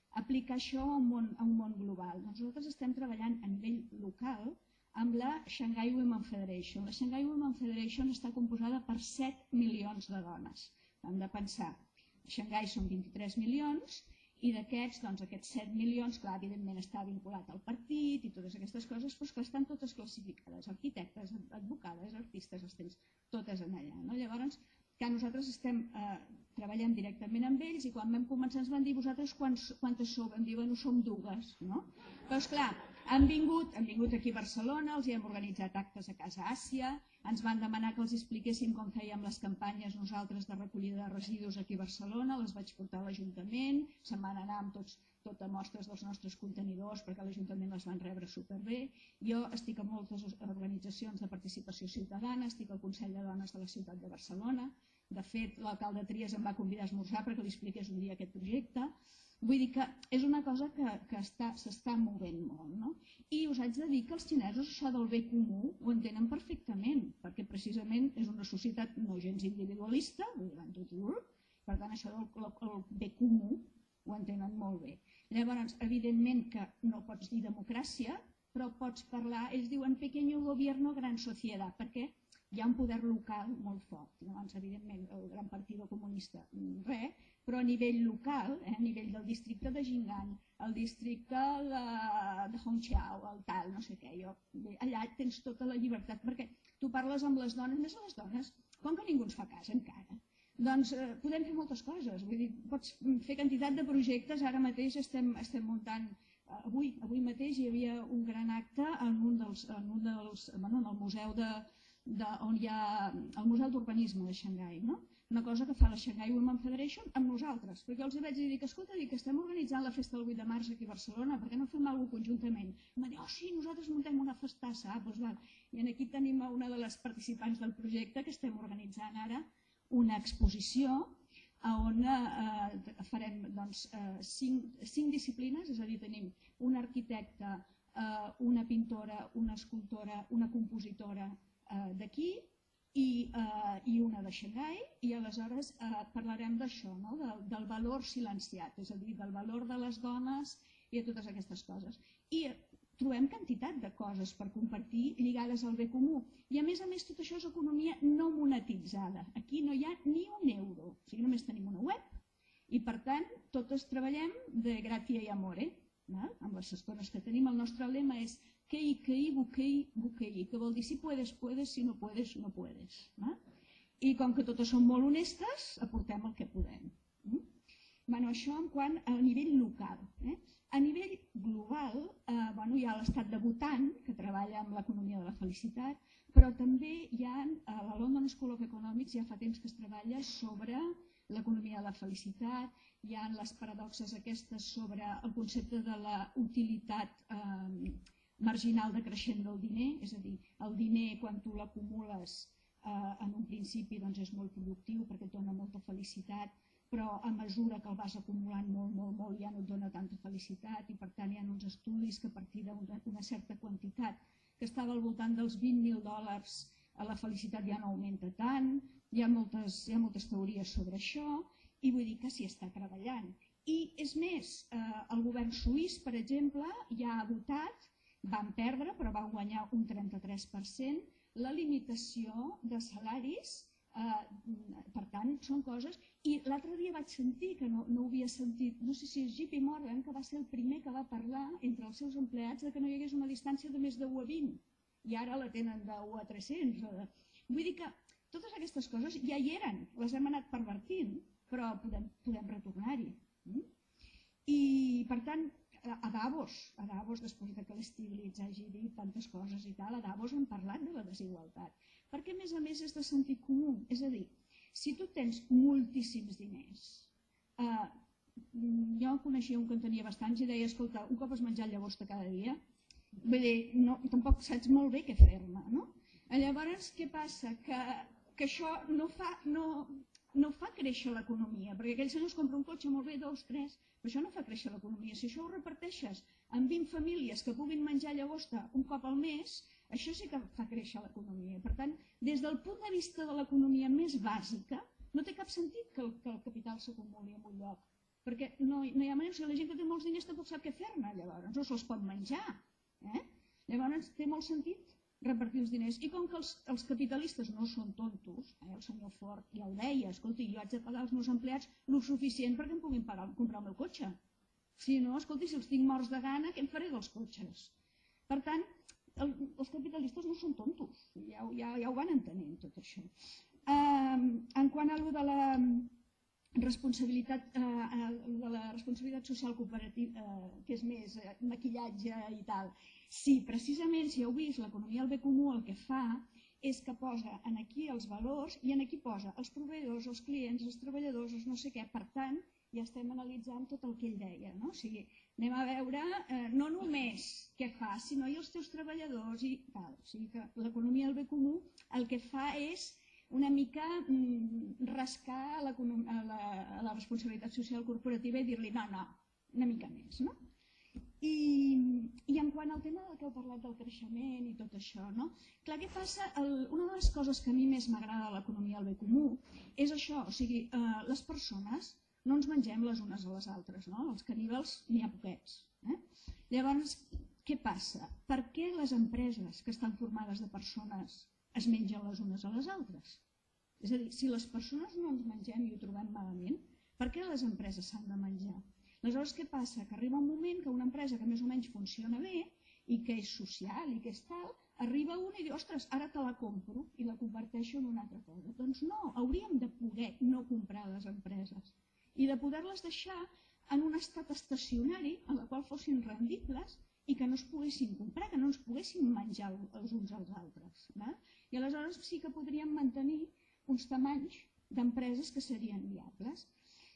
aplicar això a un món, a un món global. Doncs nosaltres estem treballant a nivell local amb la Shanghai Women Federation. La Shanghai Women Federation està composada per set milions de dones. Hem de pensar, a Shanghai són vint-i-tres milions i d'aquests, doncs aquests set milions, clar, evidentment està vinculat al partit i totes aquestes coses, però que estan totes classificades, arquitectes, advocades, artistes, les tens totes en allà. No? Llavors, que nosaltres estem eh, treballant directament amb ells i quan vam començar ens van dir vosaltres quants, quantes sou? Vam dir, bueno, som dues, no? Però esclar, han vingut, han vingut aquí a Barcelona, els hi hem organitzat actes a Casa Àsia, ens van demanar que els expliquéssim com fèiem les campanyes nosaltres de recollida de residus aquí a Barcelona, les vaig portar a l'Ajuntament, se'n van anar amb tots, tot a mostres dels nostres contenidors perquè l'Ajuntament les van rebre superbé. Jo estic en moltes organitzacions de participació ciutadana, estic al Consell de Dones de la Ciutat de Barcelona. De fet, l'alcalde Trias em va convidar a esmorzar perquè li expliqués un dia aquest projecte. Vull dir que és una cosa que, que s'està movent molt. No? I us haig de dir que els xinesos això del bé comú ho entenen perfectament, perquè precisament és una societat no gens individualista, per tant això del el bé comú ho entenen molt bé. Llavors, evidentment que no pots dir democràcia, però pots parlar, ells diuen pequeño gobierno, gran societat, perquè hi ha un poder local molt fort. Llavors, evidentment, el gran partit comunista, res, però a nivell local, eh, a nivell del districte de Jing'an, el districte de, de Hongqiao, el tal, no sé què, jo, allà tens tota la llibertat, perquè tu parles amb les dones, més a les dones, com que ningú ens fa cas encara, doncs eh, podem fer moltes coses, vull dir, pots fer quantitat de projectes, ara mateix estem, estem muntant, eh, avui, avui mateix hi havia un gran acte en un dels, en un dels, bueno, en el museu de, de, on hi ha el Museu d'Urbanisme de Xangai, no? Una cosa que fa la Shanghai Women Federation amb nosaltres, perquè els vaig dir que, escolta, que estem organitzant la festa del vuit de març aquí a Barcelona, per què no fem alguna cosa conjuntament? I em va dir, oh sí, nosaltres muntem una festassa, ah, doncs val. I aquí tenim una de les participants del projecte que estem organitzant ara una exposició on eh, farem doncs, eh, cinc, cinc disciplines, és a dir, tenim un arquitecte, eh, una pintora, una escultora, una compositora eh, d'aquí, I, uh, i una de Xangai, i aleshores uh, parlarem d'això, no? del, del valor silenciat, és a dir, del valor de les dones i de totes aquestes coses. I trobem quantitat de coses per compartir lligades al bé comú. I a més a més tot això és economia no monetitzada. Aquí no hi ha ni un euro, o sigui, només tenim una web i per tant totes treballem de gratia i amore. ¿Val? Amb les estones que tenim, el nostre lema és Kei, kei, bukei, bukei, que vol dir si puedes, puedes, si no puedes, no puedes. ¿Val? I com que totes som molt honestes, aportem el que podem. Mm? Bueno, això en quant a nivell local. Eh? A nivell global, eh, bueno, hi ha l'estat de Bhutan, que treballa amb l'economia de la felicitat, però també hi ha, a la London School of Economics ja fa temps que es treballa sobre l'economia de la felicitat, hi ha les paradoxes aquestes sobre el concepte de la utilitat eh, marginal decreixent del diner, és a dir, el diner quan tu l'acumules eh, en un principi doncs és molt productiu perquè et dona molta felicitat, però a mesura que el vas acumulant molt, molt, molt ja no et dona tanta felicitat i per tant hi ha uns estudis que a partir d'una certa quantitat que estava al voltant dels vint mil dòlars a la felicitat ja no augmenta tant, hi ha moltes, hi ha moltes teories sobre això i vull dir que s'hi està treballant. I és més, eh, el govern suís, per exemple, ja ha votat, van perdre però van guanyar un trenta-tres per cent, la limitació de salaris, eh, per tant són coses, i l'altre dia vaig sentir, que no, no ho havia sentit, no sé si és J P Morgan, que va ser el primer que va parlar entre els seus empleats de que no hi hagués una distància de més de u a vint, i ara la tenen de u a tres-cents. Vull dir que totes aquestes coses ja hi eren, les hem anat pervertint, però podem, podem retornar-hi. I per tant, a Davos, a Davos, després que l'Stiglitz hagi dit tantes coses i tal, a Davos hem parlat de la desigualtat, perquè a més a més és de sentit comú, és a dir, si tu tens moltíssims diners, eh, jo coneixia un que en tenia bastants i deia, escolta, un cop has menjat llagosta cada dia, vull dir, no, tampoc saps molt bé què fer-ne, no? Llavors, què passa? Que, que això no fa, no, no fa créixer l'economia, perquè aquell senyor es compra un cotxe molt bé, dos, tres, però això no fa créixer l'economia. Si això ho reparteixes en vint famílies que puguin menjar llagosta un cop al mes, això sí que fa créixer l'economia. Per tant, des del punt de vista de l'economia més bàsica, no té cap sentit que el, que el capital s'acumuli en un lloc perquè no hi ha manera, la gent que té molts diners tampoc sap què fer-ne, llavors no se'ls pot menjar. Llavors té molt sentit repartir els diners. I com que els capitalistes no són tontos, el senyor Ford ja ho deia, escolti, jo haig de pagar als meus empleats el suficient perquè em puguin comprar el meu cotxe. Si no, escolti, si els tinc morts de gana, què em faré dels cotxes? Per tant, els capitalistes no són tontos, ja ho van entenent tot això. En quant a allò de la responsabilitat social cooperativa, que és més maquillatge i tal, sí, precisament, si heu vist, l'economia del bé comú el que fa és que posa aquí els valors i aquí posa els proveïdors, els clients, els treballadors, els no sé què. Per tant, ja estem analitzant tot el que ell deia. O sigui, anem a veure no només què fa, sinó i els teus treballadors i tal. O sigui que l'economia del bé comú el que fa és una mica rascar la responsabilitat social corporativa i dir-li no, no, una mica més, no? I en quant al tema que heu parlat del creixement i tot això, no? Clar, què passa? Una de les coses que a mi més m'agrada de l'economia del bé comú és això, o sigui, les persones no ens mengem les unes a les altres, no? Els caníbals n'hi ha poquets. Llavors, què passa? Per què les empreses que estan formades de persones es mengen les unes a les altres? És a dir, si les persones no ens mengem i ho trobem malament, per què les empreses s'han de menjar? Aleshores, què passa? Que arriba un moment que una empresa que més o menys funciona bé i que és social i que és tal, arriba una i diu, ostres, ara te la compro i la converteixo en una altra cosa. Doncs no, hauríem de poder no comprar les empreses i de poder-les deixar en un estat estacionari en el qual fossin rendibles i que no es poguessin comprar, que no ens poguessin menjar els uns als altres. I aleshores sí que podríem mantenir uns tamanys d'empreses que serien viables.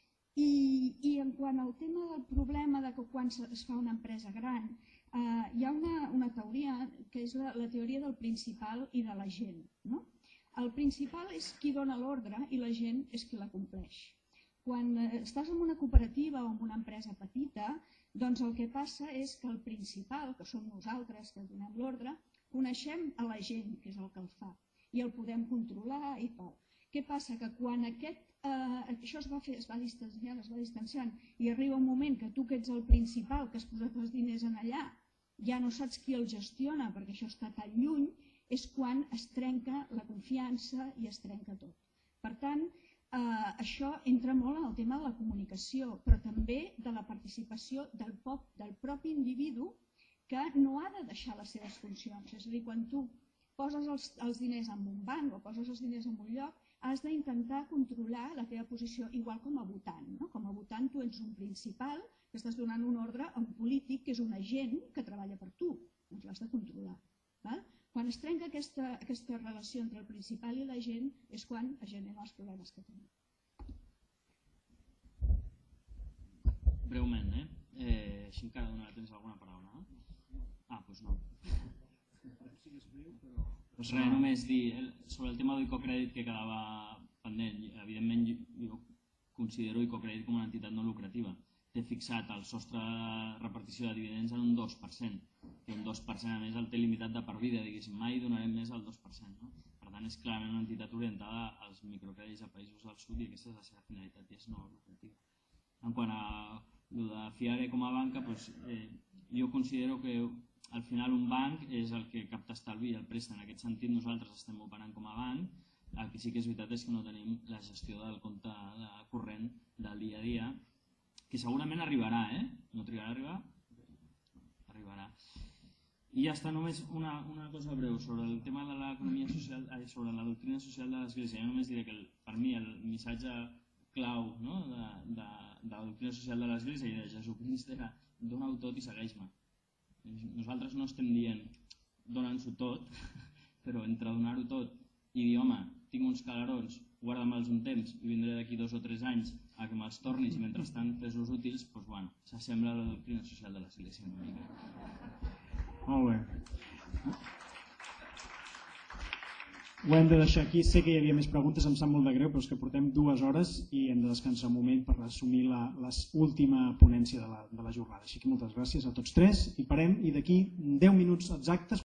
I en quant al tema del problema de quan es fa una empresa gran, hi ha una teoria que és la teoria del principal i de la gent. El principal és qui dona l'ordre i la gent és qui la compleix. Quan estàs en una cooperativa o en una empresa petita, doncs el que passa és que el principal, que som nosaltres que donem l'ordre, coneixem a la gent, que és el que el fa, i el podem controlar i tal. Què passa? Que quan això es va fer, es va distanciant, es va distanciant, i arriba un moment que tu que ets el principal, que has posat els diners en allà, ja no saps qui el gestiona perquè això està tan lluny, és quan es trenca la confiança i es trenca tot. Per tant, això entra molt en el tema de la comunicació, però també de la participació del propi individu que no ha de deixar les seves funcions. És a dir, quan tu poses els diners en un banc o poses els diners en un lloc, has d'intentar controlar la teva posició, igual com a votant. Com a votant tu ets un principal que estàs donant un ordre a un polític que és un agent que treballa per tu, doncs l'has de controlar. Quan es trenca aquesta relació entre el principal i la gent és quan es generen els problemes que tenim. Breument, eh? Així encara donarà temps a alguna paraula. Ah, doncs no. Res, només dir sobre el tema d'Icocrèdit que quedava pendent. Evidentment jo considero Icocrèdit com una entitat no lucrativa. Té fixat el sostre de repartició de dividends en un dos per cent. I un dos per cent a més el té limitat de per vida, diguéssim, mai donarem més del dos per cent. Per tant és clarament una entitat orientada als microcrèdits a països del sud i aquesta és la seva finalitat i és no lucrativa. En quant a el de Fiare com a banca, jo considero que al final un banc és el que capta estalvi i el presta. En aquest sentit nosaltres estem operant com a banc. El que sí que és veritat és que no tenim la gestió del compte corrent del dia a dia, que segurament arribarà, eh? No trigarà a arribar? Arribarà. I ja està, només una cosa breu sobre el tema de l'economia social, sobre la doctrina social de l'Església. Jo només diré que per mi el missatge clau de la doctrina social de l'Església i de Jesucrist era dona-ho tot i segueix-me. Nosaltres no estem dient dona'ns-ho tot, però entre donar-ho tot i dir, home, tinc uns calarons, guarda-me'ls un temps i vindré d'aquí dos o tres anys a que me'ls tornis i mentrestant fes-los útils, doncs bueno, s'assembla a la doctrina social de l'Església una mica. Molt bé. Ho hem de deixar aquí. Sé que hi havia més preguntes, em sap molt de greu, però és que portem dues hores i hem de descansar un moment per assumir l'última ponència de la jornada. Així que moltes gràcies a tots tres i parem i d'aquí deu minuts exactes